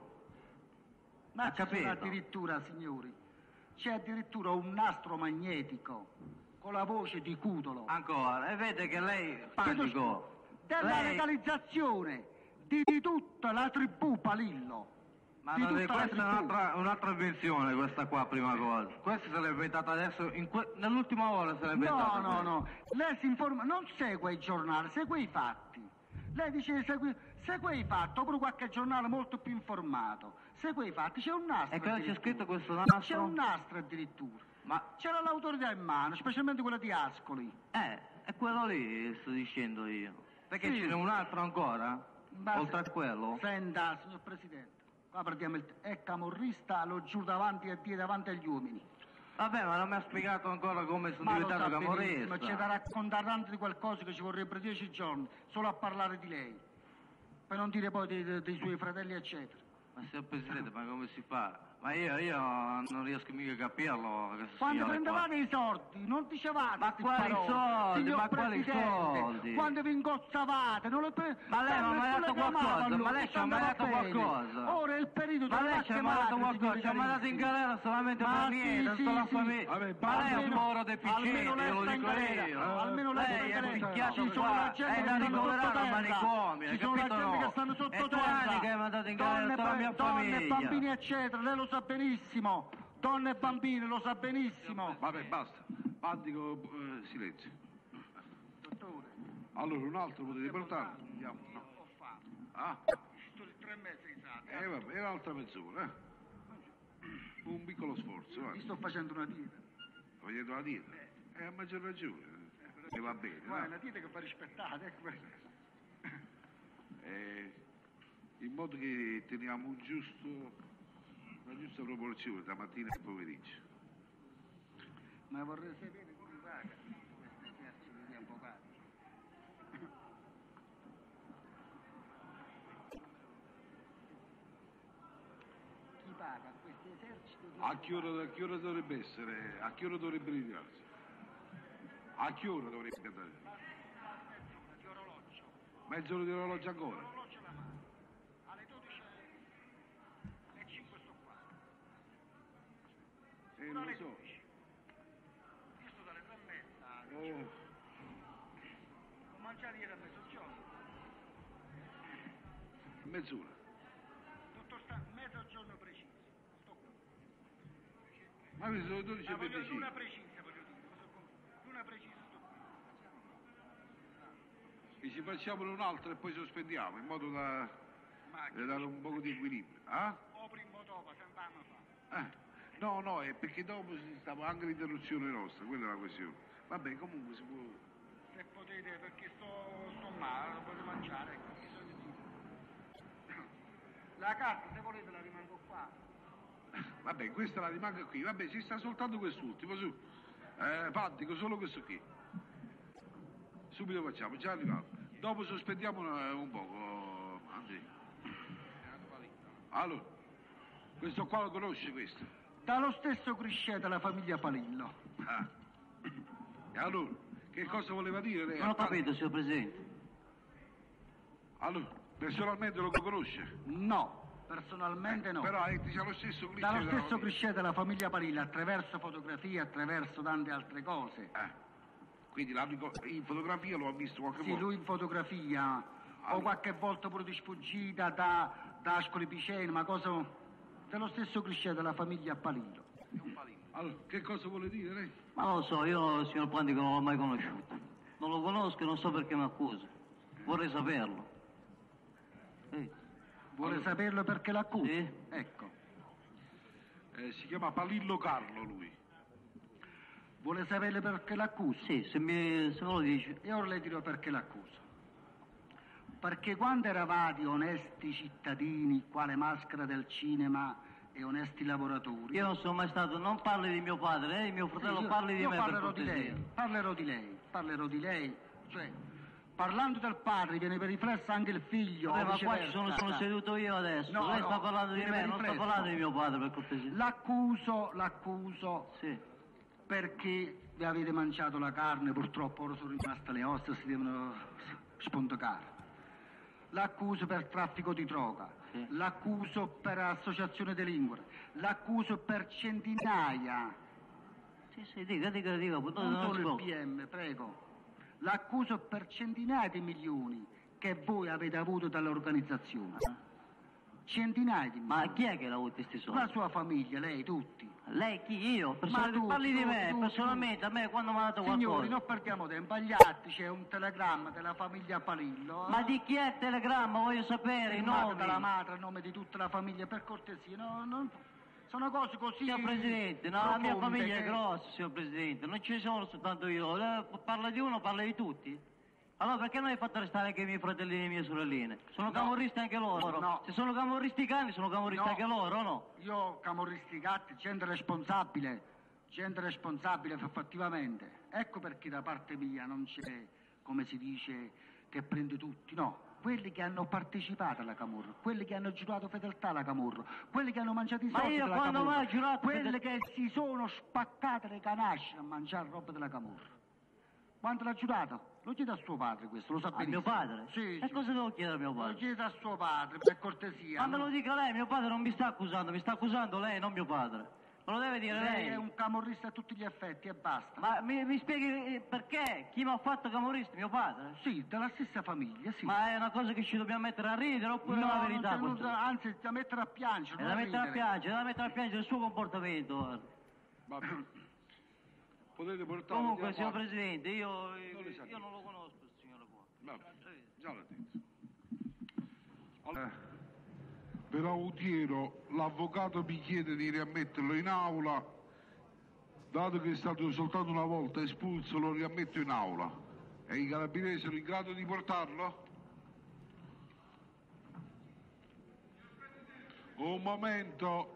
Ma Ha ci sono capito? addirittura, signori, c'è addirittura un nastro magnetico con la voce di Cutolo. Ancora, e vede che lei, Chiedo Pandico, della lei- legalizzazione di, di tutta la tribù Palillo. Ma di non è- tutta la questa è tribù. un'altra, un'altra invenzione, questa qua, prima cosa. Questa se l'è inventata adesso, in que- nell'ultima ora se l'è inventata. No, no, questa. no, lei si informa, non segue i giornali, segue i fatti. Lei dice segue, segue i fatti, oppure qualche giornale molto più informato. Segue i fatti, c'è un nastro. E cosa c'è addirittura. scritto questo nastro? C'è un nastro addirittura. Ma c'era l'autorità in mano, specialmente quella di Ascoli. Eh, è quello lì sto dicendo io. Perché Sì. ce n'è un altro ancora? Ma Oltre se- a quello? Senta, signor Presidente, qua prendiamo il... È camorrista, lo giuro davanti a Dio, davanti agli uomini. Vabbè, ma non mi ha spiegato ancora come sono Ma lo diventato sa benissimo, camorrista. c'è da raccontare tanto di qualcosa che ci vorrebbero dieci giorni solo a parlare di lei, per non dire poi dei, dei- dei suoi fratelli eccetera. Ma signor Presidente, ma come si fa? Ma io, io non riesco mica a capirlo. questo Quando signore qua. prendevate i soldi non dicevate Ma sti quali parole, soldi? signor Ma quali Presidente, soldi? quando vi ingozzavate non le pre- Ma lei non mi ha non detto le chiamava qualcosa, lui, ma lei che ci ha mai andava detto bene. qualcosa? Ora è il periodo Ma delle lei ci ha vacche mai detto magre, qualcosa? signori Ci ha mandato in carissimi. galera solamente Ma per sì, niente, sì, tutta la sì. famiglia. Vabbè, Ma lei è un almeno- povero deficiente, almeno lei glielo sta in dico galera, io. almeno lei sta in Lei è galera. picchiato Ci sono qua, la gente è che da stanno ricoverare al sottoterra. manicomio, Ci sono la capito gente no? che stanno È due sottoterra. anni che è mandato in galera Donne, tutta la mia donne, famiglia. bambini eccetera, lei lo sa benissimo. Donne e bambini, lo sa benissimo. Vabbè, basta. Pandico, eh, silenzio. Dottore, Allora, un altro potete portare? Andiamo. No. ho fatto. Ah, Sto tre mesi in sala. eh vabbè, è un'altra mezz'ora, eh. Un piccolo sforzo, Vi va. sto facendo una dieta. Vogliete la dieta? Eh, a maggior ragione. E va bene, Guarda, no? una dieta che va rispettata, ecco. Eh, in modo che teniamo un giusto, una giusta proporzione tra mattina e pomeriggio. Ma vorrei sapere come paga questo esercito di avvocati. Chi paga questo esercito di A che ora, a che ora dovrebbe essere? A che ora dovrebbe ritirarsi? A che ora dovrebbe andare? di orologio? Mezz'ora di orologio ancora? Orologio alla mano. Alle dodici e cinque sto qua. Eh, Fino non alle lo so. dodici. Io sto dalle tre e mezza. Oh, Ho mangiato ieri a mezzogiorno. mezz'ora. Dottor Stan, mezzogiorno preciso. Sto qua. Ma queste sono le dodici e Ma voglio l'una venticinque. precisa, voglio dire. Questo qua. L'una precisa sto qua. E ci facciamo un'altra e poi sospendiamo in modo da, Ma da dare un po' di equilibrio. Ah? o prima o dopo, sempre anno fa. Eh, no, no, è perché dopo ci stava anche l'interruzione nostra, quella è la questione. Vabbè, comunque si può. Se potete, perché sto, sto male, non posso mangiare, ecco, bisogna dire. La carta, se volete, la rimango qua. Vabbè, questa la rimanga qui, vabbè, ci sta soltanto quest'ultimo, su. Eh, Pantico, solo questo qui. Subito facciamo, già arrivato. Dopo sospendiamo un, un poco, Andrea. Allora, questo qua lo conosce questo? Dallo stesso Criscè della famiglia Palillo. Ah. E allora, che cosa voleva dire lei? Non ho capito, signor Presidente. Allora, personalmente lo conosce? No, personalmente no. Però eh, diciamo lo stesso cliché Dallo della stesso famiglia. Criscè della famiglia Palillo, attraverso fotografie, attraverso tante altre cose. Eh. Quindi l'ha rico- in fotografia lo ha visto qualche Sì, volta? lui in fotografia, o qualche volta pure di sfuggita da, da Ascoli Piceno, ma cosa dello stesso Criscè della famiglia Palillo. Allora, che cosa vuole dire lei? Ma non lo so, io il signor Pandico non l'ho mai conosciuto. Non lo conosco e non so perché mi accusa. Vorrei saperlo. Eh, Vuole Allora- saperlo perché l'accusa? Sì. Ecco. Eh, si chiama Palillo Carlo lui. Vuole sapere perché l'accusa? sì, se, mi, se me lo dice. E ora le dirò perché l'accusa. Perché quando eravate onesti cittadini, quale Maschera del cinema e onesti lavoratori... Io non sono mai stato, non parli di mio padre, lei, mio fratello, Io- parli di io me per parlerò di cortesia. lei, parlerò di lei, parlerò di lei, cioè parlando del padre viene per riflesso anche il figlio. Vabbè, o ma qua ci viceversa. sono, sono seduto io adesso, No, lei no, sta parlando di viene me, per non sta riflesso. parlando di mio padre per cortesia. L'accuso, l'accuso, Sì. perché vi avete mangiato la carne, purtroppo ora sono rimaste le ossa, si devono spontocare. L'accuso per traffico di droga, l'accuso per associazione delinquere, l'accuso per centinaia. Sì, sì, dica, dica, dica, non, Non non si solo può. il P M, prego. L'accuso per centinaia di milioni che voi avete avuto dall'organizzazione. Centinaia di milioni. Ma chi è che l'ha avuto questi soldi? La sua famiglia, lei, tutti. Lei chi? Io? Ma Personalmente, tu, parli di tu, me, tu, personalmente, a me quando mi ha dato Signori, qualcosa. non perdiamo tempo, agli atti c'è un telegramma della famiglia Palillo. Ma di chi è il telegramma? Voglio sapere i firmato nomi. dalla madre, a nome di tutta la famiglia, per cortesia. No, non- sono cose così. Signor Presidente, no, la mia profonde famiglia è che- grossa, signor Presidente, non ci sono soltanto io. Lei parla di uno, parla di tutti. Allora perché non hai fatto restare anche i miei fratelli e le mie sorelline? Sono No. camorristi anche loro? No. Se sono camorristi i cani, sono camorristi No. anche loro, o no? Io, camorristi gatti, gente responsabile, gente responsabile fattivamente. Ecco perché da parte mia non c'è, come si dice, che prende tutti, no. Quelli che hanno partecipato alla Camorra, quelli che hanno giurato fedeltà alla Camorra, quelli che hanno mangiato i Ma soldi io della quando Camorra, mai ho giurato quelli fedel- che si sono spaccate le canasce a mangiare roba della Camorra. Quando l'ha giurato? Lo chiede a suo padre questo, lo sa A benissimo. mio padre? Sì, E sì. cosa devo chiedere a mio Lo padre? chiede a suo padre, per cortesia. Ma me no? lo dica lei, mio padre non mi sta accusando, mi sta accusando lei, non mio padre. Me lo deve dire Lei lei. è un camorrista a tutti gli effetti e basta. Ma mi, mi spieghi eh, perché? Chi mi ha fatto camorrista? Mio padre? Sì, della stessa famiglia, sì. Ma è una cosa che ci dobbiamo mettere a ridere oppure No, è la non verità? c'è questo? nulla, anzi, da mettere a piangere. È non da mettere a ridere. piangere, è da mettere a piangere il suo comportamento. guarda. Va bene. Potete portare. Comunque, andiamo signor avanti. Presidente, io, Non le sa io dire. non lo conosco, il signore qua. Va bene, già l'ha detto. Allora, per Autiero l'avvocato mi chiede di riammetterlo in aula, dato che è stato soltanto una volta espulso lo riammetto in aula. E i carabinieri sono in grado di portarlo? Un momento.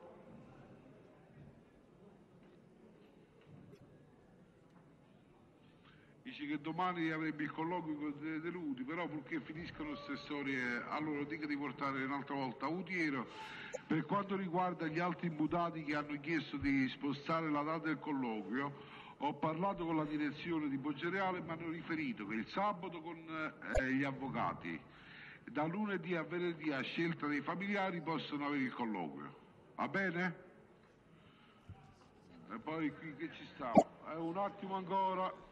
Dice che domani avrebbe il colloquio con i detenuti, però purché finiscano queste storie, allora dica di portare un'altra volta Autiero. Per quanto riguarda gli altri imputati che hanno chiesto di spostare la data del colloquio, ho parlato con la direzione di Poggioreale e mi hanno riferito che il sabato con eh, gli avvocati, da lunedì a venerdì a scelta dei familiari possono avere il colloquio. Va bene? E poi qui che ci sta? Eh, un attimo ancora.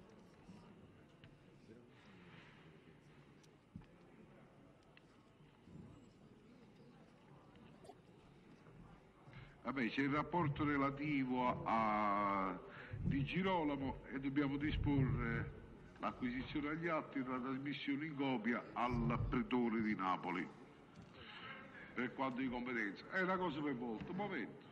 Vabbè, c'è il rapporto relativo a, a Di Girolamo e dobbiamo disporre l'acquisizione agli atti e la trasmissione in copia al pretore di Napoli per quanto di competenza. È una cosa per volta, un momento.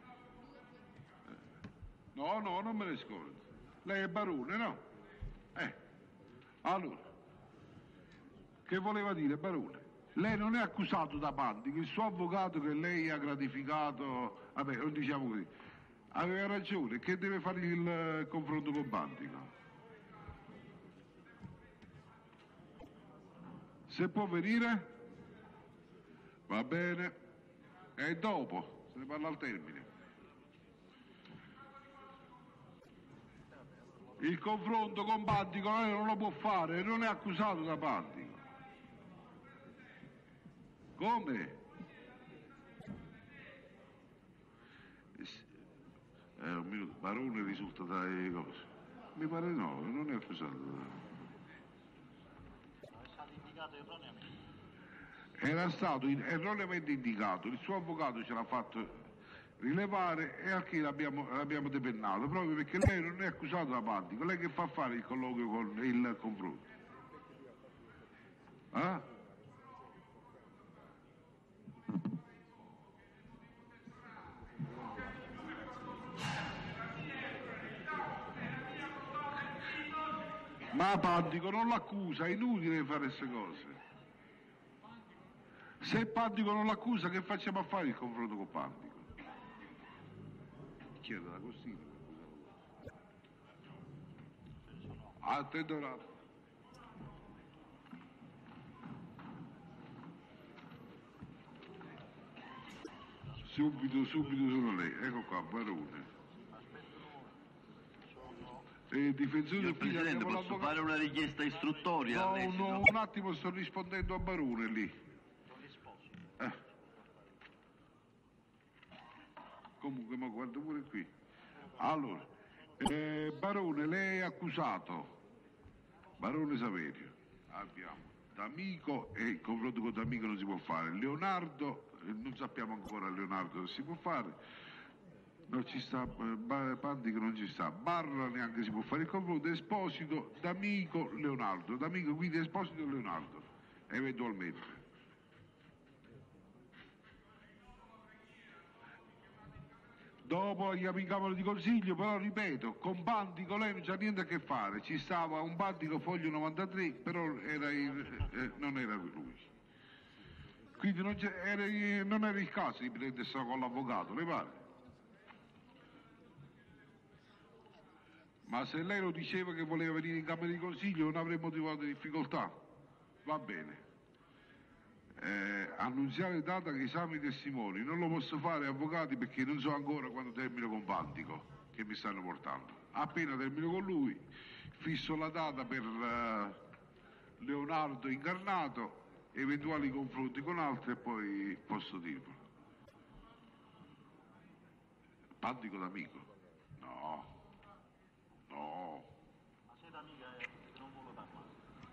Eh. No, no, non me ne scordo. Lei è barone, no? Eh. Allora, che voleva dire, barone? Lei non è accusato da Pandico, il suo avvocato che lei ha gratificato, vabbè, non diciamo così, aveva ragione, che deve fare il eh, confronto con Pandico? Se può venire? Va bene. E dopo, se ne parla al termine. Il confronto con Pandico lei non lo può fare, non è accusato da Pandico. Come? Eh, un minuto, Barone risulta dai cose. Mi pare no, non è accusato. È stato indicato erroneamente. Era stato in- erroneamente indicato, il suo avvocato ce l'ha fatto rilevare e al che l'abbiamo, l'abbiamo depennato, proprio perché lei non è accusato da Pandico, lei che fa fare il colloquio con il confronto? Eh? Ma Pandico non l'accusa, è inutile fare queste cose. Se Pandico non l'accusa, che facciamo a fare il confronto con Pandico? Chiedo la Costina. Attendo un attimo. Subito, subito sono lei. Ecco qua, Barone. Eh, difensore Signor Presidente, posso fare una richiesta istruttoria? No, all'esito? no, un attimo, sto rispondendo a Barone lì. Eh. Comunque, ma guarda pure qui. Allora, eh, Barone, lei è accusato. Barone Saverio. Abbiamo D'Amico, e il confronto con D'Amico non si può fare. Leonardo, eh, non sappiamo ancora Leonardo se si può fare. Non ci sta, eh, Pandico non ci sta, Barra neanche si può fare il confronto, Esposito, D'Amico, Leonardo, D'Amico quindi Esposito e Leonardo, eventualmente. Dopo gli in Camera di Consiglio, però ripeto, con Pandico lei non c'ha niente a che fare, ci stava un Pandico foglio novantatré, però era il, eh, non era lui. Quindi non, era, non era il caso di prendersi con l'avvocato, le pare? Ma se lei lo diceva che voleva venire in Camera di Consiglio non avremmo trovato difficoltà. Va bene. Eh, annunziare data che esami testimoni. Non lo posso fare, avvocati, perché non so ancora quando termino con Pandico, che mi stanno portando. Appena termino con lui, fisso la data per uh, Leonardo incarnato, eventuali confronti con altri e poi posso dirlo. Pandico d'Amico? No. No. Ma se d'amica è che non vuole parlare.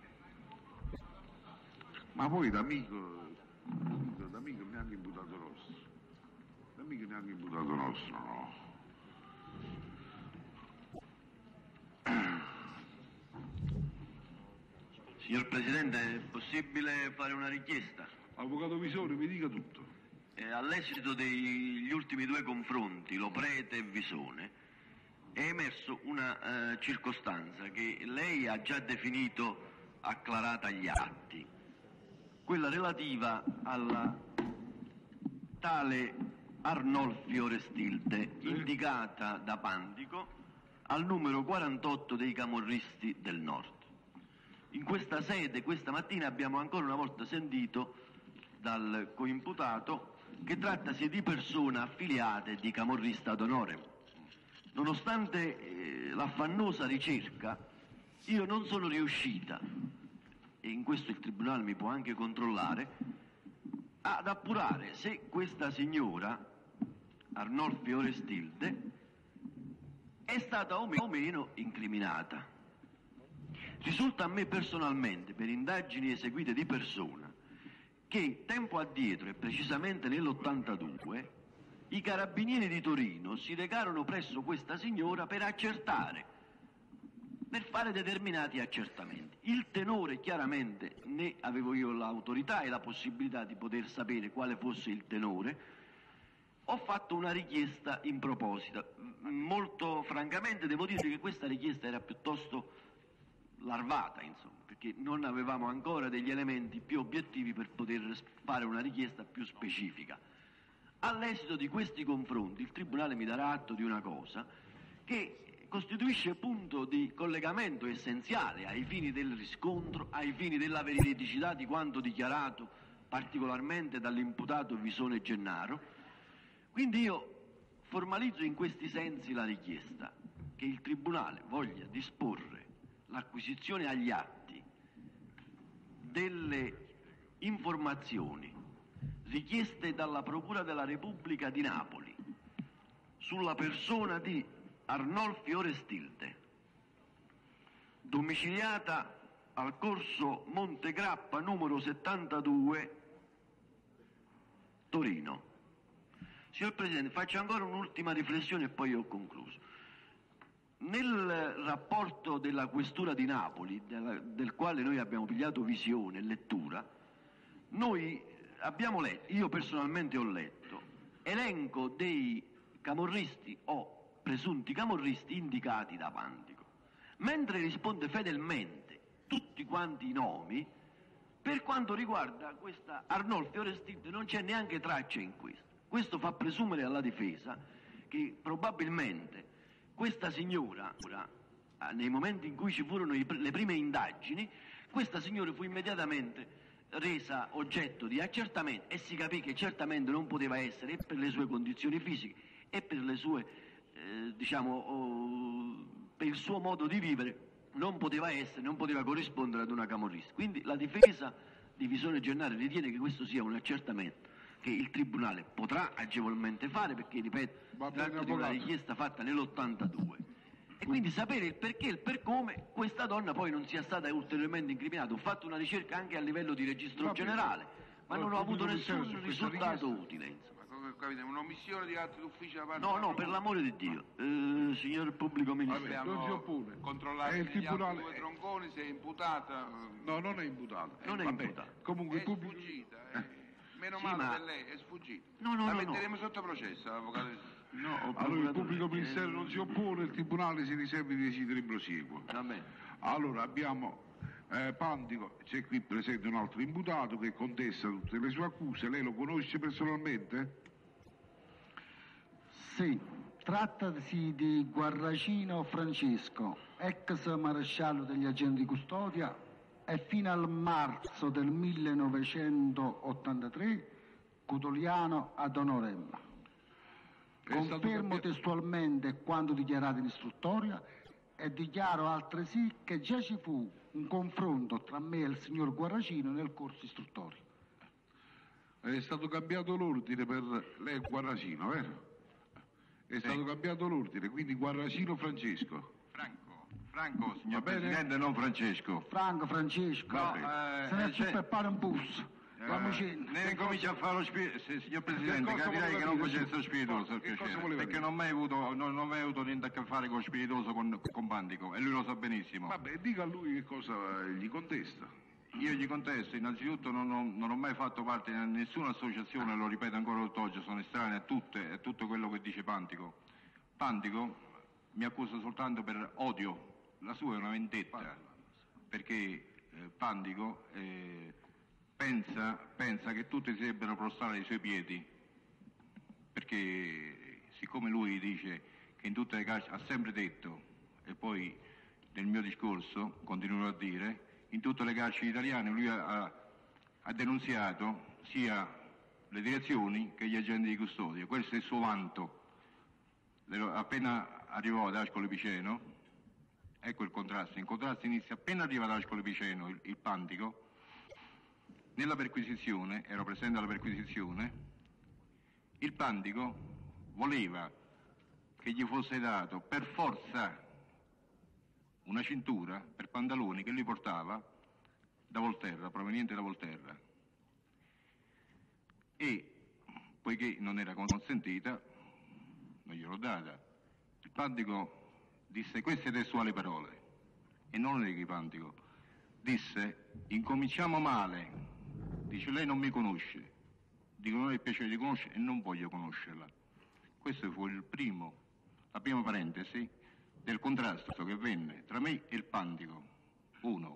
Ma poi d'amico, d'amico neanche imputato nostro. D'amico neanche imputato nostro, no. Signor Presidente, è possibile fare una richiesta? Avvocato Visone, mi dica tutto. Eh, all'esito degli ultimi due confronti, Loprete e Visone, è emerso una eh, circostanza che lei ha già definito acclarata agli atti, quella relativa alla tale Arnolfi Orestilde, indicata da Pandico al numero quarantotto dei Camorristi del Nord. In questa sede, questa mattina, abbiamo ancora una volta sentito dal coimputato che trattasi di persone affiliate di camorrista d'onore. Nonostante eh, l'affannosa ricerca, io non sono riuscita, e in questo il Tribunale mi può anche controllare, ad appurare se questa signora, Arnolfi Orestilde, è stata o meno incriminata. Risulta a me personalmente, per indagini eseguite di persona, che tempo addietro, e precisamente nell'ottantadue, i carabinieri di Torino si recarono presso questa signora per accertare, per fare determinati accertamenti. Il tenore, chiaramente, né avevo io l'autorità e la possibilità di poter sapere quale fosse il tenore. Ho fatto una richiesta in proposito. Molto francamente devo dire che questa richiesta era piuttosto larvata, insomma, perché non avevamo ancora degli elementi più obiettivi per poter fare una richiesta più specifica. All'esito di questi confronti il Tribunale mi darà atto di una cosa che costituisce punto di collegamento essenziale ai fini del riscontro, ai fini della veridicità di quanto dichiarato particolarmente dall'imputato Visone Gennaro. Quindi io formalizzo in questi sensi la richiesta che il Tribunale voglia disporre l'acquisizione agli atti delle informazioni richieste dalla Procura della Repubblica di Napoli sulla persona di Arnolfi Orestilde, domiciliata al corso Montegrappa numero settantadue, Torino. Signor Presidente, faccio ancora un'ultima riflessione e poi ho concluso. Nel rapporto della Questura di Napoli, della, del quale noi abbiamo pigliato visione e lettura, noi abbiamo letto, io personalmente ho letto, elenco dei camorristi o presunti camorristi indicati da Pandico, mentre risponde fedelmente tutti quanti i nomi Per quanto riguarda questa Arnolfi Orestide non c'è neanche traccia in questo. Questo fa presumere alla difesa che probabilmente questa signora, nei momenti in cui ci furono le prime indagini, questa signora fu immediatamente resa oggetto di accertamento e si capì che certamente non poteva essere, e per le sue condizioni fisiche e per le sue, eh, diciamo, oh, per il suo modo di vivere, non poteva essere, non poteva corrispondere ad una camorrista. Quindi la difesa di Visone Gennari ritiene che questo sia un accertamento che il Tribunale potrà agevolmente fare, perché, ripeto, si tratta di una richiesta fatta nell'ottantadue. E quindi sapere il perché e il per come questa donna poi non sia stata ulteriormente incriminata. Ho fatto una ricerca anche a livello di registro Va generale, ma non ho avuto nessun risultato utile. Insomma. Ma capite, un'omissione di atto d'ufficio da parte No, no, per l'amore di Dio, eh, signor pubblico ministero. Vabbè, non si oppone. Controllare il tribunale due tronconi se è imputata. No, non è imputata. Non è Vabbè, imputata. Comunque il È pubblico sfuggita, eh. Meno Sì, male ma- per lei, è sfuggita. No, no, La no, no. metteremo sotto processo, avvocato. No, Allora il pubblico ministero non si oppone, il tribunale si riserva di decidere in prosieguo. Va bene. Allora abbiamo eh, Pandico, c'è qui presente un altro imputato che contesta tutte le sue accuse, lei lo conosce personalmente? Sì, trattasi di Guarracino Francesco, ex maresciallo degli agenti di custodia e fino al marzo del millenovecentottantatré cutoliano ad Onorella. Confermo testualmente quanto dichiarato in istruttoria e dichiaro altresì che già ci fu un confronto tra me e il signor Guarracino nel corso istruttorio. È stato cambiato l'ordine per lei è Guarracino, vero? È stato cambiato l'ordine, quindi Guarracino Francesco. Franco, Franco, signor Va bene? Presidente, non Francesco. Franco, Francesco, No, se eh, ne eh, è c'è- per fare un bus. Eh, Guarracino. ne comincia a fare lo spirito, signor Presidente, Che cosa capirei voleva che non dire, facesse su? lo spiritoso, per Che cosa piacere, voleva perché dire? non mi hai avuto, non, non mi hai avuto niente a che fare con lo spiritoso, con, con Pandico, e lui lo sa benissimo. Vabbè, dica a lui che cosa gli contesta. Io gli contesto, innanzitutto non ho, non ho mai fatto parte di nessuna associazione, lo ripeto ancora tutt'oggi, sono estraneo a tutte, a tutto quello che dice Pandico. Pandico mi accusa soltanto per odio, la sua è una vendetta, perché eh, Pandico eh, pensa, pensa che tutti si debbano prostrare ai suoi piedi, perché siccome lui dice che in tutte le carceri, ha sempre detto, e poi nel mio discorso continuerò a dire, in tutte le carceri italiane lui ha, ha denunziato sia le direzioni che gli agenti di custodia, questo è il suo vanto. Appena arrivò ad Ascoli Piceno, ecco il contrasto, il contrasto inizia appena arriva ad Ascoli Piceno il, il Pandico, nella perquisizione, ero presente alla perquisizione, il Pandico voleva che gli fosse dato per forza una cintura per pantaloni che lui portava da Volterra, proveniente da Volterra, e poiché non era consentita non gliel'ho data. Il Pandico disse queste testuali parole, e non le di Pandico, disse incominciamo male, dice lei non mi conosce, dico non ho il piacere di conoscere e non voglio conoscerla. Questo fu il primo, la prima parentesi del contrasto che venne tra me e il Pandico. Uno.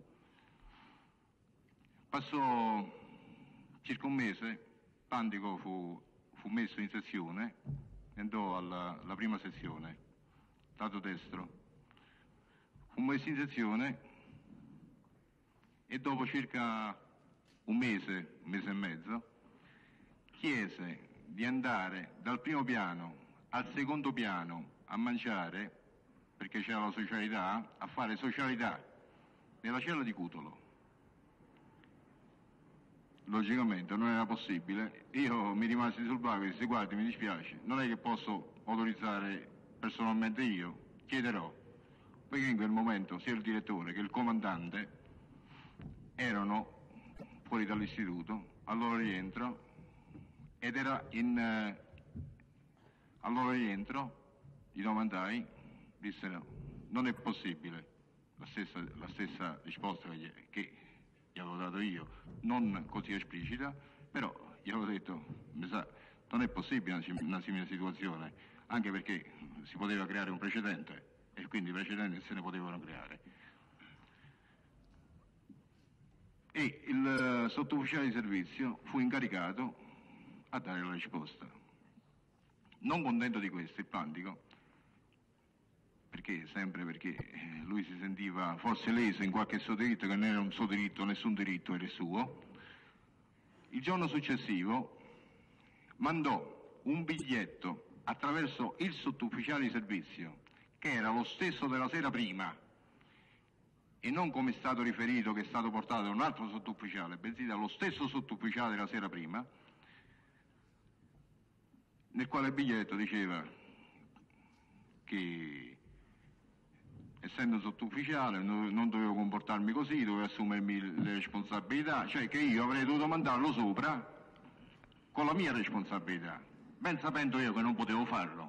Passò circa un mese, Pandico fu, fu messo in sezione, andò alla, alla prima sezione, lato destro, fu messo in sezione e dopo circa un mese, un mese e mezzo, chiese di andare dal primo piano al secondo piano a mangiare, perché c'era la socialità, a fare socialità nella cella di Cutolo. Logicamente non era possibile, io mi rimasi sul banco e disse guardi mi dispiace, non è che posso autorizzare personalmente io, chiederò, perché in quel momento sia il direttore che il comandante erano fuori dall'istituto, al loro rientro, ed era in, eh, al loro rientro gli domandai, disse no, non è possibile, la stessa, la stessa risposta che gli, che gli avevo dato io, non così esplicita, però gli avevo detto, mi sa, non è possibile una, una simile situazione, anche perché si poteva creare un precedente e quindi i precedenti se ne potevano creare. e il sottufficiale di servizio fu incaricato a dare la risposta. Non contento di questo, il Pandico, perché sempre perché lui si sentiva forse leso in qualche suo diritto, che non era un suo diritto, nessun diritto era il suo, il giorno successivo mandò un biglietto attraverso il sottufficiale di servizio, che era lo stesso della sera prima, e non come è stato riferito che è stato portato da un altro sottufficiale, bensì dallo stesso sottufficiale della sera prima, nel quale il biglietto diceva che essendo sottufficiale non dovevo comportarmi così, dovevo assumermi le responsabilità, cioè che io avrei dovuto mandarlo sopra con la mia responsabilità, ben sapendo io che non potevo farlo.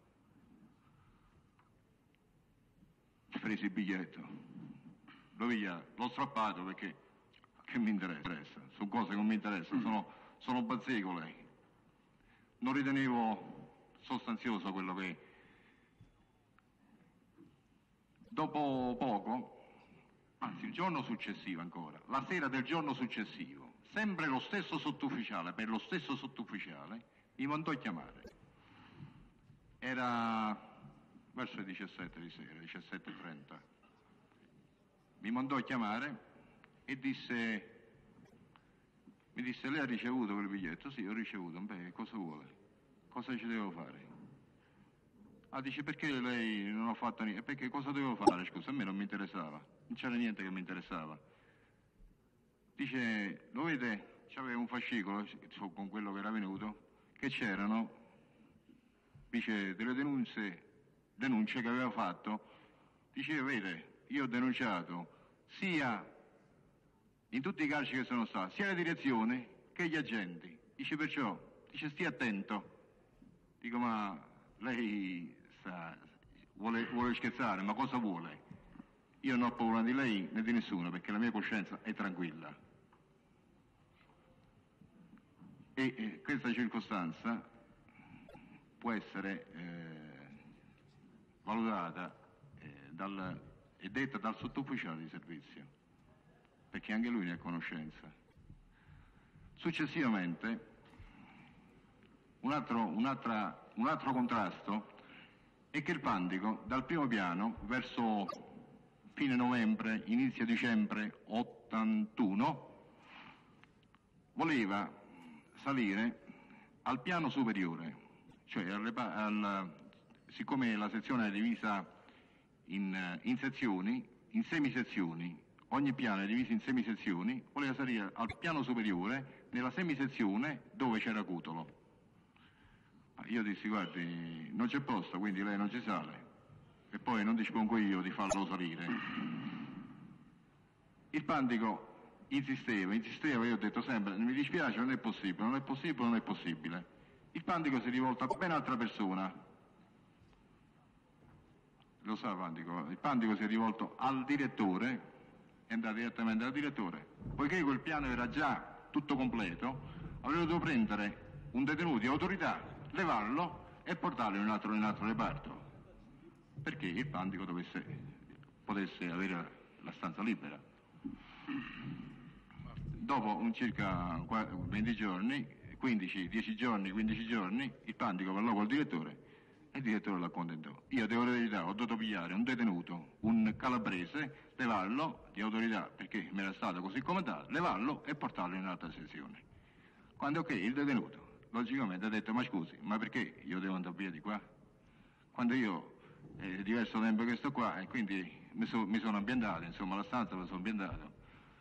Presi il biglietto, l'ho via, l'ho strappato perché che mi interessa, sono cose che non mi interessano, sono, sono bazzecole. Non ritenevo sostanzioso quello che... Dopo poco, anzi il giorno successivo ancora, la sera del giorno successivo, sempre lo stesso sottufficiale, per lo stesso sottufficiale, mi mandò a chiamare. Era verso le diciassette di sera, diciassette e trenta. Mi mandò a chiamare e disse... Mi disse, lei ha ricevuto quel biglietto? Sì, ho ricevuto. Beh, cosa vuole? Cosa ci devo fare? Ah, dice, perché lei non ha fatto niente? Perché cosa dovevo fare? Scusa, a me non mi interessava. Non c'era niente che mi interessava. Dice, lo vede? C'aveva un fascicolo con quello che era venuto, che c'erano, dice, delle denunce, denunce che aveva fatto. Dice, vede, io ho denunciato sia... in tutti i carceri che sono stati, sia la direzione che gli agenti. Dice perciò, dice stia attento. Dico ma lei sta, vuole, vuole scherzare, ma cosa vuole? Io non ho paura di lei né di nessuno perché la mia coscienza è tranquilla. E eh, questa circostanza può essere eh, valutata eh, dal, e detta dal sottufficiale di servizio, perché anche lui ne è a conoscenza. Successivamente, un altro, un, altra, un altro contrasto è che il Pandico, dal primo piano, verso fine novembre, inizio dicembre ottantuno, voleva salire al piano superiore, cioè alle, al, siccome la sezione è divisa in, in sezioni, in semisezioni, ogni piano è diviso in semisezioni, voleva salire al piano superiore nella semisezione dove c'era Cutolo. Io dissi, guardi, non c'è posto, quindi lei non ci sale e poi non dispongo io di farlo salire. Il Pandico insisteva, insisteva, io ho detto sempre, mi dispiace, non è possibile, non è possibile, non è possibile. Il Pandico si rivolta a ben altra persona. Lo sa Pandico? Il Pandico si è rivolto al direttore, è andato direttamente al direttore, poiché quel piano era già tutto completo, avrebbe dovuto prendere un detenuto di autorità, levarlo e portarlo in un altro, in un altro reparto, perché il Pandico dovesse, potesse avere la stanza libera. Dopo un circa venti giorni, quindici, dieci giorni, quindici giorni, il Pandico parlò col direttore e il direttore l'accontentò. Io devo la verità, ho dovuto pigliare un detenuto, un calabrese, levarlo di autorità perché mi era stato così comandato, levarlo e portarlo in un'altra sezione. Quando ok, il detenuto logicamente ha detto, ma scusi, ma perché io devo andare via di qua? Quando io è eh, diverso tempo che sto qua e quindi mi, so, mi sono ambientato, insomma la stanza la sono ambientato.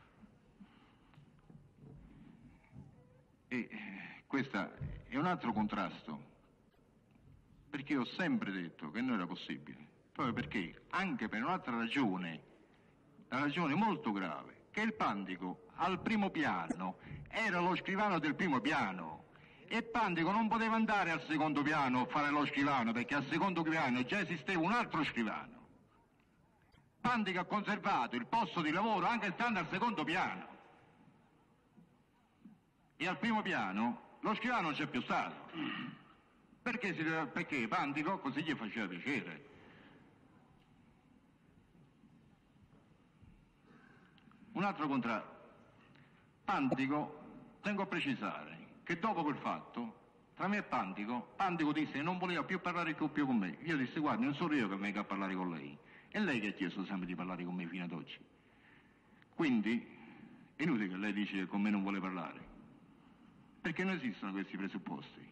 E eh, questo è un altro contrasto, perché ho sempre detto che non era possibile, proprio perché, anche per un'altra ragione, una ragione molto grave, che il Pandico al primo piano era lo scrivano del primo piano e Pandico non poteva andare al secondo piano a fare lo scrivano perché al secondo piano già esisteva un altro scrivano. Pandico ha conservato il posto di lavoro anche stando al secondo piano e al primo piano lo scrivano non c'è più stato. Perché, si deve, perché Pandico così gli faceva piacere. Un altro contrasto. Pandico, tengo a precisare che dopo quel fatto, tra me e Pandico, Pandico disse che non voleva più parlare più, più con me. Io dissi, guardi, non sono io che vengo a parlare con lei, è lei che ha chiesto sempre di parlare con me fino ad oggi. Quindi è inutile che lei dice che con me non vuole parlare, perché non esistono questi presupposti.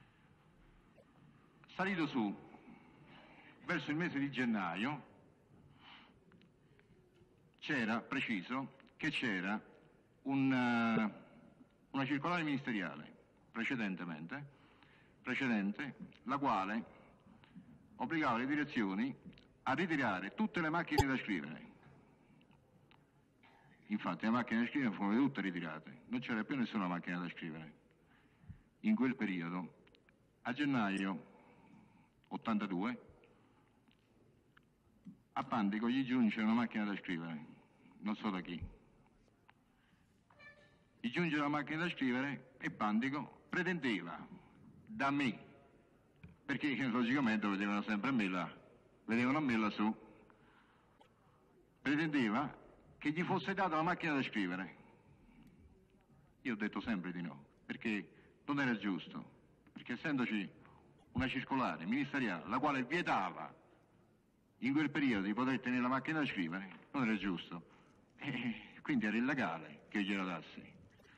Salito su, verso il mese di gennaio, c'era, preciso, che c'era un, uh, una circolare ministeriale precedentemente, precedente, la quale obbligava le direzioni a ritirare tutte le macchine da scrivere. Infatti le macchine da scrivere furono tutte ritirate, non c'era più nessuna macchina da scrivere. In quel periodo, a gennaio ottantadue, a Pandico gli giunge una macchina da scrivere, non so da chi. Gli giunge una macchina da scrivere e Pandico pretendeva da me, perché logicamente vedevano sempre a me là, vedevano a me lassù, pretendeva che gli fosse data la macchina da scrivere. Io ho detto sempre di no, perché non era giusto, perché essendoci una circolare ministeriale la quale vietava in quel periodo di poter tenere la macchina da scrivere, non era giusto, e quindi era illegale che io gliela dassi.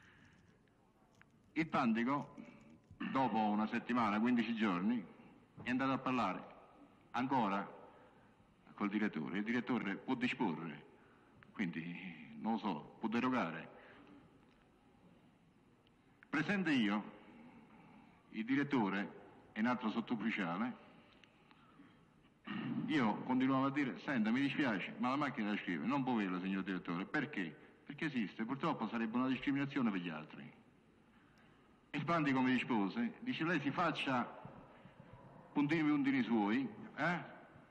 Il Pandico, dopo una settimana, quindici giorni, è andato a parlare ancora col direttore. Il direttore può disporre, quindi non lo so, può derogare. Presente io, il direttore e un altro sottufficiale, io continuavo a dire, senta, mi dispiace, ma la macchina da scrivere non può averla, signor direttore. Perché? Perché esiste, purtroppo sarebbe una discriminazione per gli altri. E il Pandico mi rispose, dice, lei si faccia puntini puntini suoi, eh?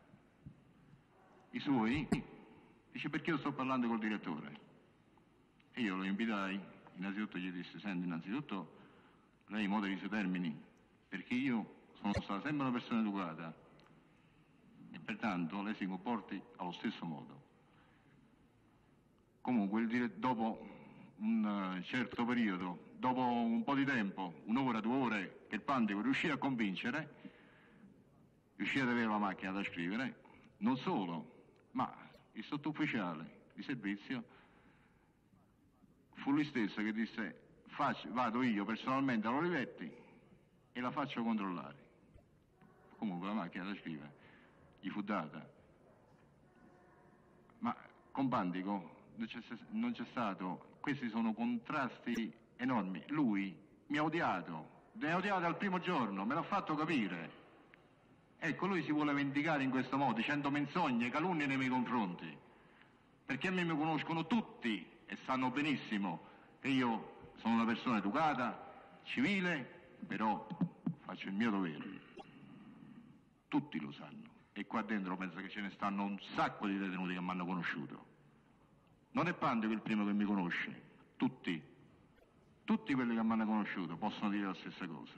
I suoi, dice, perché io sto parlando col direttore. E io lo invitai, innanzitutto gli disse, senti, innanzitutto lei moderi i suoi termini, perché io sono stata sempre una persona educata e pertanto lei si comporti allo stesso modo. Comunque, il dire- dopo un uh, certo periodo, dopo un po' di tempo, un'ora, due ore, che il Pandico riuscì a convincere, riuscì ad avere la macchina da scrivere, non solo, ma il sottufficiale di servizio fu lui stesso che disse, faccio, vado io personalmente all'Olivetti e la faccio controllare. Comunque la macchina da scrivere gli fu data. Ma con Pandico non c'è, non c'è stato, questi sono contrasti enormi. Lui mi ha odiato, mi ha odiato dal primo giorno, me l'ha fatto capire. Ecco, lui si vuole vendicare in questo modo, dicendo menzogne, calunnie nei miei confronti. Perché a me mi conoscono tutti e sanno benissimo che io sono una persona educata, civile, però faccio il mio dovere. Tutti lo sanno. E qua dentro penso che ce ne stanno un sacco di detenuti che mi hanno conosciuto. Non è Pandico il primo che mi conosce, tutti. Tutti quelli che mi hanno conosciuto possono dire la stessa cosa.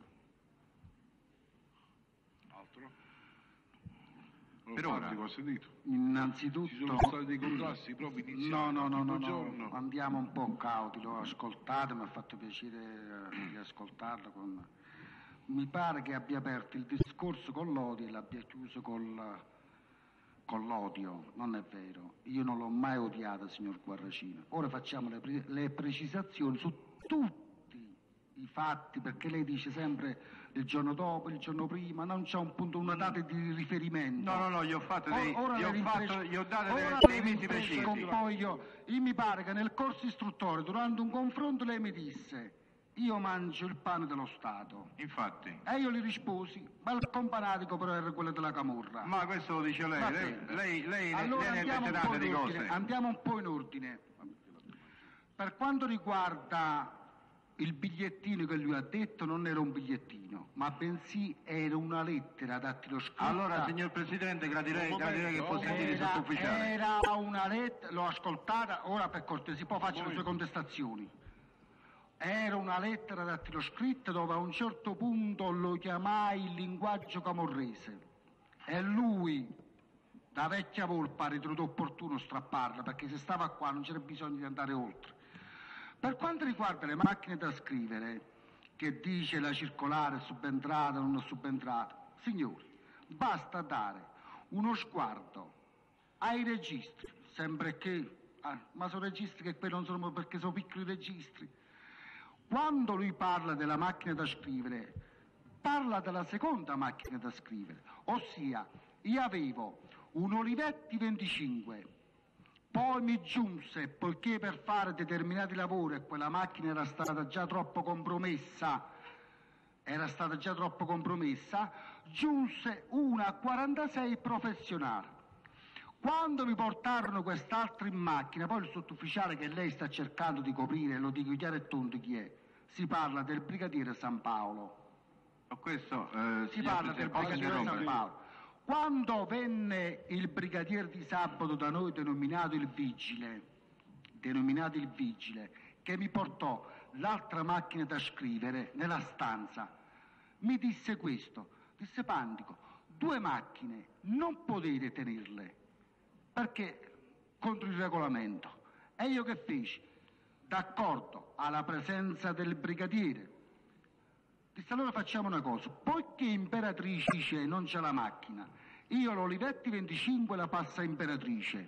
Altro? Per ora, Pandico, ho sentito. innanzitutto... Ci sono stati dei contrasti proprio iniziali. No, no, no, no, giorno. no, andiamo un po' cauti, l'ho ascoltato, mi ha fatto piacere eh, di ascoltarlo. Con... Mi pare che abbia aperto il discorso con l'odio e l'abbia chiuso col, con l'odio, non è vero. Io non l'ho mai odiata, signor Guarracino. Ora facciamo le, pre- le precisazioni su tutti i fatti, perché lei dice sempre il giorno dopo, il giorno prima, non c'è un punto, una data di riferimento. No, no, no, gli ho fatto dei, Ora gli ho le fatto, rimpres- gli ho dato ora dei, dei le mesi rimpres- precisi. Poi io, io mi pare che nel corso istruttorio, durante un confronto, lei mi disse io mangio il pane dello Stato. Infatti. E io gli risposi, ma il companatico però era quello della Camorra. Ma questo lo dice lei, Va lei, bene. lei, lei, Allora lei andiamo, ne un mette po' tante in di ordine, cose. andiamo un po' in ordine. Per quanto riguarda il bigliettino che lui ha detto, non era un bigliettino, ma bensì era una lettera dattiloscritta. Allora, signor Presidente, gradirei, gradirei che fosse sentito il Era, sottufficiale. era una lettera, l'ho ascoltata, ora per cortesia, poi faccio le sue contestazioni. Era una lettera dattiloscritta dove a un certo punto lo chiamai il linguaggio camorrese e lui, da vecchia volpa, ha ritenuto opportuno strapparla perché se stava qua non c'era bisogno di andare oltre. Per quanto riguarda le macchine da scrivere, che dice la circolare subentrata o non subentrata, signori, basta dare uno sguardo ai registri, sempre che, ah, ma sono registri che poi non sono perché sono piccoli registri. Quando lui parla della macchina da scrivere, parla della seconda macchina da scrivere, ossia io avevo un Olivetti venticinque, poi mi giunse, poiché per fare determinati lavori e quella macchina era stata già troppo compromessa, era stata già troppo compromessa, giunse una quarantasei professionale. Quando mi portarono quest'altro in macchina, poi il sottufficiale che lei sta cercando di coprire, lo dico chiaro e tondo chi è, si parla del brigadiere San Paolo. Questo, eh, si parla del brigadiere San Paolo. Quando venne il brigadiere di sabato da noi denominato il vigile, denominato il vigile, che mi portò l'altra macchina da scrivere nella stanza, mi disse questo, disse Pandico, due macchine non potete tenerle, perché contro il regolamento. E io che feci? D'accordo alla presenza del brigadiere, disse allora facciamo una cosa, poiché Imperatrice non c'è la macchina, io l'Olivetti venticinque la passo a Imperatrice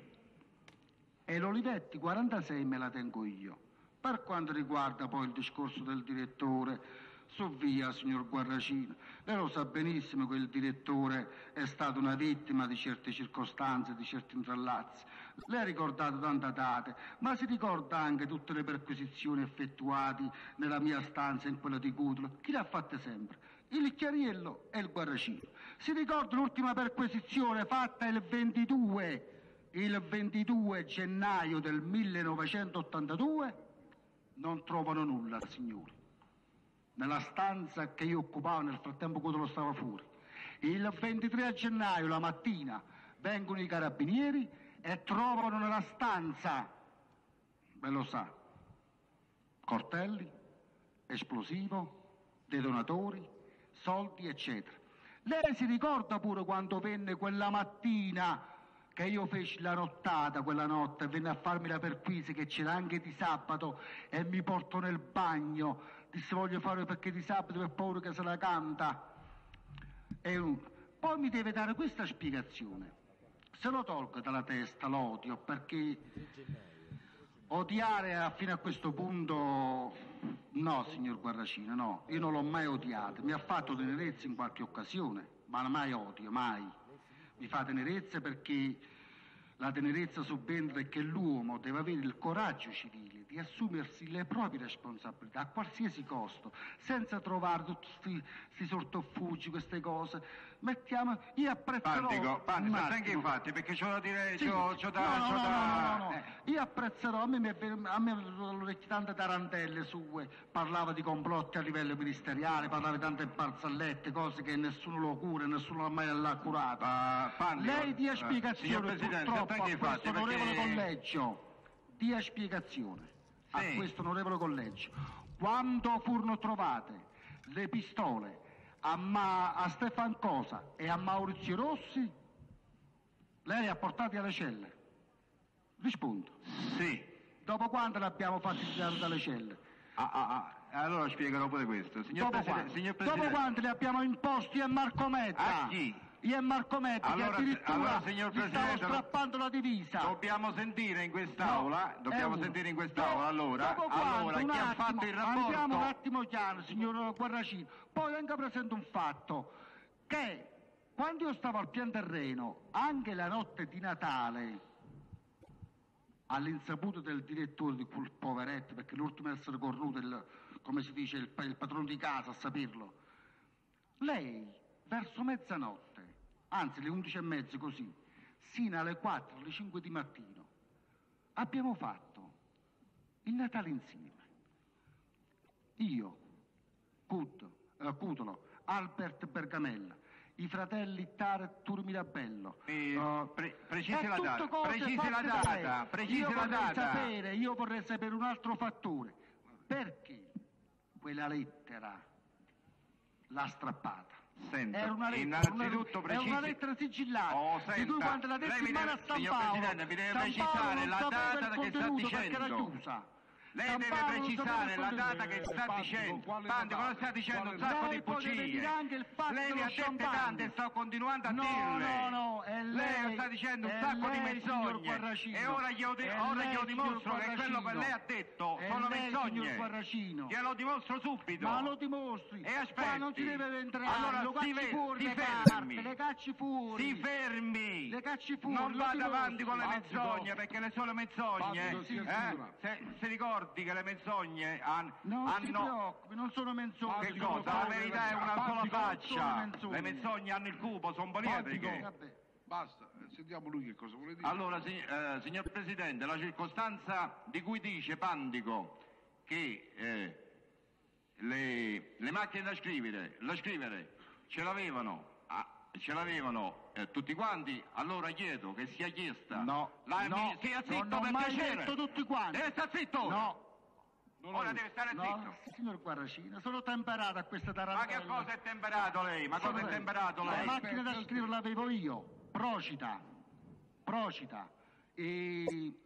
e l'Olivetti quarantasei me la tengo io. Per quanto riguarda poi il discorso del direttore, su via, signor Guarracino, lei lo sa benissimo che il direttore è stato una vittima di certe circostanze, di certi intrallazzi. Lei ha ricordato tante date, ma si ricorda anche tutte le perquisizioni effettuate nella mia stanza, in quella di Cutolo. Chi le ha fatte sempre? Il Chiariello e il Guarracino. Si ricorda l'ultima perquisizione fatta il ventidue, il ventidue gennaio del millenovecentottantadue? Non trovano nulla, signori. Nella stanza che io occupavo, nel frattempo Cutolo stava fuori. Il ventitré gennaio, la mattina, vengono i carabinieri e trovano nella stanza, ve lo sa, coltelli, esplosivo, detonatori, soldi, eccetera. Lei si ricorda pure quando venne quella mattina che io feci la nottata, quella notte, venne a farmi la perquisi che c'era anche di sabato e mi portò nel bagno. Disse voglio fare perché di sabato per paura che se la canta. E un... Poi mi deve dare questa spiegazione. Se lo tolgo dalla testa l'odio, perché odiare fino a questo punto, no signor Guarracino, no, io non l'ho mai odiato. Mi ha fatto tenerezza in qualche occasione, ma mai odio, mai. Mi fa tenerezza perché la tenerezza subentra che l'uomo deve avere il coraggio civile di assumersi le proprie responsabilità a qualsiasi costo, senza trovare tutti questi sotterfugi, queste cose. Mettiamo, io apprezzerò. Pandico, Pandico, sta anche i fatti, perché c'ho da dire, sì, c'ho, c'ho da. No, c'ho no, da... no, no, no, no. Eh. Io apprezzerò, a me mi a me l'orecchie tante tarantelle sue, parlava di complotti a livello ministeriale, parlava di tante barzellette, cose che nessuno lo cura, nessuno l'ha mai accurato. Uh, Pandico, Lei dia spiegazione uh, purtroppo a questo fatti, onorevole perché... collegio, dia spiegazione sì. a questo onorevole collegio. Quando furono trovate le pistole a, Ma, a Stefan Cosa e a Maurizio Rossi, lei le ha portate alle celle? Rispondo. Sì. Dopo quanto le abbiamo fatti tirare dalle celle? Ah, ah, ah. Allora spiegherò pure questo. Signor, Dopo, Presiden- quanto? signor Presidente. Dopo quanto le abbiamo imposti a Marco Metta? A chi? Io e Marco Metti, Allora, che addirittura allora, signor gli stavo Presidente, strappando la divisa. Dobbiamo sentire in quest'aula, No, dobbiamo è uno. sentire in quest'aula, allora, Dopo quanto, allora un chi ha attimo, fatto il rapporto... Andiamo un attimo chiaro, signor Guarracino. Poi venga presente un fatto, che quando io stavo al pian terreno, anche la notte di Natale, all'insaputa del direttore di quel poveretto, perché l'ultimo a essere cornuto, il, come si dice, il, il padrone di casa, a saperlo, lei, verso mezzanotte, anzi le undici e mezza così, sino alle quattro, alle cinque di mattino, abbiamo fatto il Natale insieme. Io, Cut, eh, Cutolo, Albert Bergamella, i fratelli Tarettur Mirabello. Eh, uh, pre- precisi la data, precisi la data, precisi io la vorrei data. Sapere, io vorrei sapere un altro fattore. Perché quella lettera l'ha strappata? Senta, era una lettera, innanzitutto una, precisi... è una lettera sigillata, oh, senta, di cui quando la lei dette mi in mano a deve, San signor Paolo, Presidente, mi deve San precisare Paolo non la sapeva data il che sta contenuto perché era dicendo. chiusa. Lei San deve Paolo non precisare sapeva la rispondere. data che sta Pandico, dicendo. quale Pandico, data? non sta dicendo un Quale sacco Lei di potete bugie. dire anche il fatto Lei ne dello ha dette champagne. tante e sto continuando a No, dirle. no, no, è Lei lei, sta dicendo un è sacco di lei, signor menzogne. Guarracino. E ora glielo, di- È ora lei, glielo dimostro signor che quello che Guarracino. lei ha detto È sono lei, menzogne. signor Guarracino. Glielo dimostro subito. Ma lo dimostri. E aspetti. Qua non si deve entrare, Allora lo si, cacci ve- fuori si le fermi. carte, le cacci fuori. Si fermi. Le cacci fuori. Non lo vada dimostri. avanti con le Pandico. menzogne, perché le sono menzogne. Pandico, si eh? assicura. Se, se ricordi che le menzogne han- Non si hanno... preoccupi, non sono menzogne. Che sono cosa? La parole verità è verità. una sola Pandico, non sono faccia. menzogne. Le menzogne hanno il cubo, sono poliedriche. Pandico. Basta, sentiamo lui che cosa vuole dire. Allora, si- eh, signor Presidente, la circostanza di cui dice Pandico che eh, le, le macchine da scrivere, da scrivere ce l'avevano, ah, ce l'avevano eh, tutti quanti, allora chiedo che sia chiesta. No, la, no, mi- sia zitto non ho per mai piacere. detto tutti quanti. Deve stare zitto. No. Ora deve stare No, zitto. signor Guarracino, sono temperato a questa Ma tarantella. che cosa è temperato lei? Ma cosa è temperato La lei? macchina da scrivere l'avevo io, Procita, Procita, e,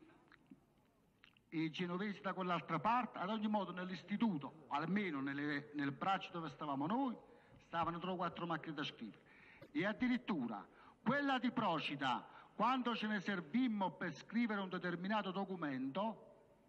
e genovesi da quell'altra parte, ad ogni modo nell'istituto, almeno nelle- nel braccio dove stavamo noi, stavano tre o quattro macchine da scrivere. E addirittura quella di Procita, quando ce ne servimmo per scrivere un determinato documento,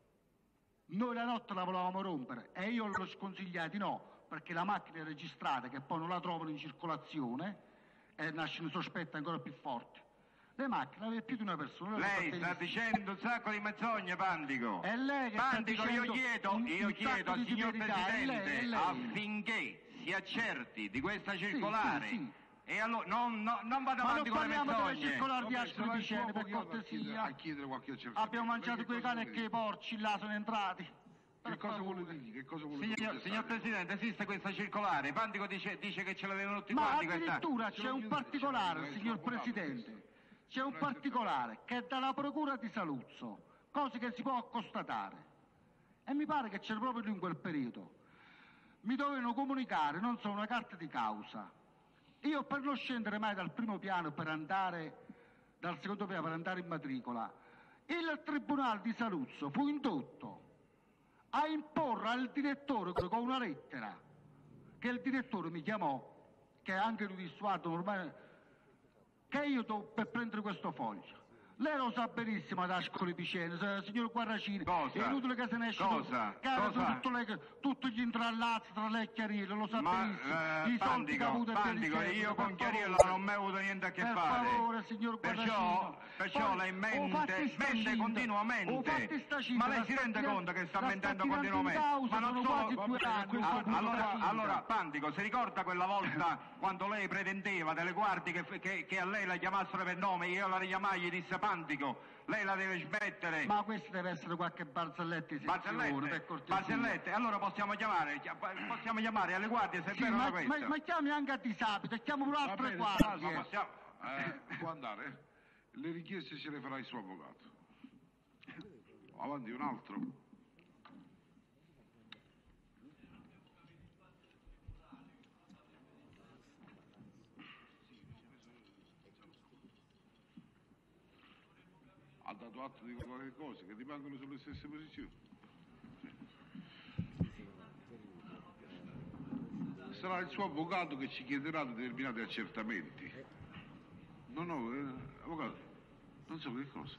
noi la notte la volevamo rompere e io l'ho sconsigliato di no, perché la macchina è registrata, che poi non la trovano in circolazione e nascono sospetti ancora più forti. Le macchine aveva più di una persona. Lei sta dicendo un sacco di menzogne, Pandico. È lei che sta Pandico, io dicendo chiedo, un- io un chiedo sacco al di signor verità, è lei, Presidente è lei. affinché si accerti di questa circolare. sì, sì. E allora non, no- non vada Ma avanti non con le parliamo delle menzogne. circolari di Vabbè, Ascoli sarà il Piceno, suo per avvocato a chiedere- cortesia. a chiedere qualche accertamento. Abbiamo mangiato Lei che quei cosa cani e vuole che i dire? porci là sono entrati. Che cosa vuole dire? Che cosa vuole Signor, contestare? signor Presidente, esiste questa circolare? Pandico dice, dice che ce l'avevano tutti Ma quanti questa... addirittura c'è un particolare, signor Presidente, c'è un particolare che è dalla Procura di Saluzzo, cose che si può accostare. E mi pare che c'era proprio lui in quel periodo. Mi dovevano comunicare, non so, una carta di causa. Io per non scendere mai dal primo piano per andare, dal secondo piano per andare in matricola, il Tribunale di Saluzzo fu indotto a imporre al direttore con una lettera, che il direttore mi chiamò, che anche lui disse, guarda, ormai, che io do per prendere questo foglio. Lei lo sa benissimo ad Ascoli Piceno, se- signor Guarracini, Cosa? è inutile che se ne esce Cosa? che avete Cosa? tutto le- tutti gli intrallazzi tra lei e Chiarillo, lo sa Ma benissimo. eh, I soldi che ha Pandico, avuto e via Pandico, dicendo, io per con Chiarillo favore. non ho mai avuto niente a che Per fare. favore, signor Perciò, Guarracino. perciò Poi, lei o mente, fatti sta mente cinta, continuamente. o fatti sta cinta, Ma lei la si sta rende tirando- conto che sta la mentendo tirando in continuamente? causa, Ma non sono solo... quasi due anni, Ah, questo allora, è allora, Pandico, si ricorda quella volta quando lei pretendeva delle guardie che, che- che a lei la chiamassero per nome, io la richiamai e gli disse Pandico, lei la deve smettere. Ma questo deve essere qualche barzelletta di sezione, Barzellette, per cortesia. barzellette, allora possiamo chiamare, possiamo chiamare alle guardie se è Sì, vero ma, questo. ma, ma chiami anche a disabito e chiamo pure Va altre bene, guardie. ma possiamo- eh, può andare, eh? Le richieste ce le farà il suo avvocato. Avanti un altro. Ha dato atto di qualche cosa, che rimangono sulle stesse posizioni. Sarà il suo avvocato che ci chiederà determinati accertamenti. No, no, eh, avvocato, non so che cosa.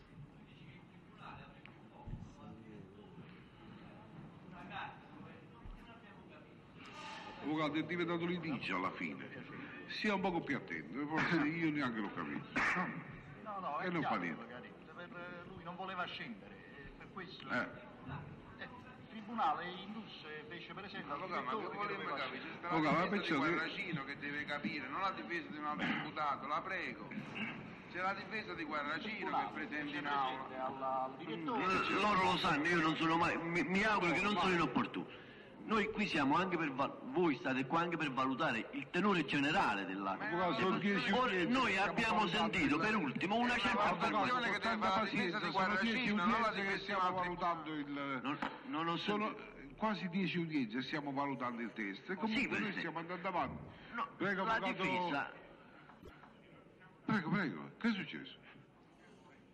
Avvocato, è diventato litigio alla fine. Sia un poco più attento, forse io neanche l'ho capito. No, no, è E non fa chiaro niente. quello che ha detto, per- lui non voleva scendere, e per questo Eh. eh, il tribunale indusse, fece per esempio al Avvocato, ma che direttore che voleva doveva capire? C'è scendere. sta la Avvocato, ma difesa di perciò che- Guarracino che deve capire, non la difesa di un altro imputato, la prego. C'è la difesa di Guarracino che presenta in aula. Al direttore L- Loro lo sanno, io non sono mai, mi, mi auguro che non sono inopportuno. Noi qui siamo anche per, val- voi state qua anche per valutare il tenore generale dell'atto. Avvocato, sono dieci Ora, udienze, noi stiamo abbiamo valutando sentito il- per ultimo una certa Attenzione che deve fare la difesa di Guarracino, non la che difesa di un stiamo altro valutando il... Non, non ho Sono sentito. quasi dieci udienze e stiamo valutando il testo e comunque Sì, noi per- stiamo andando avanti. No, Prego, la avvocato. difesa. Prego, prego, che è successo?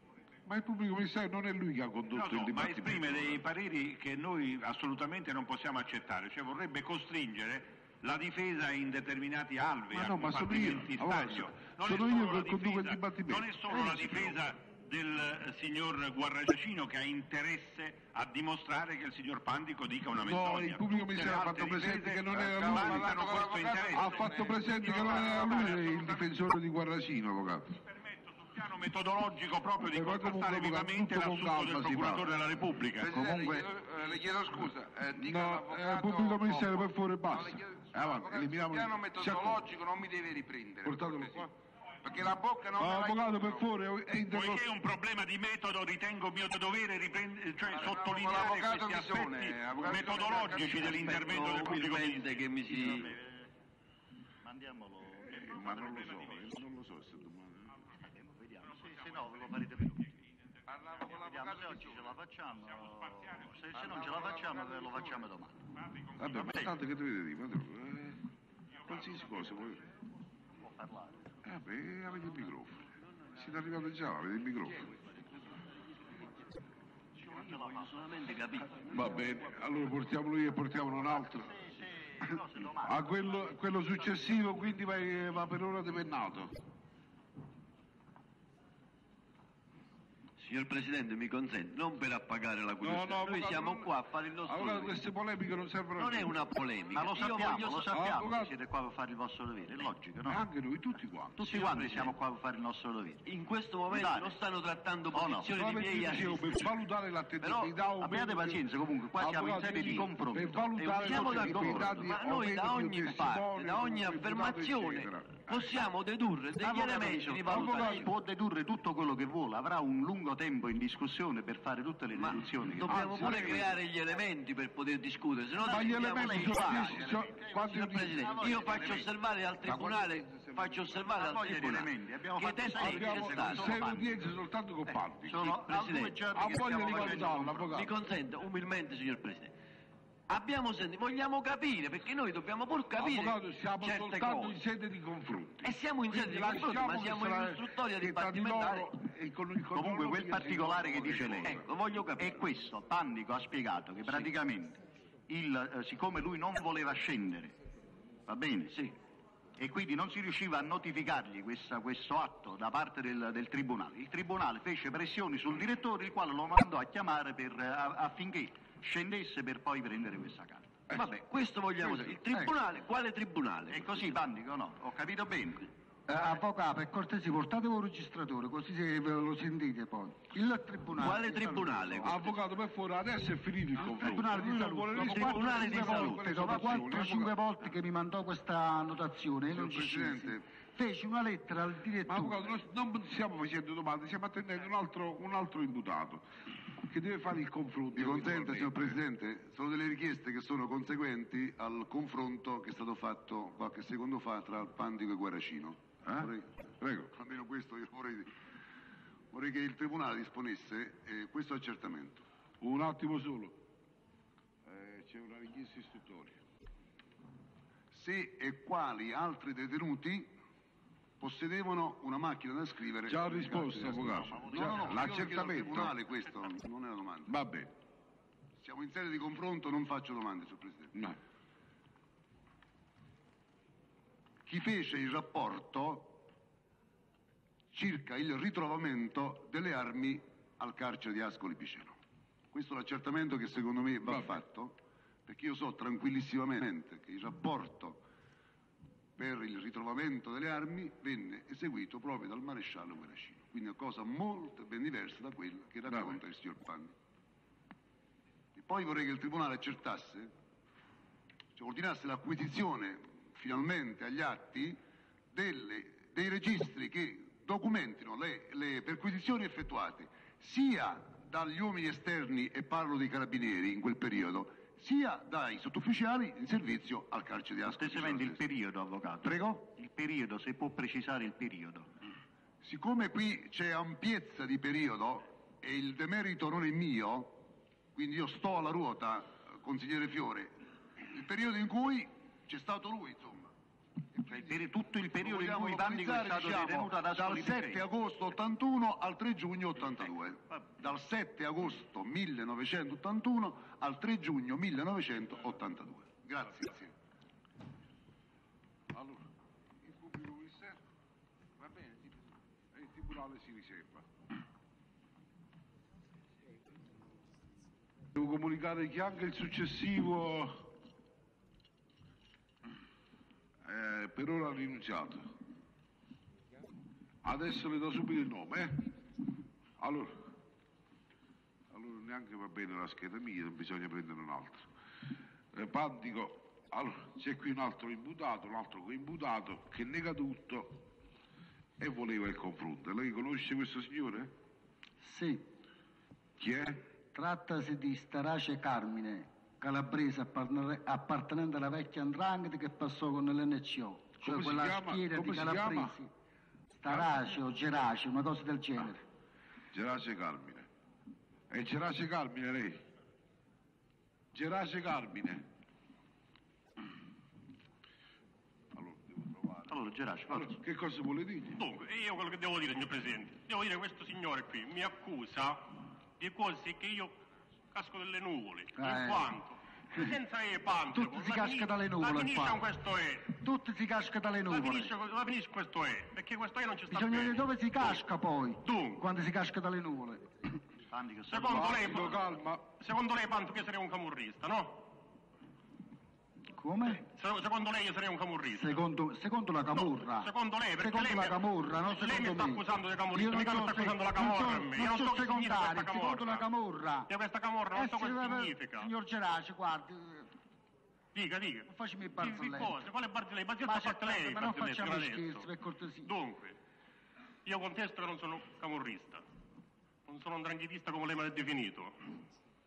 Ma il pubblico ministero non è lui che ha condotto No, il no, ma dibattito. esprime dei pareri che noi assolutamente non possiamo accettare, cioè vorrebbe costringere la difesa in determinati alvei, Ma a no, ma sono io, compartimenti allora, stagno. sono Non è io solo che la conduco il difesa- dibattimento. Non è solo Eh, la sì. difesa del eh, signor Guarragacino che ha interesse a dimostrare che il signor Pandico dica una No, mensogna. il pubblico Tutte ministero le ha altre fatto presente difese che non era vantano lui, questo interesse. ha fatto presente che non era lui il difensore di Guarracino, avvocato. piano metodologico proprio di Eh, ma contrastare comunque, vivamente tutto con l'assunto del calma si procuratore parla. della Repubblica. Presidente, Comunque- le, chiedo, eh, le chiedo scusa, eh, dica No, all'avvocato- eh, il pubblico ministero per favore No, basta. le chiedo- Eh, avanti, avvocato, eliminiamo sul piano il- metodologico non mi deve riprendere. Portatelo per qua. cortesia. Perché la bocca non Ah, me la avvocato, per favore, è interrotto. Poiché è un problema di metodo, ritengo mio dovere riprendere, cioè Allora, sottolineare l'avvocato questi Visone, aspetti avvocato metodologici Visone, dell'intervento del pubblico umilmente che mi si... Mandiamolo. Eh, ma non lo so, eh, non lo so se domani... Vediamo, se, se no lo farete per tutti. Parlavo con Vediamo se oggi ce la facciamo, se, se non ce la facciamo eh, lo facciamo domani. Vabbè, ma tanto che dovete dire? Ma devo- eh, qualsiasi cosa vuoi... Può parlare. Eh beh, avete il microfono. Siete arrivati già, avete il microfono. Io voglio solamente capire. Va bene, allora portiamolo io e portiamolo un altro. A quello, quello successivo quindi va, va per ora di pennato. Signor Presidente, mi consente, non per appagare la curiosità, No, no, noi avvocato, siamo non- qua a fare il nostro Allora dovere. queste polemiche non servono a Non è niente. una polemica. Ma lo Io sappiamo, voglio lo sa- sappiamo, Avvocato- siete qua per fare il vostro dovere, è logico, no? Anche noi, tutti quanti. Tutti Signor quanti Presidente. siamo qua per fare il nostro dovere. In questo momento Dai. non stanno trattando Oh, no. posizioni di Solamente miei dicevo, per assistiti. valutare l'attendibilità o abbiate meno- pazienza, comunque, qua siamo in Avvocato, sede di dico, confronto. Per valutare E Siamo l'attendibilità d'accordo, di ma o noi meno da di un ogni testimone, parte, da ogni di un imputato, affermazione eccetera. possiamo dedurre degli Avvocato elementi Visone, di avvocato, valutazione. può dedurre tutto quello che vuole, avrà un lungo tempo in discussione per fare tutte le Ma deduzioni. che dobbiamo vuole. pure creare gli elementi per poter discutere, se no Ma gli diventiamo elementi dei sono- pazzi. sono- quando Signor io dico- Presidente, io faccio osservare al Tribunale, faccio osservare Ha al voglia di Tribunale elementi, abbiamo che fatto testa sei di Abbiamo richieste, Stato. sei udienze soltanto con Patti. Sono a due Presidente, giorni Ha che voglia stiamo di facendo valutarlo, confronto. avvocato. Mi consenta umilmente, signor Presidente. Abbiamo sentito, vogliamo capire, perché noi dobbiamo pur capire Avvocato, siamo certe soltanto cose. in sede di confronti. E siamo in sede di Quindi confronto, ma lasciamo siamo che in sarà- un'istruttoria che tra di dibattimentale. loro e con il Comunque controllo quel che particolare che si dice trovano lei le Ecco, voglio capire. è questo. Pandico ha spiegato che praticamente il, eh, siccome lui non voleva scendere, va bene? Sì. E quindi non si riusciva a notificargli questa- questo atto da parte del, del Tribunale. Il Tribunale fece pressioni sul direttore, il quale lo mandò a chiamare per, eh, a- affinché scendesse per poi prendere questa carta. Vabbè, questo vogliamo sapere. Il Tribunale, quale Tribunale? È così, Pandico, no? Ho capito bene. Eh, avvocato, per cortesia, portatevi un registratore, così se ve lo sentite poi. Il tribunale. Quale di tribunale? salute. Avvocato, per favore, adesso è finito il confronto. Tribunale di Lui non salute. vuole Dopo rispondere quattro alle cinque sue volte, quelle dopo osservazioni, quattro cinque avvocato. volte che mi mandò questa annotazione e non ci Presidente. scesi, feci una lettera al Ma direttore. avvocato, noi non stiamo facendo domande, stiamo attendendo un altro, un altro imputato che deve fare il confronto. Mi consente, signor naturalmente. Presidente, sono delle richieste che sono conseguenti al confronto che è stato fatto qualche secondo fa tra Pandico e Guarracino. Eh? Vorrei- Prego. Almeno questo io vorrei, vorrei che il Tribunale disponesse eh, questo accertamento. Un attimo solo. Eh, c'è una richiesta istruttoria. Se e quali altri detenuti possedevano una macchina da scrivere. Già sulle risposto, carte di avvocato. ascolto. Già, No, no, no, l'accertamento. io lo chiedo al Tribunale, questo non è una domanda. Va bene. Siamo in sede di confronto, non faccio domande, signor Presidente. No. Chi fece il rapporto circa il ritrovamento delle armi al carcere di Ascoli Piceno. Questo è l'accertamento che secondo me va Va bene. fatto, perché io so tranquillissimamente che il rapporto per il ritrovamento delle armi venne eseguito proprio dal maresciallo Guarracino, quindi è una cosa molto ben diversa da quella che racconta il signor Panni. E poi vorrei che il Tribunale accertasse, cioè ordinasse l'acquisizione finalmente agli atti delle- dei registri che documentino le, le perquisizioni effettuate sia dagli uomini esterni, e parlo dei carabinieri in quel periodo, sia dai sottufficiali in servizio al carcere di Ascoli. Cortesemente il periodo, avvocato. Prego? Il periodo, se può precisare il periodo. Siccome qui c'è ampiezza di periodo e il demerito non è mio, quindi io sto alla ruota, consigliere Fiore, il periodo in cui c'è stato lui, insomma, Cioè, per tutto il periodo in vogliamo cui Pandico è localizzare, stato diciamo, detenuto ad dal Ascoli sette Piceno. agosto ottantuno al tre giugno ottantadue. Dal sette agosto millenovecentottantuno al tre giugno millenovecentottantadue. Grazie. Allora, il pubblico ministero? Va bene, e il tribunale si riserva. Devo comunicare che anche il successivo eh, per ora ha rinunciato. Adesso le do subito il nome, eh? Allora, allora neanche va bene la scheda mia, non bisogna prendere un altro. Eh, Pandico, allora c'è qui un altro imputato, un altro coimputato che nega tutto e voleva il confronto. Lei conosce questo signore? Sì. Chi è? Trattasi di Starace Carmine, calabrese appartene- appartenente alla vecchia andrangheta che passò con l'N C O, cioè Come si quella chiama? schiera Come di si calabresi. Starace o Gerace, una cosa del genere. Gerace Carmine. È Gerace Carmine lei? Gerace Carmine. Allora, devo trovare. Allora, Gerace, Allora, che cosa vuole dire? Dunque, io quello che devo dire, signor Presidente, devo dire che questo signore qui mi accusa di cose che io casco dalle nuvole, Ah, in eh. quanto senza E Pandico, Tutti si la casca fini- dalle la nuvole finisce qua. con questo E, Tutti si casca dalle la nuvole. finisce, con- la finisce con questo E, perché questo E non ci sta Bisogna bene. vedere dove si casca poi, Dunque. quando si casca dalle nuvole. Secondo lei, Pandico, calma. secondo lei Pandico io sarei un camorrista, no? Come? Se- Secondo lei io sarei un camorrista? Secondo, secondo la camorra. Secondo lei, perché Secondo lei la mi- camorra, non lei secondo mi sta me. accusando di camorrista, Io non mica mi so sta se- accusando la non so- camorra a me. Io non non so so che significa secondare, questa secondo camorra. la camorra. Io questa camorra non Eh, so sì, cosa vabbè, significa. Signor Gerace, guardi, Dica, dica. non facciami i Di, di barzellette. cosa? Quale barzelletta? Ma Barzelletta ha fatto aspetta, lei, ma non barzelletta, facciamo che l'ha detto. scherzi, per cortesia. Dunque, io contesto che non sono camorrista, non sono un dranghitista come lei mi ha definito.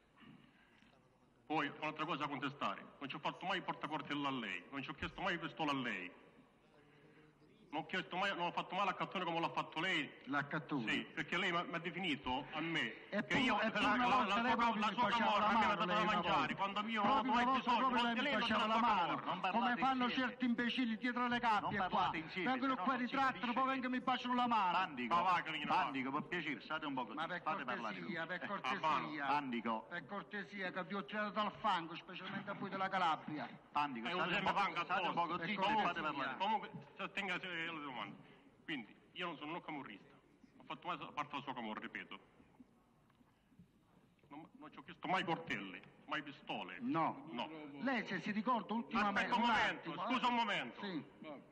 Poi, un'altra cosa da contestare, non ci ho fatto mai il portacortella a lei, non ci ho chiesto mai pistola a lei. Non ho, chiesto mai, non ho fatto mai l'accattone come l'ha fatto lei. L'accattone? Sì, perché lei mi ha mi ha definito a me E che poi- io e poi la, una la, volta la, lei sua, proprio la mi sua faceva camorra la a me mi ha mano, dato da lei una mangiare, volta. quando io Proprio non una avevo volta bisogno, proprio non lei mi lei non faceva c'era la la mano, camorra. come fanno certi imbecilli dietro le cappie qua. parlate insieme, Vengono se no qua, non si ritrattano, capisce poi vengono e mi baciano la mano. Pandico, Ma va, Carina, va. Pandico, per piacere, state un po' così, Ma per fate parlare lui. cortesia, per Eh, cortesia, Pandico, per cortesia, che vi ho tirato dal fango, specialmente a voi della Calabria. Pandico, È un state un sempre po', fango state un po' addosso. così, Per fate cortesia. parlare. Comunque, si attenga alle domande. Quindi, io non sono un camorrista, ho fatto mai parte della sua camorra, ripeto. Non, non ci ho chiesto mai coltelli, mai pistole. No. No. Lei se si ricorda ultimamente... Aspetta un momento, attimo, scusa eh. un momento. Sì.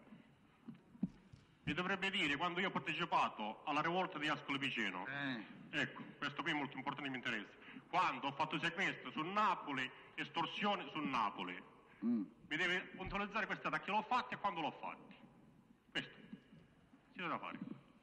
Mi dovrebbe dire quando io ho partecipato alla rivolta di Ascoli Piceno. Eh. Ecco, questo qui è molto importante e mi interessa. Quando ho fatto sequestro su Napoli, estorsione su Napoli. Mm. Mi deve puntualizzare questi attacchi, l'ho fatti e quando l'ho fatti. Questo. Si deve fare.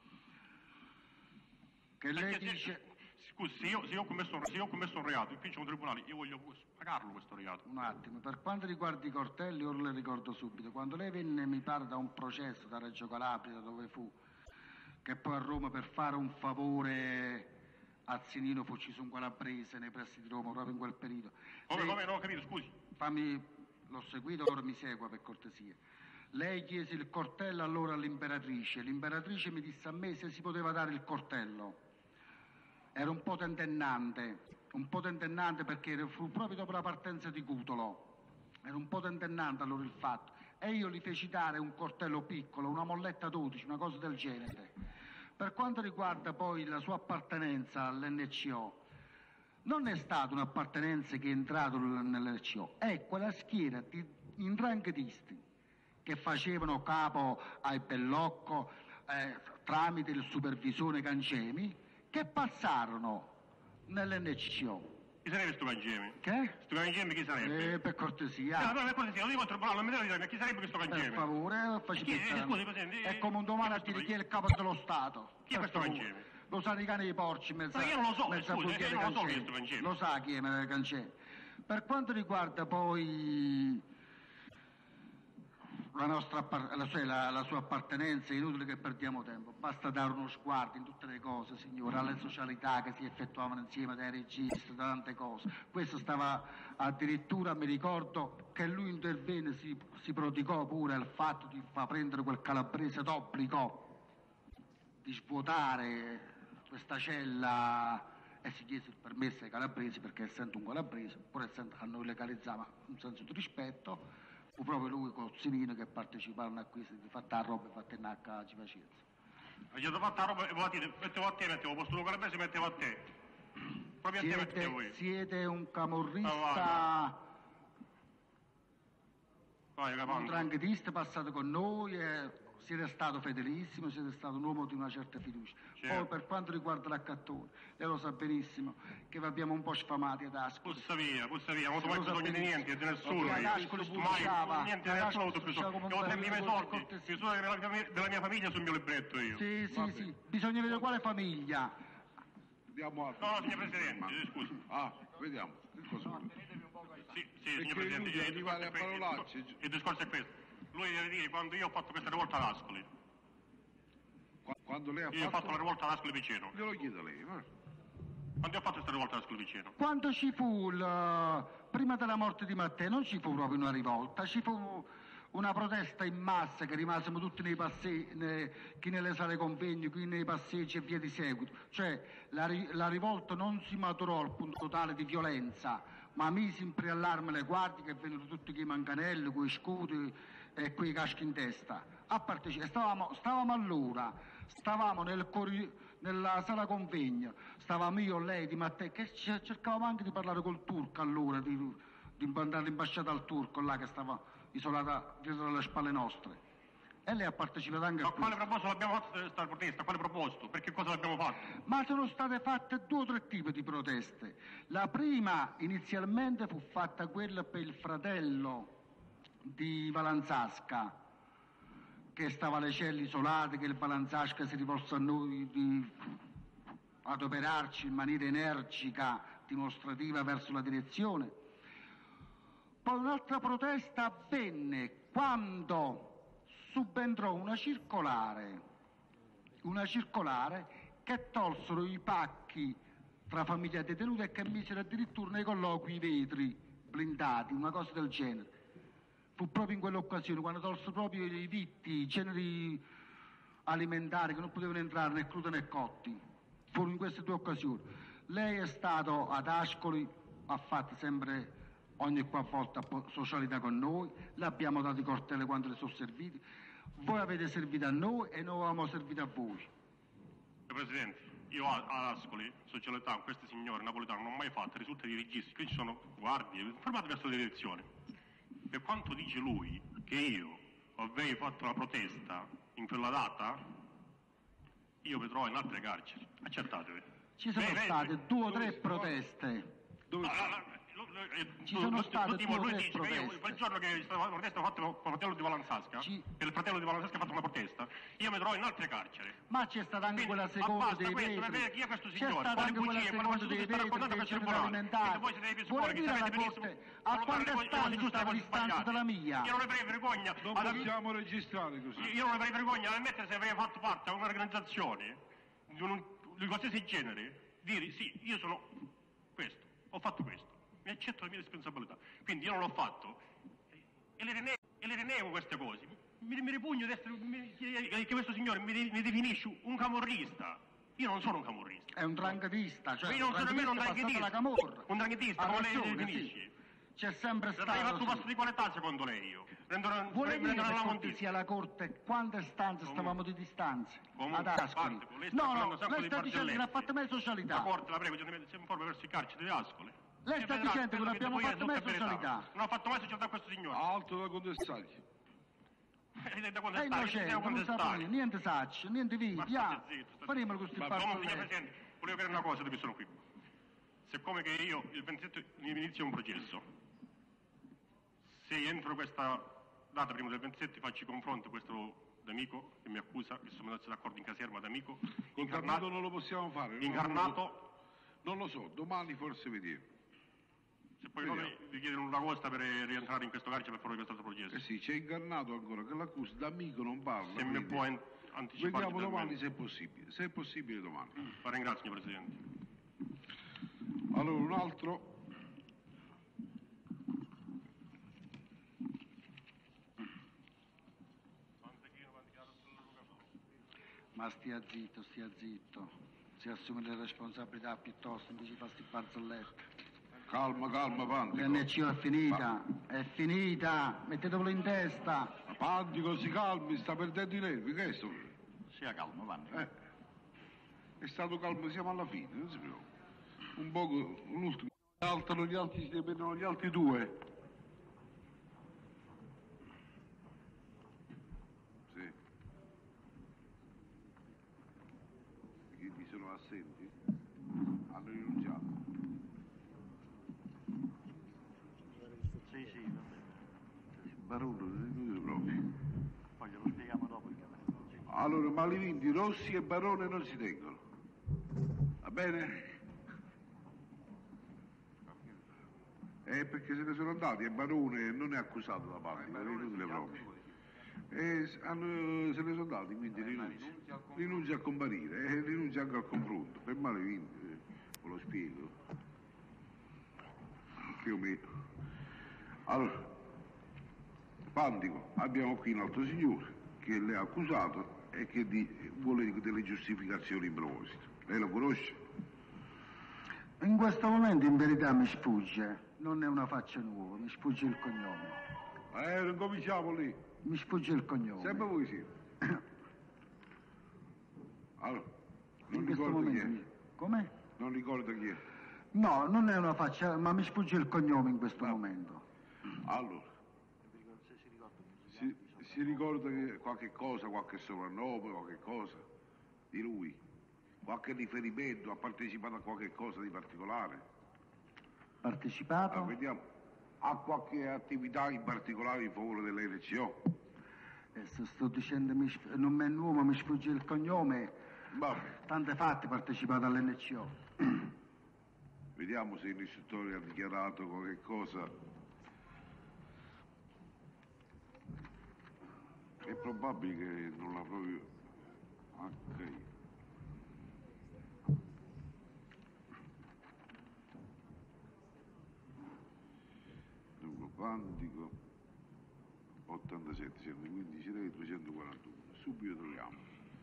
Che lei Perché se- dice... Scusi, se io, se io ho commesso, un- se io ho commesso un reato, il ufficio un tribunale, io voglio pagarlo questo reato. Un attimo, per quanto riguarda i cortelli, ora le ricordo subito, quando lei venne, mi pare, da un processo da Reggio Calabria, dove fu, che poi a Roma per fare un favore a Zinino fu ucciso un calabrese nei pressi di Roma, proprio in quel periodo. Come, Lei- come, non ho capito, scusi. Fammi, l'ho seguito, ora mi segua per cortesia. Lei chiese il cortello allora all'imperatrice, l'imperatrice mi disse a me se si poteva dare il cortello. Era un po' tentennante, un po' tentennante perché fu proprio dopo la partenza di Cutolo. Era un po' tentennante allora il fatto. E io gli feci dare un coltello piccolo, una molletta dodici, una cosa del genere. Per quanto riguarda poi la sua appartenenza all'N C O, non è stata un'appartenenza che è entrato nell'N C O, è quella schiera di indranghetisti che facevano capo ai Bellocco eh, tramite il supervisore Cancemi, che passarono nell'N C O. Chi sarebbe sto Cangemi? Che? Sto Cangemi chi sarebbe? Eh, per No, cortesia. no, per cortesia, lo dico al tribunale, non mi devo dire, ma chi sarebbe questo Per Cangemi? favore, facci Chi- eh, pensare. scusi, Presidente, È eh, come un domani a dire chi è il capo dello Stato. Chi è Per questo favore. Cangemi? Lo sanno i cani dei porci, mezza, Ma io non lo so, mezza scusi, bugia io di non lo so chi è Cancemi. sto Cangemi. Lo sa chi è Cancemi. Per quanto riguarda poi la, nostra, appar- la, sua, la, la sua appartenenza, è inutile che perdiamo tempo, basta dare uno sguardo in tutte le cose, signore, alle socialità che si effettuavano insieme, dai registri, da tante cose. Questo stava addirittura, mi ricordo che lui intervenne, si, si prodigò pure al fatto di far prendere quel calabrese d'obbligo di svuotare questa cella e si chiese il permesso ai calabresi, perché essendo un calabrese, pur essendo a noi legalizzava un senso di rispetto, fu proprio lui con Silino che parteciparono a questo, di fatta roba e fatta in H ci faceva. Gli ho fatta roba e mettevo a te, mettevo posto un calabrese e mettevo a te. Proprio a te mettevo io. Siete un camorrista, Ah, vai, un capando. dranghetista passato con noi e siete stato fedelissimo, siete stato un uomo di una certa fiducia. Certo. Poi per quanto riguarda l'accattone, lei lo sa benissimo che vi abbiamo un po' sfamati ad Ascoli. Puzza via, puzza via, non ho Sì, mai lo sa bisogno di benissimo. niente, di nessuno. Perché ad io. Ascoli Mai, sbucciava, niente, ad nessuno Ascoli ho bisogno. sbucciava come Devo un sempre i miei bambino, soldi, cortesia. i soldi della mia, della mia famiglia sul mio libretto io. Sì, sì, sì, bisogna vedere quale famiglia. Vediamo altro. No, no, signor Presidente, eh, scusi. Ah, vediamo. Che cosa vuole? Sì, sì, Perché signor Presidente, inutile il arrivare discorso, a è questo, parolacce. il discorso- il discorso è questo. Lui deve dire quando io ho fatto questa rivolta ad Ascoli. Qua- Quando lei ha Io ho fatto... fatto la rivolta ad Ascoli vicino. Glielo chiedo a lei. va. Quando ho fatto questa rivolta ad Ascoli vicino? Quando ci fu, il, prima della morte di Matteo, non ci fu proprio una rivolta, ci fu una protesta in massa che rimasimo tutti nei passeggi, ne- chi nelle sale convegni, chi nei passeggi e via di seguito. Cioè la, ri- la rivolta non si maturò al punto totale di violenza, ma mise in preallarme le guardie che vennero tutti con i manganelli, con i scudi e con i caschi in testa. A partecipare, stavamo, stavamo allora, stavamo nel corri- nella sala convegno, stavamo io, lei, di Matteo, che c- cercavamo anche di parlare col turco allora, di, di mandare l'ambasciata al turco là che stava isolata dietro le spalle nostre. E lei ha partecipato anche Ma a quale questo. proposto l'abbiamo fatto questa protesta? Quale proposto? Perché cosa l'abbiamo fatto? Ma sono state fatte due o tre tipi di proteste. La prima inizialmente fu fatta quella per il fratello di Valanzasca, che stava alle celle isolate, che il Valanzasca si rivolse a noi di adoperarci in maniera energica, dimostrativa verso la direzione. Poi un'altra protesta avvenne quando subentrò una circolare, una circolare che tolsero i pacchi tra famiglie detenute e che misero addirittura nei colloqui i vetri blindati, una cosa del genere. Fu proprio in quell'occasione, quando tolsero proprio i vitti, i generi alimentari che non potevano entrare né crudi né cotti. Furono in queste due occasioni. Lei è stato ad Ascoli, ha fatto sempre ogni qualvolta socialità con noi, le abbiamo dato i cortelli quando le sono serviti, voi avete servito a noi e noi avevamo servito a voi. Signor Presidente, io a, a Ascoli, socialità con queste signore napoletane non ho mai fatto, risulta di registri, qui ci sono guardie, informate verso la direzione. Per quanto dice lui che io avevo fatto la protesta in quella data, io mi trovo in altre carceri, accertatevi. Ci sono Beh, state beh, due o tre proteste. Dove eh, Ci sono state l'ultimo, due o lui tre dice che io proteste. quel giorno che stava la protesta ho fatto con il fratello di Valanzasca, che il fratello di Valanzasca ha fatto una protesta, io mi trovo in altre carceri. Ma c'è stata anche Quindi, quella ma seconda basta dei questo, per vetri, vedere chi è questo c'è signore, stata quale anche quella bugie, quale seconda cosa dei sta raccontando vetri, questo dei tribunale. alimentari. Quindi voi siete dei Vuole psicologi, dire sapete la benissimo Corte solo a fare quante le cose stanze giuste e stava le cose distanza sbagliate. dalla mia? Io non avrei vergogna Non ad- possiamo registrare così. io non avrei vergogna ad ammettere se avrei fatto parte di un'organizzazione di, un, di qualsiasi genere, dire sì, io sono questo, ho fatto questo, mi accetto le mie responsabilità. Quindi io non l'ho fatto e le rinego, e le rinego queste cose. Mi, mi ripugno di essere, mi- che questo signore mi, mi definisce un camorrista. Io non sono un camorrista. È un dranghetista, cioè io non sono nemmeno un dranghetista dranghetista. passato alla Camorra. Un dranghetista, Ha come lei ragione, lo definisce. sì. C'è sempre Se avrei fatto stato. passo Sì. di qualità secondo lei io. Rendono, Vuole dire rendono per la cortesia alla Corte quante stanze stavamo di distanza Comunque, ad Ascoli? parte, lei sta No, parlando no, sempre lei di sta dicendo che barzellette. l'ha fatta me socialità. La Corte, la prego, si informa verso i carceri di Ascoli. Lei E sta vedrà dicendo che quello non abbiamo devo dire fatto mai tutta verità. socialità. Non ho fatto mai socialità a questo signore. Altro da contestargli. Ed è da È contestare, che innocente, devo non sa contestare. fare niente sacci, niente via. Ma via. state zitto, state Faremo zitto. questi Ma passi. comunque, signor Presidente, volevo dire una cosa da cui sono qui. Siccome che io il ventisette mi inizio un processo, se entro questa data prima del ventisette faccio i confronti questo d'amico che mi accusa, che sono andati d'accordo in caserma d'amico, Incarnato non lo possiamo fare. non- incarnato, Non lo so, domani forse vediamo. Se poi non vi chiedono una costa per rientrare in questo carcere per fare questo altro processo. Eh sì, c'è ingannato ancora che l'accusa d'amico non parla. Se mi può an- anticipare. Vediamo domani se è possibile. Se è possibile domani. La ringrazio, signor Presidente. Allora un altro. Ma stia zitto, stia zitto. Si assume le responsabilità piuttosto, invece di fare sti barzellette. Calma, calma, Pandico. L'N C O è finita, è finita, mettetevelo in testa. Pandico, si calmi, sta perdendo i nervi, che è sto? Sia calmo, Pandico. Eh, è stato calmo, siamo alla fine, non si preoccupi. Un poco, un ultimo. Saltano gli altri, si ripetono gli altri due. Sì. Chi sono assenti? Hanno rinunciato. Sì, sì, va bene. Baruno, non proprio. Poi glielo spieghiamo dopo il capo. Allora, Malivindi, Rossi e Barone non si tengono. Va bene? Eh, perché se ne sono andati e Barone non è accusato da parte, è inutile proprio. E hanno, se ne sono andati, quindi rinuncia. Rinuncia a comparire e rinuncia anche al confronto. Per Malivindi, eh, ve lo spiego. Più o meno. Allora, Pandico, abbiamo qui un altro signore che le ha accusato e che di, vuole delle giustificazioni in proposito. Lei lo conosce? In questo momento in verità mi sfugge, non è una faccia nuova, mi sfugge il cognome. Eh, non cominciamo lì. Mi sfugge il cognome. Sempre voi siete. Allora, non in questo ricordo chi momento. è. Come? Non ricordo chi è. No, non è una faccia, ma mi sfugge il cognome in questo no. momento. Allora, si, si ricorda che qualche cosa, qualche soprannome, qualche cosa di lui? Qualche riferimento, ha partecipato a qualche cosa di particolare? Partecipato? Allora, vediamo. Ha qualche attività in particolare in favore dell'N C O? Adesso sto dicendo, mi sf- non mi è nuovo, mi sfugge il cognome. Vabbè. Tante fatti partecipato all'N C O. Vediamo se l'istruttore ha dichiarato qualche cosa. È probabile che non l'ha proprio... Ok. Dunque, Pandico, ottantasette, centoquindici, duecentoquarantuno. Subito troviamo.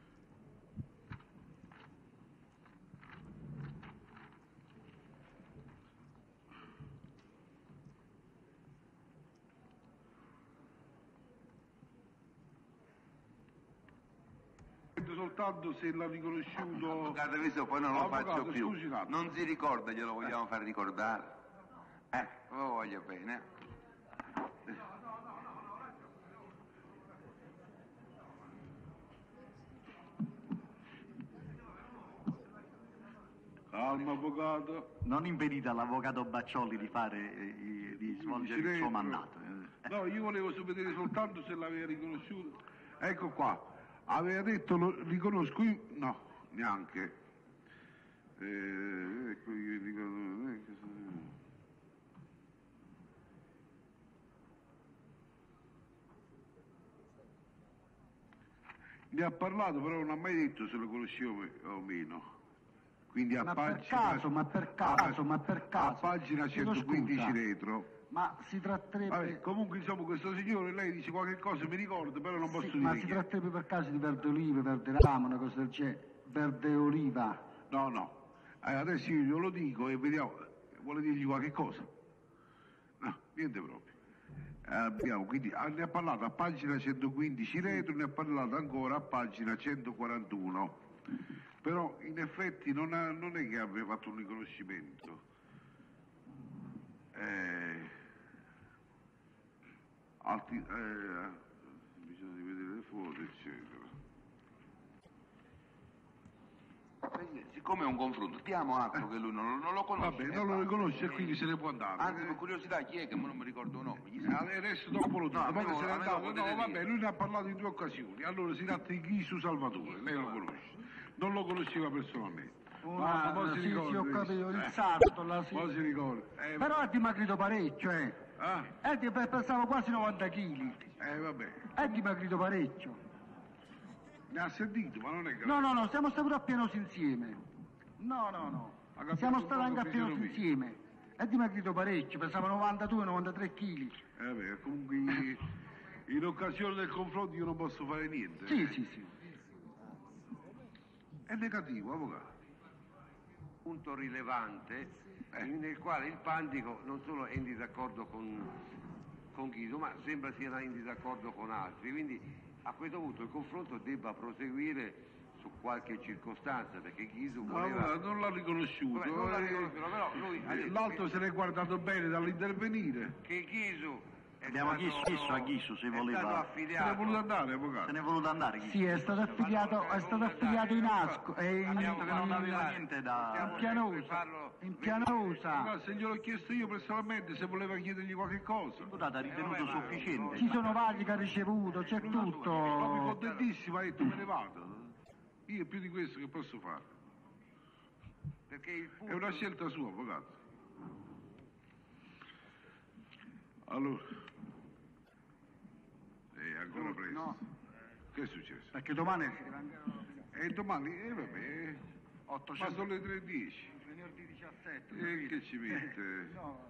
Soltanto se l'ha riconosciuto. Avvocato, visto poi non lo Avvocato, faccio più. scusi un attimo. Non si ricorda, glielo vogliamo far ricordare. Eh, lo voglio bene. Calma, avvocato. Non impedite all'avvocato Baccioli di fare, eh, di svolgere il suo mandato. No, io volevo sapere soltanto se l'aveva riconosciuto. Ecco qua. Aveva detto lo riconosco io. No, neanche. Eh, ecco, io ricordo. Eh, ne ha parlato, però non ha mai detto se lo conoscevo o meno. Quindi a ma pagina, per caso, ma per caso, a, ma per caso. A pagina Chiedo centoquindici scusa. retro. Ma si tratterebbe... Vabbè, comunque insomma questo signore, lei dice qualche cosa, mi ricordo, però non posso Sì, dire ma chi si è. tratterebbe per caso di verde oliva, verde ramo, una cosa del genere? Verde oliva. No, no. Eh, adesso io glielo dico e vediamo. Vuole dirgli qualche cosa? No, niente proprio. Eh, abbiamo, quindi ah, ne ha parlato a pagina centoquindici retro, ne ha parlato ancora a pagina centoquarantuno. Però in effetti non, ha, non è che abbia fatto un riconoscimento. Eh, alti, eh, bisogna rivedere le foto, eccetera. Siccome è un confronto, diamo atto che lui non, non lo conosce. Vabbè, non lo riconosce e quindi se ne può andare. Anzi, per curiosità, chi è che non mi ricordo il nome? Eh, adesso dopo lo dico, No, poi a me se ne è a me andato. lo No, potete vabbè, dire. lui ne ha parlato in due occasioni. Allora si tratta di Ghisu Salvatore, lei lo conosce. Non lo conosceva personalmente. Una, Ma poi si sì, ricorda, sì, ho dice. capito, il Eh. sarto, la sì. Poi si ricorda. Eh, Però è dimagrito parecchio, eh. Ah, È di- pesavo quasi novanta chili. eh, vabbè. È dimagrito parecchio. Ne ha sentito, ma non è che... No, no, no, siamo stati pure a Pianosi insieme. No, no, no. Ha cambiato Siamo un stati po' anche a la Pianosi fisionomia. insieme. È dimagrito parecchio, pesava novantadue novantatré chili. Eh, vabbè, comunque in, in occasione del confronto io non posso fare niente. Sì, sì, sì. È negativo, avvocato. Punto rilevante nel quale il Pandico non solo è in disaccordo con, con Ghiso, ma sembra sia in disaccordo con altri, quindi a questo punto il confronto debba proseguire su qualche circostanza, perché Ghiso No, voleva... avvocato, non l'ha riconosciuto. Vabbè, non l'ha eh, riconosciuto, però lui ha detto L'altro che- se l'è guardato bene dall'intervenire. che Ghiso è Abbiamo stato, chiesto chiesto a Ghisso se è voleva. stato Se affiliato. n'è voluto andare, avvocato. Se n'è voluto andare Ghisso. Sì, è stato affiliato, è stato affiliato in Asco, è in, Ha detto che non in- aveva niente da. in Pianosa. In Pianosa. Avvocato, se gliel'ho chiesto io personalmente, se voleva chiedergli qualche cosa. Deputato ha ritenuto sufficiente. Ci sono vagli che ha ricevuto, c'è Proprio tutto. contentissimo, ha detto me ne vado. Io più di questo che posso fare? Perché il È punto... una scelta sua, avvocato. Allora, è ancora presto. No. Che è successo? Perché domani si deve andare E domani, eh vabbè, ma sono le tre e dieci. venerdì diciassette. E che ci mette? No,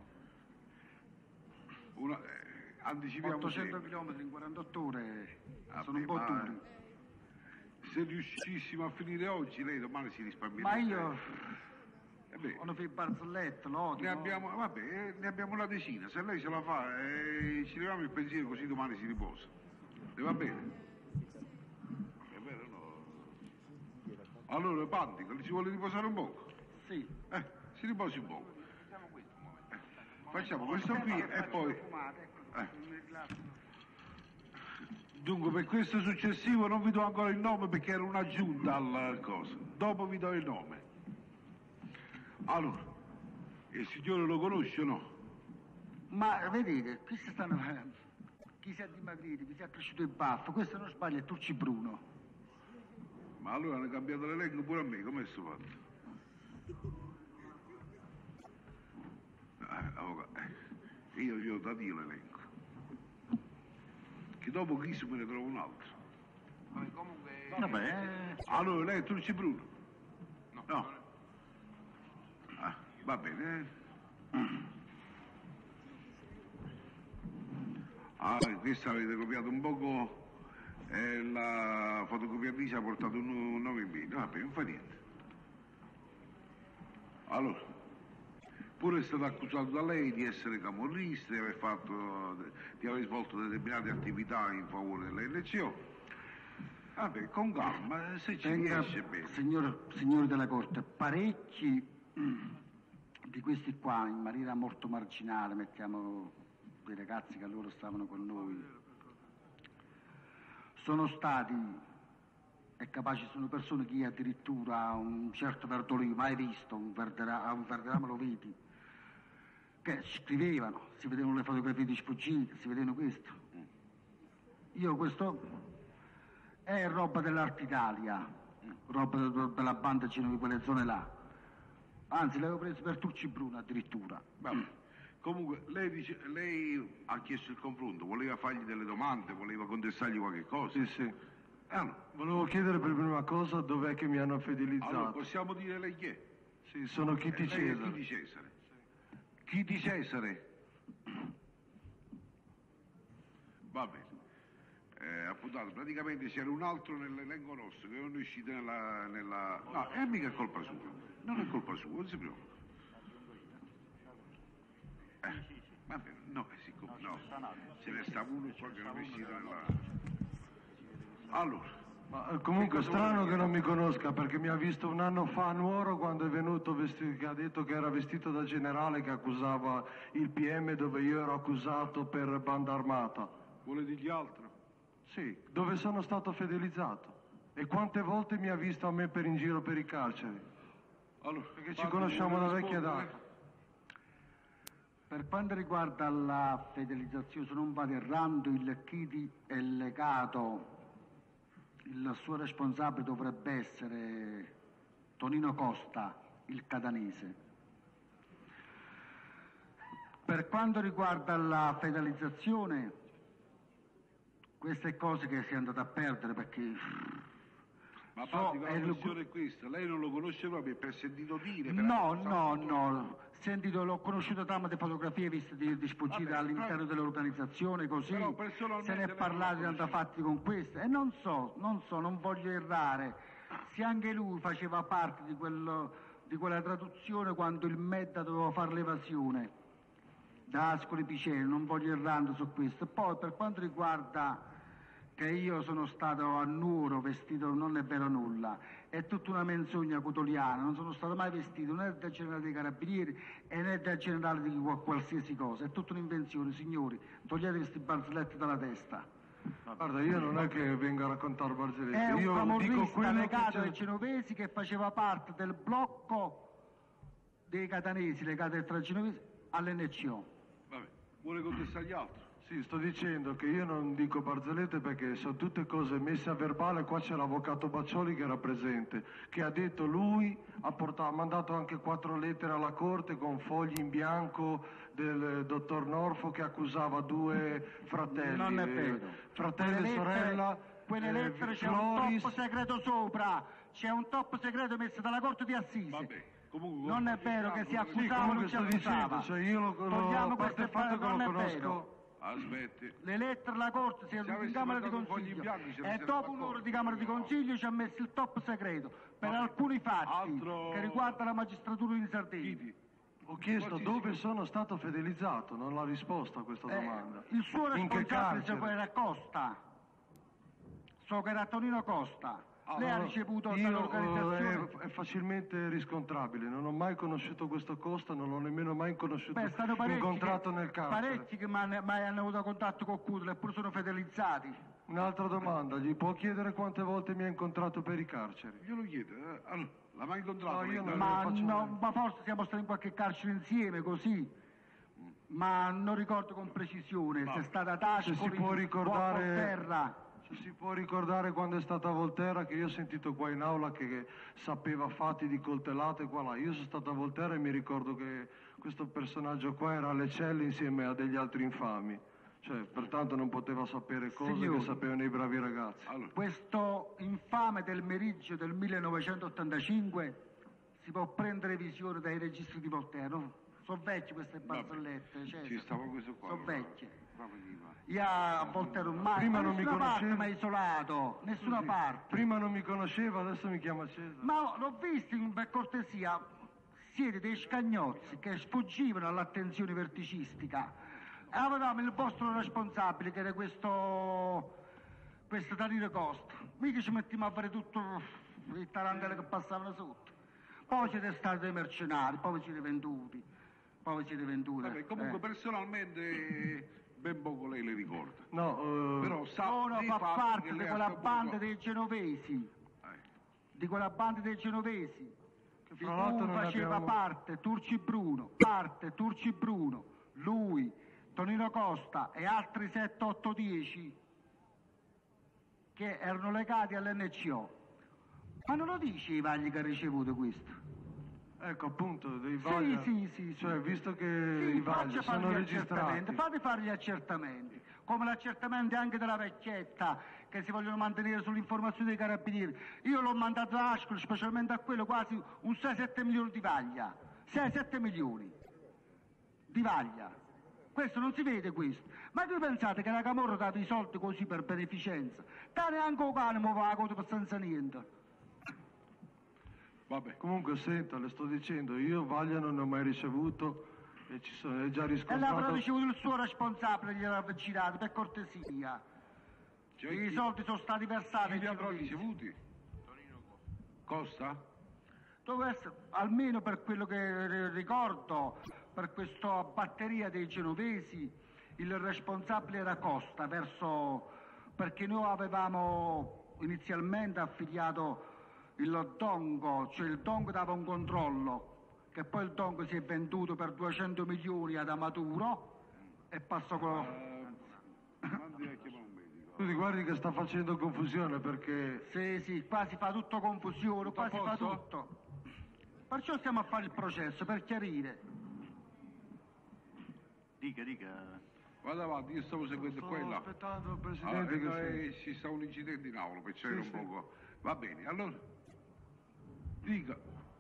Una, eh, anticipiamo ottocento sempre. chilometri in quarantotto ore Vabbè, sono un po' ma duri. Se riuscissimo a finire oggi, lei domani si risparmierà. Ma io Eh beh, ho fatto il barzelletta, l'odio. ne abbiamo, vabbè, eh, ne abbiamo una decina. Se lei ce la fa, eh, ci leviamo il pensiero così domani si riposa. Le va bene? È vero, no? Allora, Pandico, si vuole riposare un poco? Sì. Eh, si riposi un poco. Eh, facciamo questo qui e poi... Eh. Dunque, per questo successivo non vi do ancora il nome perché era un'aggiunta alla cosa. Dopo vi do il nome. Allora, il signore lo conosce o no? Ma vedete, questi stanno... Chi si è dimagrito, chi si è cresciuto il baffo, questo non sbaglia è Turci Bruno. Ma allora hanno cambiato l'elenco pure a me, com'è sto fatto? Eh, avvocato, eh, io gli ho dato io l'elenco. Che dopo chi se me ne trova un altro. Comunque... Vabbè. Allora, lei è Turci Bruno? No. Ah, va bene. Ah, questa avete copiato un poco, eh, la fotocopiatrice ha portato un, un nome in meno, vabbè, non fa niente. Allora, pure è stato accusato da lei di essere camorrista, di aver, fatto, di aver svolto determinate attività in favore dell'L C O. Vabbè, con calma, se ci Tenga, riesce bene. signor, signori della Corte, parecchi di questi qua in maniera molto marginale, mettiamo dei ragazzi che allora stavano con noi, sono stati, è capace, sono persone che addirittura ha un certo Verdolino, mai visto, un Verderamo, un Verderamo lo vedi, che scrivevano, si vedevano le fotografie di sfuggite, si vedevano questo. Io questo è roba dell'Arte Italia, roba de- della banda Genovi, quelle zone là. Anzi, l'avevo preso per Turci Bruno addirittura. Vabbè. Comunque, lei, dice, lei ha chiesto il confronto, voleva fargli delle domande, voleva contestargli qualche cosa? Sì, sì. Allora, Volevo chiedere per prima cosa dov'è che mi hanno fidelizzato. allora, possiamo dire lei chi è? Sì, sono chi di Eh, lei è Cesare. Chi di Cesare? Chi di Cesare? Va bene. Eh, appuntato, praticamente c'era un altro nell'elenco nostro che non è uscito nella, nella... No, è mica colpa sua, non è colpa sua, non si preoccupi. Eh, va bene, no, eh, siccome no, ce ne stava uno qua che non è uscito nella... Allora, Ma eh, comunque è strano che non mi conosca perché mi ha visto un anno fa a Nuoro quando è venuto vestito, che ha detto che era vestito da generale che accusava il P M dove io ero accusato per banda armata. vuole dirgli altro? Sì, dove sono stato fedelizzato. E quante volte mi ha visto a me per in giro per i carceri? Allora, Perché ci conosciamo da vecchia data. Per quanto riguarda la fedelizzazione, se non vado errando, il Chidi è legato, il suo responsabile dovrebbe essere Tonino Costa, il catanese. Per quanto riguarda la federalizzazione, queste cose che si è andata a perdere perché... Ma so, Pandico, è la lo- questione è questa, lei non lo conosce proprio per sentito dire? per No, aver no, saputo- no, sentito, l'ho conosciuto tramite fotografie viste di, di sfuggita Vabbè, all'interno però- dell'organizzazione, così però personalmente se ne è lei parlato non di la andare fatti con questo e non so, non so, non voglio errare, se anche lui faceva parte di, quello, di quella traduzione quando il Medda doveva fare l'evasione da Ascoli Piceno, non voglio errare su questo. Poi per quanto riguarda che io sono stato a Nuoro vestito, non è vero nulla, è tutta una menzogna cotoliana, non sono stato mai vestito né da generale dei carabinieri e né da generale di qual- qualsiasi cosa, è tutta un'invenzione, signori, togliete questi barzelletti dalla testa. Guarda, io non è che vengo a raccontare barzellette, È un io dico camorrista quello che legato c'è- ai genovesi che faceva parte del blocco dei catanesi legati ai tra genovesi all'N C O. Vabbè, vuole contestare gli altri? Sì, sto dicendo che io non dico barzellette perché sono tutte cose messe a verbale, qua c'è l'avvocato Baccioli che era presente, che ha detto lui, ha, portato, ha mandato anche quattro lettere alla corte con fogli in bianco del dottor Norfo che accusava due fratelli, Non è eh, vero. fratello Quelle e lettere- sorella, Quelle eh, lettere c'è un Floris. top segreto sopra, c'è un top segreto messo dalla Corte di Assisi. Comunque, non è vero che si Sì, accusava o comunque non si sto dicendo, accusava. cioè io lo, lo, Togliamo a parte queste il fatto parole, che lo non è conosco. vero. Aspetti. Le lettere alla Corte si Se in avessi Camera di mandato un foglio in Consiglio bianco, ci e avessero dopo fatto un'ora di Camera di Consiglio ci ha messo il top segreto per Vabbè. alcuni fatti Altro- che riguardano la magistratura in Sardegna. Ho chiesto Qualsiasi dove cosa. sono stato fidelizzato, non l'ha risposto a questa Eh, domanda. il suo In che responsabile carcere? so che era Costa, so che era Tonino Costa. Lei ha Allora, ricevuto io, dall'organizzazione. eh, è, è facilmente riscontrabile, non ho mai conosciuto questo Costa, non l'ho nemmeno mai conosciuto, Beh, stanno parecchi, incontrato che, nel carcere. parecchi che mai mai hanno avuto contatto con Cutler eppure sono fidelizzati. Un'altra domanda, gli può chiedere quante volte mi ha incontrato per i carceri? Glielo chiedo, eh? Allora, l'ha mai incontrato? No, lei? io non Ma, lo faccio no, mai. ma forse siamo stati in qualche carcere insieme così, ma non ricordo con precisione se è stata ad Se Ascoli si può o a ricordare, Volterra. se si può ricordare quando è stata a Volterra, che io ho sentito qua in aula che, che sapeva fatti di coltellate qua là. Io sono stato a Volterra e mi ricordo che questo personaggio qua era alle celle insieme a degli altri infami. Cioè, pertanto non poteva sapere cose Signori, che sapevano i bravi ragazzi. Questo infame del meriggio del millenovecentottantacinque si può prendere visione dai registri di Volterra, no? Sono vecchie queste barzellette, cioè, Ci stava questo qua. sono allora. vecchie. Proprio di qua. Io a Volterra mai, Prima ma non mi nessuna parte conoscevo. mi ha isolato, nessuna Scusi, parte. Prima non mi conosceva, adesso mi chiama Cesare. Ma l'ho visto in- per cortesia, siete dei scagnozzi che sfuggivano all'attenzione verticistica. Avevamo il vostro responsabile che era questo, questo Danilo Costa. Mica ci mettiamo a fare tutto le tarantelle che passavano sotto. Poi siete stati dei mercenari, poi vi siete venduti, poi vi siete venduti. Vabbè, comunque Eh. personalmente ben poco lei le ricorda. No, eh, Però sa Uno dei fa fatti parte che di lei ha quella saputo. banda dei genovesi, di quella banda dei genovesi, di fra l'altro cui non faceva abbiamo- parte Turci Bruno, parte Turci Bruno, lui, Tonino Costa e altri sette otto dieci che erano legati all'N C O. Ma non lo dice i vagli che ha ricevuto questo? Ecco appunto, dei Sì, vagli, sì, sì, cioè sì. visto che Sì, i vagli faccia fare sono gli registrati. accertamenti, fate fare gli accertamenti, come l'accertamento anche della vecchietta che si vogliono mantenere sull'informazione dei carabinieri. Io l'ho mandato a Ascoli, specialmente a quello, quasi un sei sette milioni di vaglia, sei sette milioni di vaglia. Questo non si vede questo. Ma voi pensate che la Camorra dava i soldi così per beneficenza? Da neanche un cane mi va a senza niente. Vabbè. Comunque senta, le sto dicendo, io vaglia non ne ho mai ricevuto e ci sono, è già E l'avrà riscontrato. ricevuto il suo responsabile, gliel'ha girato, per cortesia. I soldi sono stati versati. Chi li avrà ricevuti? Costa? Dove essere, almeno per quello che ri- ricordo, per questa batteria dei genovesi, il responsabile era Costa, verso, perché noi avevamo inizialmente affiliato il Dongo, cioè il Dongo dava un controllo, che poi il Dongo si è venduto per duecento milioni ad Amaturo e passò con... Mandi a chiamare un medico. Scusi, guardi che sta facendo confusione perché Sì, sì, qua si fa tutto confusione, qua si fa posto? tutto. Perciò stiamo a fare il processo, per chiarire. Dica, dica. Vado avanti, io stavo seguendo Sto qua e là. aspettando il Presidente Allora, che no, si- eh, ci sta un incidente in aula, perciò Sì, era un sì. poco... Va bene, allora... Dica.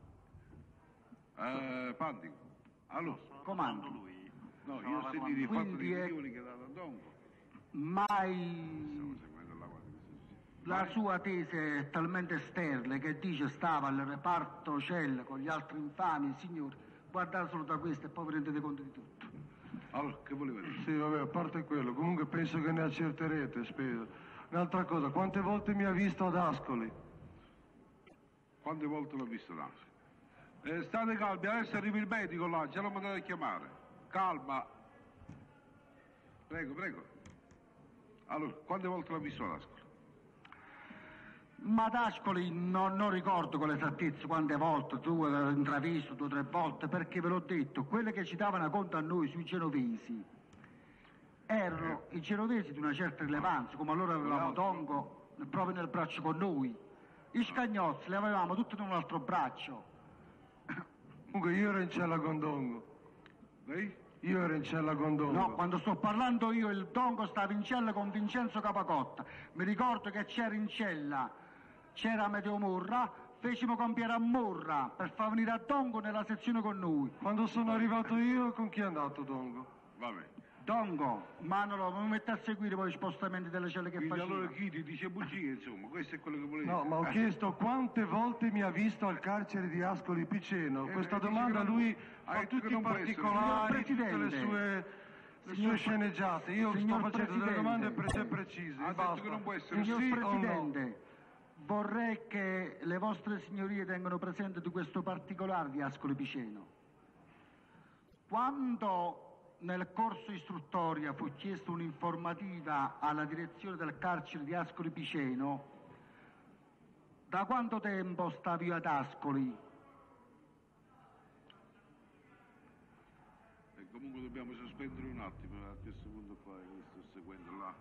Eh, Pandico. Allora... Comando. lui. No, io ho sentito il fatto Quindi dei è- milioni che dà da Dongo. Mai la sua tesi è talmente sterile che dice stava al reparto cella con gli altri infami signori. Guardate solo da questo e poi vi rendete conto di tutto. Allora, che voleva dire? Sì, vabbè, a parte quello, comunque penso che ne accerterete, spero. Un'altra cosa, quante volte mi ha visto ad Ascoli? Quante volte l'ho visto Nassi? Eh, state calmi, adesso arriva il medico là, ce lo mandate a chiamare. Calma. Prego, prego. Allora, quante volte l'ho visto ad Ascoli? Ma ad Ascoli non, non ricordo con l'esattezza quante volte, tu hai intravisto due o tre volte, perché ve l'ho detto, quelle che ci davano conto a noi sui genovesi erano i genovesi di una certa rilevanza, come allora avevamo Dongo proprio nel braccio con noi. I scagnozzi li avevamo tutti in un altro braccio. Comunque io ero in cella con Dongo. Lei? Io ero in cella con Dongo. No, quando sto parlando io, il Dongo stava in cella con Vincenzo Capacotta. Mi ricordo che c'era in cella, c'era Amedeo Morra, fecimo compiere a Morra per far venire a Dongo nella sezione con noi. Quando sono arrivato io, con chi è andato Dongo? Vabbè. Dongo, ma non lo mi mette a seguire poi gli spostamenti delle celle che Quindi faceva. allora chi ti dice bugie, insomma, questo è quello che volevi No, dire. ma ho Eh. chiesto quante volte mi ha visto al carcere di Ascoli Piceno. Eh, Questa dice domanda che non- lui ha fa detto che tutti i non può essere. particolari, Signor tutte le Presidente, sue, le signor sue sceneggiate. Io sto signor facendo delle Presidente, domande pre- precise. Ha detto basta. che non può essere. Signor Sì o no? Presidente, vorrei che le vostre signorie tengano presente di questo particolare di Ascoli Piceno. Quando nel corso istruttoria fu chiesta un'informativa alla direzione del carcere di Ascoli Piceno, da quanto tempo stavi io ad Ascoli? E comunque dobbiamo sospendere un attimo a questo punto qua, che sto seguendo là.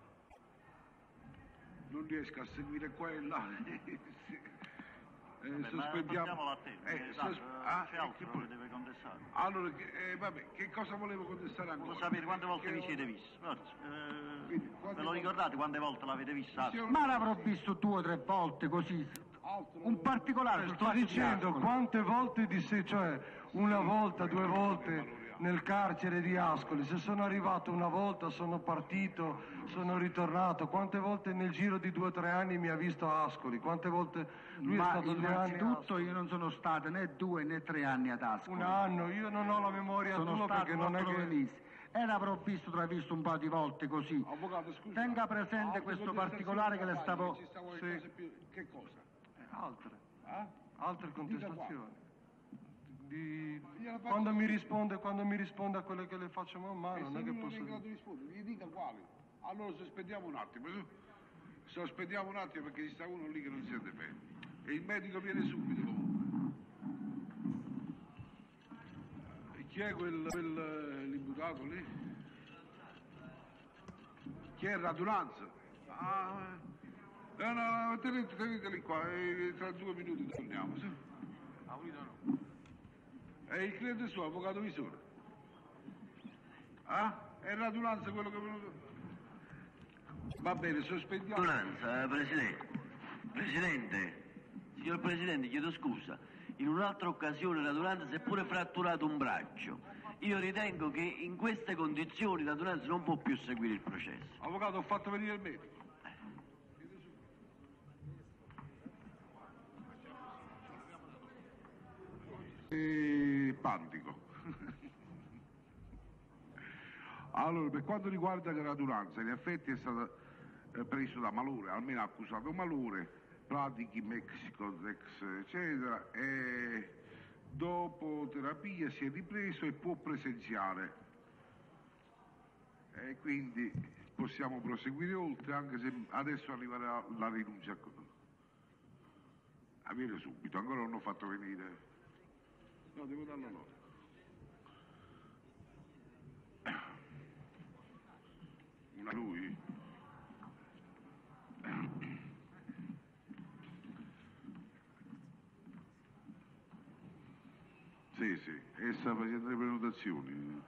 Non riesco a seguire qua e là. Eh, Vabbè, ma sospendiamo. portiamolo a te, Eh, esatto, sos- eh, ah, c'è eh, altro che che poi- deve contestare. Allora, che, eh, vabbè, che cosa volevo contestare ancora? Volevo sapere quante volte Che- vi siete visti. Guarda, eh, Quindi, quante ve lo volte- ricordate quante volte l'avete vista? Sì, Ma l'avrò visto due o tre volte così. Un particolare sul Sto fatto di dicendo Ascoli. quante volte di sé, cioè una volta, due volte nel carcere di Ascoli. Se sono arrivato una volta, sono partito, sono ritornato. Quante volte nel giro di due o tre anni mi ha visto a Ascoli? Quante volte lui è Ma stato due anni a innanzitutto io non sono stato né due né tre anni ad Ascoli. Un anno, io non ho la memoria Sono tua stato perché non è otto nove che... mesi. E l'avrò visto, travisto un po' di volte così. Avvocato, scusi. Tenga presente Altre questo contestazioni particolare che le da fare, stavo... ci stavo le Sì. cose più- Che cosa? Eh, Altre, Eh? altre Dica contestazioni. Di... Gliela faccio- Quando mi risponde, quando mi risponde a quelle che le faccio man mano, E non se è che lui non è posso in grado dire. di rispondere, gli dica quali. Allora sospendiamo un attimo, su. Sospendiamo un attimo perché ci sta uno lì che non si sente bene. E il medico viene subito comunque. E chi è quel, quel eh, l'imputato lì? Chi è radunanza? Ah, eh, no, no, tenete, teneteli qua, e tra due minuti torniamo, su. È il cliente suo, avvocato Visore. Ah? È radunanza quello che è venuto? Va bene, sospendiamo. Radunanza, Presidente. Presidente, signor Presidente, chiedo scusa. In un'altra occasione Radunanza si è pure fratturato un braccio. Io ritengo che in queste condizioni Radunanza non può più seguire il processo. Avvocato, ho fatto venire il medico. E... Pandico. Allora, per quanto riguarda la radunanza, in effetti è stato eh, preso da malore, almeno accusato malore, pratichi Mexico, ex, eccetera, e dopo terapia si è ripreso e può presenziare. E quindi possiamo proseguire oltre, anche se adesso arriverà la rinuncia. A viene subito, ancora non ho fatto venire. No, devo darlo loro. Una lui? sì, essa facendo le prenotazioni.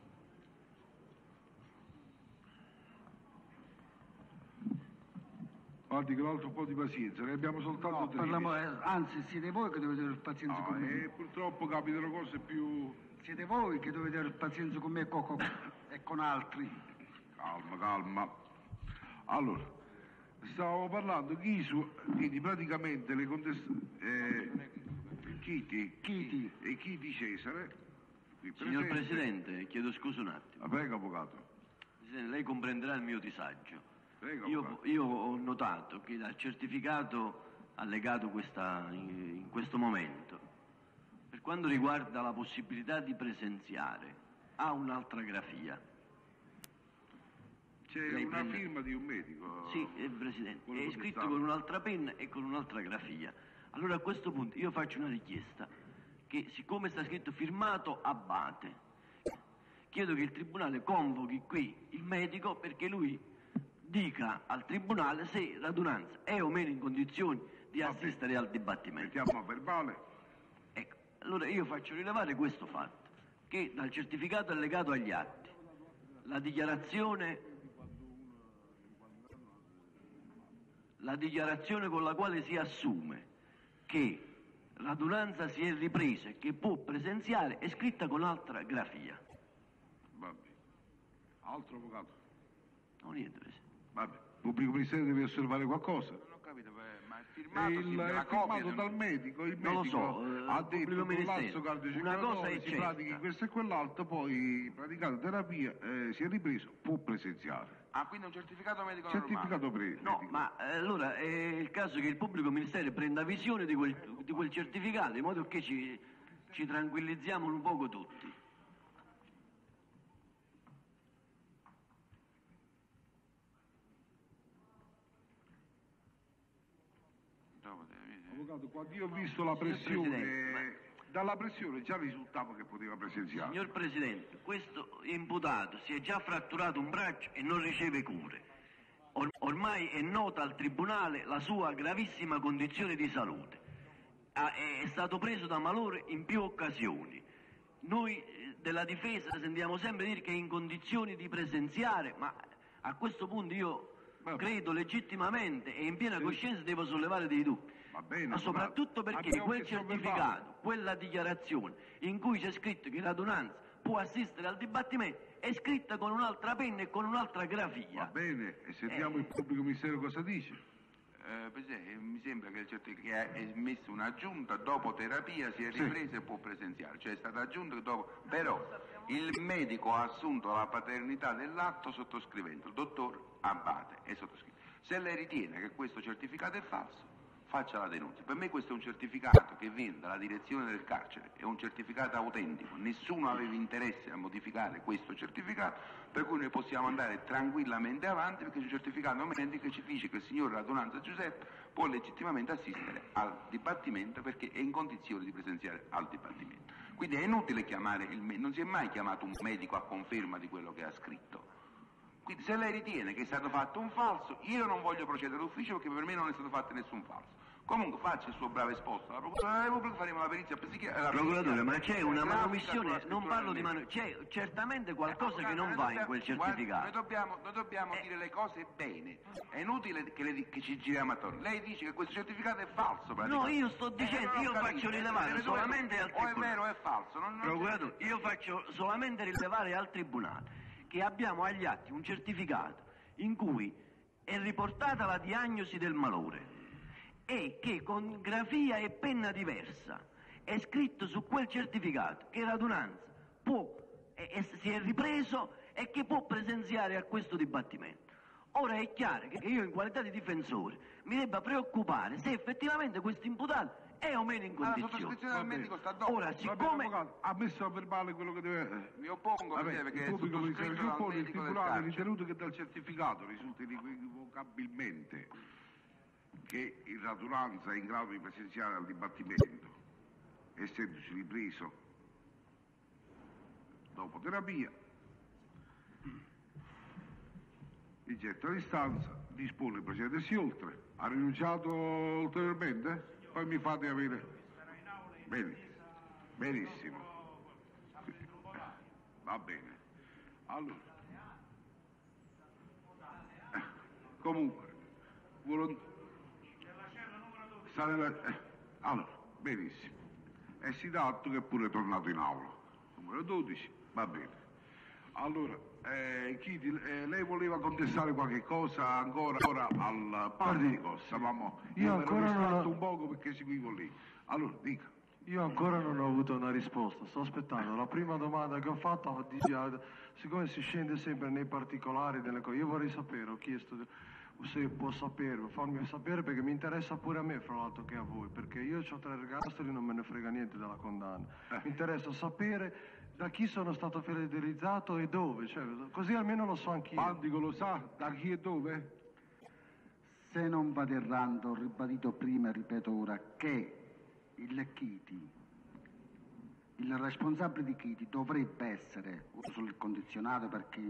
Guardi che l'altro po' di pazienza, ne abbiamo soltanto No, tre. parliamo, eh, anzi, siete voi che dovete avere pazienza No, con me. e purtroppo capitano cose più... Siete voi che dovete avere pazienza con me e con, con- e con altri. Calma, calma. Allora, stavamo parlando chi su, quindi praticamente le contestazioni... Eh, Chiti, Chiti e Chiti Cesare. qui Signor presente. Presidente, chiedo scusa un attimo. Ah, prego, avvocato. Presidente, lei comprenderà il mio disagio. Prego, Io, avvocato. io ho notato che dal certificato allegato questa, in, in questo momento, per quanto riguarda la possibilità di presenziare, ha un'altra grafia. C'è Lei una prende- firma di un medico. Sì, eh, Presidente, Quello è che scritto stava. con un'altra penna e con un'altra grafia. Allora a questo punto io faccio una richiesta, che siccome sta scritto firmato Abate, chiedo che il Tribunale convochi qui il medico perché lui dica al Tribunale se l'adunanza è o meno in condizioni di assistere al dibattimento. Mettiamo a verbale. Ecco, allora io faccio rilevare questo fatto, che dal certificato allegato agli atti, la dichiarazione, la dichiarazione con la quale si assume che l'adunanza si è ripresa e che può presenziare è scritta con altra grafia. Va bene. Altro avvocato. No, niente, Presidente. Vabbè. Il pubblico ministero deve osservare qualcosa. Non ho capito, beh, ma è È, firmato, il, sì, è la firmato copia... dal medico, il Non lo medico so, eh, ha il detto pubblico con ministero. l'alzo Una cosa cardiocircolatorio è si certa. pratichi questo e quell'altro, poi praticato terapia, eh, si è ripreso, può presenziare. Ah, quindi è un certificato medico Certificato normale. pre- No, medico. ma eh, allora è il caso che il pubblico ministero prenda visione di quel, di quel certificato in modo che ci, ci tranquillizziamo un poco tutti. Avvocato, quando io ho visto la Signor pressione, Presidente, dalla pressione già risultava che poteva presenziare. Signor Presidente, questo imputato si è già fratturato un braccio e non riceve cure. Or- ormai è nota al Tribunale la sua gravissima condizione di salute. Ha- è stato preso da malore in più occasioni. Noi eh, della difesa sentiamo sempre dire che è in condizioni di presenziare, ma a questo punto io credo legittimamente e in piena coscienza devo sollevare dei dubbi. Va bene, Ma soprattutto perché abbiamo quel chiesto certificato, quella dichiarazione in cui c'è scritto che l'adunanza può assistere al dibattimento è scritta con un'altra penna e con un'altra grafia. Va bene, e sentiamo Eh. il pubblico ministero cosa dice. Eh, Presidente, eh, mi sembra che, il certi- che è emesso un'aggiunta dopo terapia si è Sì. ripresa e può presenziare, cioè è stata aggiunta dopo, però il medico ha assunto la paternità dell'atto sottoscrivendo, il dottor Abate è sottoscritto. Se lei ritiene che questo certificato è falso, faccia la denuncia. Per me questo è un certificato che viene dalla direzione del carcere, è un certificato autentico, nessuno aveva interesse a modificare questo certificato, per cui noi possiamo andare tranquillamente avanti perché c'è un certificato autentico che ci dice che il signor Radunanza Giuseppe può legittimamente assistere al dibattimento perché è in condizione di presenziare al dibattimento. Quindi è inutile chiamare il medico, non si è mai chiamato un medico a conferma di quello che ha scritto. Quindi se lei ritiene che è stato fatto un falso, io non voglio procedere d'ufficio perché per me non è stato fatto nessun falso. Comunque faccia il suo bravo esposto alla Procura della Repubblica, faremo la perizia psichiatrica. Procuratore, ma c'è una manomissione, non parlo di mano, c'è certamente qualcosa che non va in quel certificato. Noi dobbiamo, noi dobbiamo dire le cose bene, è inutile che, le- che ci giriamo attorno. Lei dice che questo certificato è falso, No, io sto dicendo, Eh, non ho io capito. faccio rilevare Eh, solamente al o è Tribunale. vero o è falso. Non, non Procuratore, io faccio solamente rilevare al Tribunale che abbiamo agli atti un certificato in cui è riportata la diagnosi del malore e che con grafia e penna diversa è scritto su quel certificato che l'adunanza può, e, e si è ripreso e che può presenziare a questo dibattimento. Ora è chiaro che io in qualità di difensore mi debba preoccupare se effettivamente questo imputato è o meno in Ma la condizione. sottoscrizione del medico sta dopo. Ora, Va bene, siccome avvocato, ha messo a verbale quello che deve... Mi oppongo Vabbè, Presidente, perché il è pubblico ministero sottoscritto si dal oppone, il medico del tribunale ha carcere. ritenuto che dal certificato risulta inequivocabilmente che il radunanza è in grado di presenziare al dibattimento, essendosi ripreso dopo terapia, rigetta l'istanza, dispone di procedersi oltre. Ha rinunciato ulteriormente? Poi mi fate avere... Bene, benissimo. Va bene. Allora. Eh, comunque, volont- sta nella... eh, allora, benissimo. E si dà atto che è pure tornato in aula. Numero dodici, va bene. Allora, eh, Chiti, eh, lei voleva contestare qualche cosa ancora, ancora al Pandico? Stavamo... Io ancora non ho- un poco perché seguivo lì. Allora, dica. Io ancora non ho avuto una risposta, sto aspettando. La prima domanda che ho fatto, dice, siccome si scende sempre nei particolari delle cose, io vorrei sapere, ho chiesto se può sapere, farmi sapere perché mi interessa pure a me, fra l'altro, che a voi, perché io ho tre ergastoli e non me ne frega niente della condanna. Eh. Mi interessa sapere da chi sono stato fidelizzato e dove, cioè, così almeno lo so anch'io. Pandico lo sa da chi e dove? Se non vado errando, ho ribadito prima e ripeto ora che il Chiti, il responsabile di Chiti dovrebbe essere, uso il condizionato perché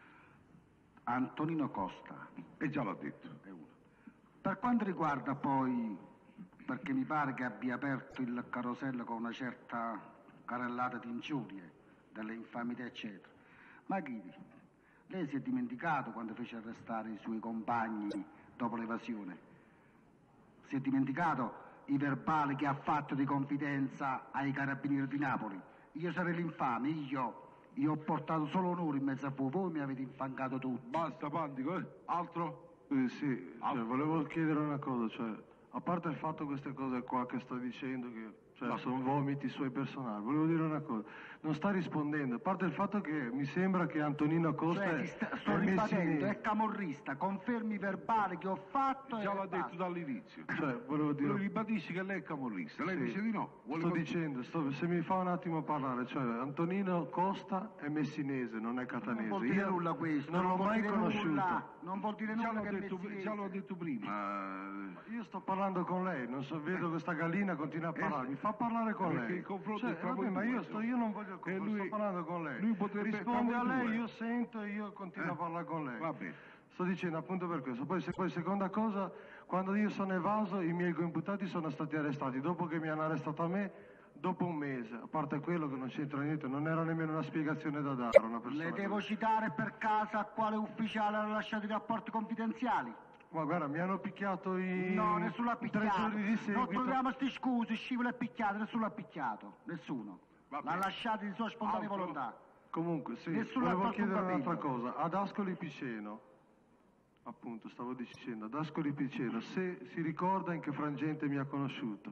Antonino Costa. E già l'ha detto. È uno. Per quanto riguarda poi, perché mi pare che abbia aperto il carosello con una certa carrellata di ingiurie, delle infamità eccetera, ma Chiti, lei si è dimenticato quando fece arrestare i suoi compagni dopo l'evasione? Si è dimenticato i verbali che ha fatto di confidenza ai carabinieri di Napoli? Io sarei l'infame, io, io ho portato solo onore in mezzo a voi, voi mi avete infangato tutti. Basta Pandico, eh? Altro? Eh, sì, cioè, volevo chiedere una cosa, cioè, a parte il fatto queste cose qua che sto dicendo, che cioè, sono vomiti suoi personali, volevo dire una cosa, non sta rispondendo, a parte il fatto che mi sembra che Antonino Costa Cioè, è, ti sta- è sto ribadendo, messinese. è camorrista, confermi i verbali che ho fatto Già e l'ha basta. detto dall'inizio. Cioè, volevo dire... Lui ribadisce che lei è camorrista, lei Sì. dice di no. Vuole Sto con- dicendo, sto- se mi fa un attimo parlare, cioè Antonino Costa è messinese, non è catanese. Non vuol dire Io nulla questo, non l'ho vuol mai dire conosciuto. nulla, non vuol dire Già nulla l'ho che è detto, messinese. già l'ho detto prima. Io sto parlando con lei, non so, vedo questa gallina continua a parlare, mi fa parlare con Perché lei. il confronto Cioè, è tra vabbè, voi ma due, io, sto, io non voglio E lui- sto parlando con lei. lui potrebbe- Risponde tra a voi lei, due. io sento e io continuo a parlare con lei. Va bene. Sto dicendo appunto per questo. Poi, se- poi seconda cosa, quando io sono evaso i miei coimputati sono stati arrestati. Dopo che mi hanno arrestato a me, dopo un mese, a parte quello che non c'entra niente, non era nemmeno una spiegazione da dare a una persona. Le devo così. citare per caso a quale ufficiale ha lasciato i rapporti confidenziali? Ma guarda, mi hanno picchiato i... No, nessuno ha i tre picchiato. giorni di Non seguito. troviamo sti scusi, scivolo è picchiato, nessuno ha picchiato, nessuno. Va L'ha bene. lasciato di sua spontanea Altro? volontà. Comunque, sì, Nessuno ha volevo tolto un chiedere un'altra capello. cosa. Ad Ascoli Piceno, appunto, stavo dicendo, ad Ascoli Piceno, se si ricorda in che frangente mi ha conosciuto.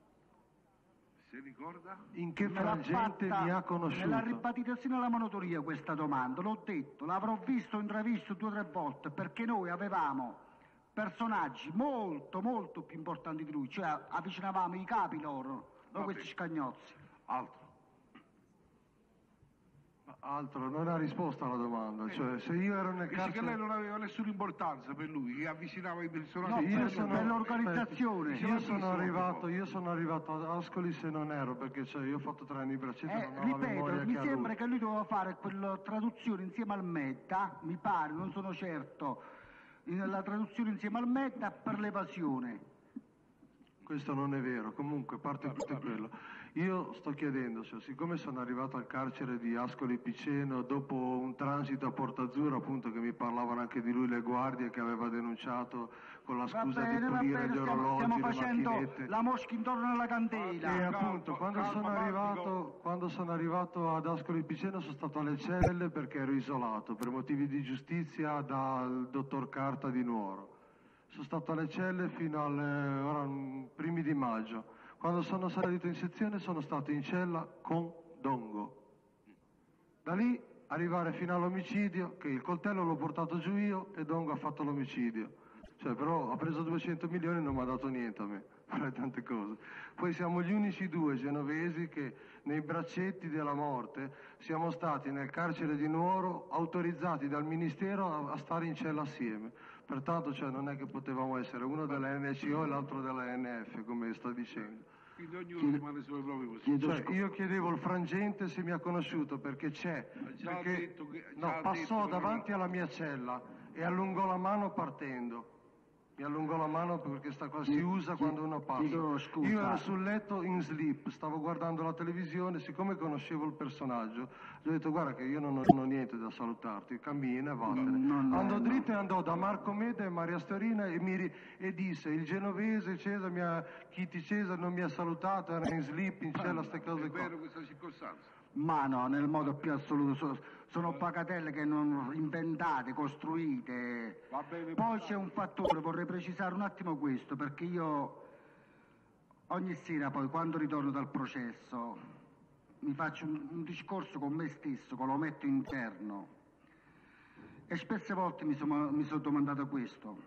Si ricorda? In che Me l'ha frangente fatta- mi ha Me l'ha conosciuto? ribadita sino alla monotonia questa domanda, l'ho detto, l'avrò visto intravisto due o tre volte, perché noi avevamo personaggi molto, molto più importanti di lui, cioè avvicinavamo i capi loro, non Va questi bene. scagnozzi. Altro. Altro, non ha risposto alla domanda. Cioè, se io ero nel Dice che carcere... lei non aveva nessuna importanza per lui, che avvicinava i personaggi. No, Sì, io per- sono- per l'organizzazione. Io sono, arrivato, io sono arrivato ad Ascoli se non ero, perché cioè, io ho fatto tre anni di braccetto e Eh, non ho la memoria ripeto, mi che ha sembra lui. che lui doveva fare quella traduzione insieme al Metta, mi pare, non sono certo, in- la traduzione insieme al Metta per l'evasione. Questo non è vero, comunque, a parte tutto quello. Io sto chiedendo, cioè, siccome sono arrivato al carcere di Ascoli Piceno dopo un transito a Porta Azzurra, appunto che mi parlavano anche di lui le guardie che aveva denunciato con la Va scusa bene, di va pulire bene, gli stiamo, orologi, stiamo le facendo macchinette. la mosca intorno alla candela. E appunto, quando calma, sono, Marco. arrivato, quando sono arrivato ad Ascoli Piceno sono stato alle celle perché ero isolato per motivi di giustizia dal dottor Carta di Nuoro. Sono stato alle celle fino ai ora, mm, primi di maggio. Quando sono salito in sezione sono stato in cella con Dongo. Da lì arrivare fino all'omicidio, che il coltello l'ho portato giù io e Dongo ha fatto l'omicidio. Cioè, però ha preso duecento milioni e non mi ha dato niente a me, fare tante cose. Poi siamo gli unici due genovesi che nei braccetti della morte siamo stati nel carcere di Nuoro autorizzati dal Ministero a, a stare in cella assieme. Pertanto cioè, non è che potevamo essere uno della N C O e l'altro della N F, come sto dicendo. Quindi ognuno rimane sulle proprie posizioni. Cioè, io chiedevo il frangente se mi ha conosciuto perché c'è, Già ha perché detto che- già no, ha passò detto che davanti alla mia cella e allungò la mano partendo. Mi allungò la mano perché questa cosa si usa quando uno passa. chiedo scusa. Io ero sul letto in sleep, stavo guardando la televisione, siccome conoscevo il personaggio, gli ho detto guarda che io non ho, non ho niente da salutarti, cammina e vattene. No, no, andò no. dritto e andò da Marco Meda e Maria Storina e, mi, ri- e disse il genovese Cesare, mi ha, Chiti Cesare non mi ha salutato, era in sleep, in cella, queste cose È qua. vero questa circostanza? Ma no, nel modo più assoluto, sono, sono bagatelle che non inventate, costruite. Va bene, Poi c'è un fattore, vorrei precisare un attimo questo, perché io ogni sera poi quando ritorno dal processo mi faccio un, un discorso con me stesso, che lo metto interno e spesse volte mi sono, mi sono domandato questo.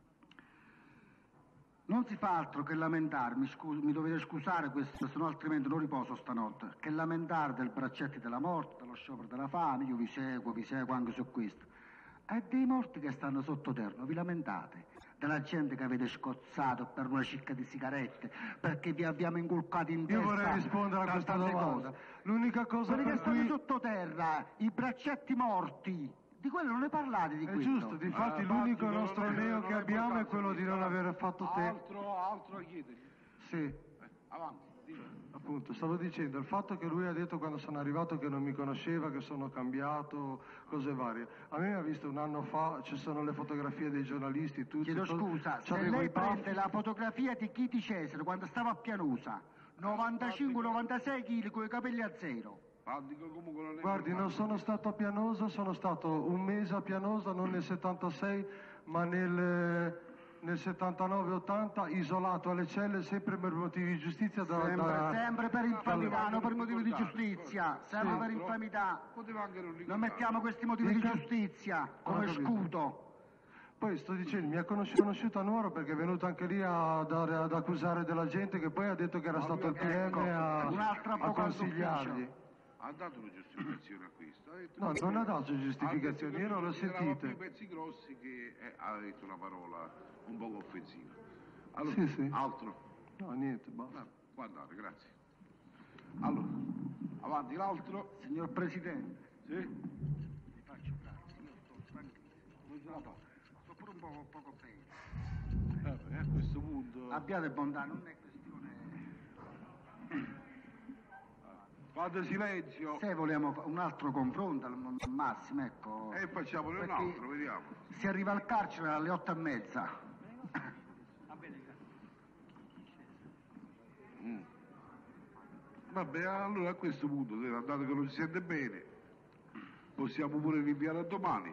Non si fa altro che lamentarmi, scu- mi dovete scusare questo, se no altrimenti non riposo stanotte, che lamentare del braccetti della morte, dello sciopero della fame, io vi seguo, vi seguo anche su questo. E dei morti che stanno sottoterra, vi lamentate? Della gente che avete scozzato per una cicca di sigarette, perché vi abbiamo inculcato in testa. Io vorrei rispondere a ta- questa tante domanda. cose. L'unica cosa Quelli che per stanno cui... sottoterra, i braccetti morti, di quello non ne parlate di È questo. giusto, difatti Ah, l'unico Pantico, nostro non è- neo non che è abbiamo è importante, quello di non aver fatto te. Altro, altro a chiedergli. Sì. Avanti, dillo. Appunto, stavo dicendo, il fatto che lui ha detto quando sono arrivato che non mi conosceva, che sono cambiato, cose varie. A me mi ha visto un anno fa, ci sono le fotografie dei giornalisti, tutti. Chiedo to- scusa, se c'avevo lei i baffi. prende la fotografia di Chiti Cesare quando stava a Pianusa, novantacinque novantasei chili con i capelli a zero. Pantico comunque non è Guardi, non sono stato a Pianosa, sono stato un mese a Pianosa, non nel settantasei, ma nel, nel settantanove ottanta, isolato alle celle, sempre per motivi di giustizia. Da, Sempre, da- sempre per infamità, non per motivi di giustizia, sempre Sì. per infamità. Poteva anche non Non ricordare. mettiamo questi motivi di Dica. giustizia Ho come capito. scudo. Poi sto dicendo, mi ha conosciuto, conosciuto a Nuoro perché è venuto anche lì a dare- ad accusare della gente che poi ha detto che era stato il P M Ecco, a, un altro a avvocato consigliargli. d'ufficio. Ha dato una giustificazione a questo. Ha detto No, che- non ha dato giustificazioni, io non l'ho Eravamo sentite. più pezzi grossi che eh, ha detto una parola un poco offensiva. Allora, Sì, sì. altro? No, niente, basta. No, guardate, grazie. Allora, avanti l'altro. Signor Presidente, Sì? vi faccio grazie, io sto tranquillo, non ce la faccio, sto pure un po', poco bene. Eh, beh, a questo punto. Abbiate bontà, non è questione... Fate silenzio. Se vogliamo un altro confronto al al massimo, ecco. E facciamone un Perché altro, vediamo. Si arriva al carcere alle otto e mezza. Mm. Vabbè, allora a questo punto, se dato che non si sente bene, possiamo pure rinviare a domani.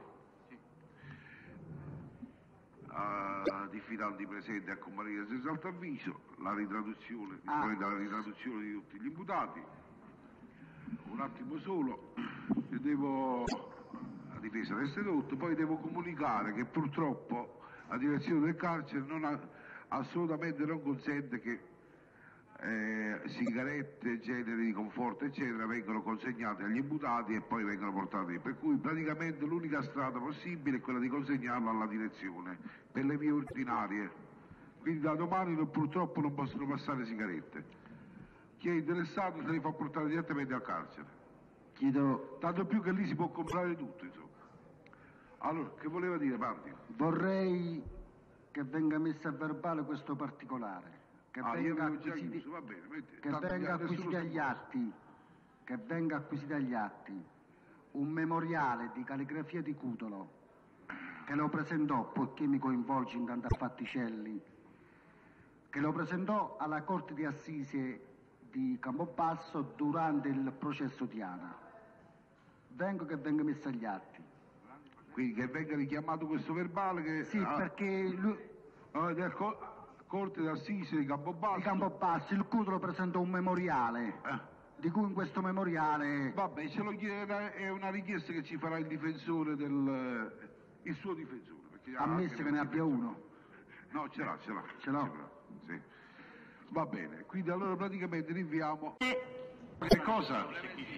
A diffidarti presente a comparire senza alto avviso, la ritraduzione, disponendo della ritraduzione di tutti gli imputati. Un attimo solo, che devo, la difesa resta edotto, poi devo comunicare che purtroppo la direzione del carcere non ha, assolutamente non consente che eh, sigarette, generi di conforto eccetera vengono consegnate agli imputati e poi vengono portate, per cui praticamente l'unica strada possibile è quella di consegnarlo alla direzione per le vie ordinarie, quindi da domani non- purtroppo non possono passare sigarette. Chi è interessato se li fa portare direttamente al carcere. Chiedo, Tanto più che lì si può comprare tutto, insomma. Allora, che voleva dire, Panti? vorrei che venga messo a verbale questo particolare, che Ah, io venga avevo già acquisiti, chiuso, va bene, metti. che Tanto venga nessuno acquisito sta- agli atti, che venga acquisito agli atti un memoriale di calligrafia di Cutolo che lo presentò, poiché mi coinvolge in tanti affatticelli, che lo presentò alla Corte di Assise di Campobasso durante il processo Diana. Vengo che venga messo agli atti. Quindi che venga richiamato questo verbale che... Sì, ah, perché lui, ah, del co- Corte d'Assise di Campobasso. di Campobasso il Cutolo presentò un memoriale, Eh. di cui in questo memoriale... Vabbè, ce lo chiede, è una richiesta che ci farà il difensore del... il suo difensore. Perché ha Ammesso anche che ne abbia uno. No, ce l'ha, ce l'ha. Ce l'ho? Sì. Va bene, quindi allora praticamente rinviamo... Che cosa?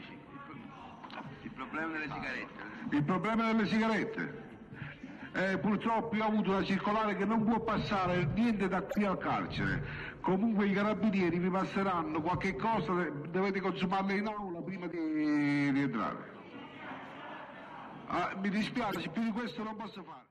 Il problema delle sigarette. Il problema delle sigarette. Eh, purtroppo io ho avuto una circolare che non può passare niente da qui al carcere. Comunque i carabinieri vi passeranno qualche cosa, dovete consumarle in aula prima di rientrare. Ah, mi dispiace, più di questo non posso fare.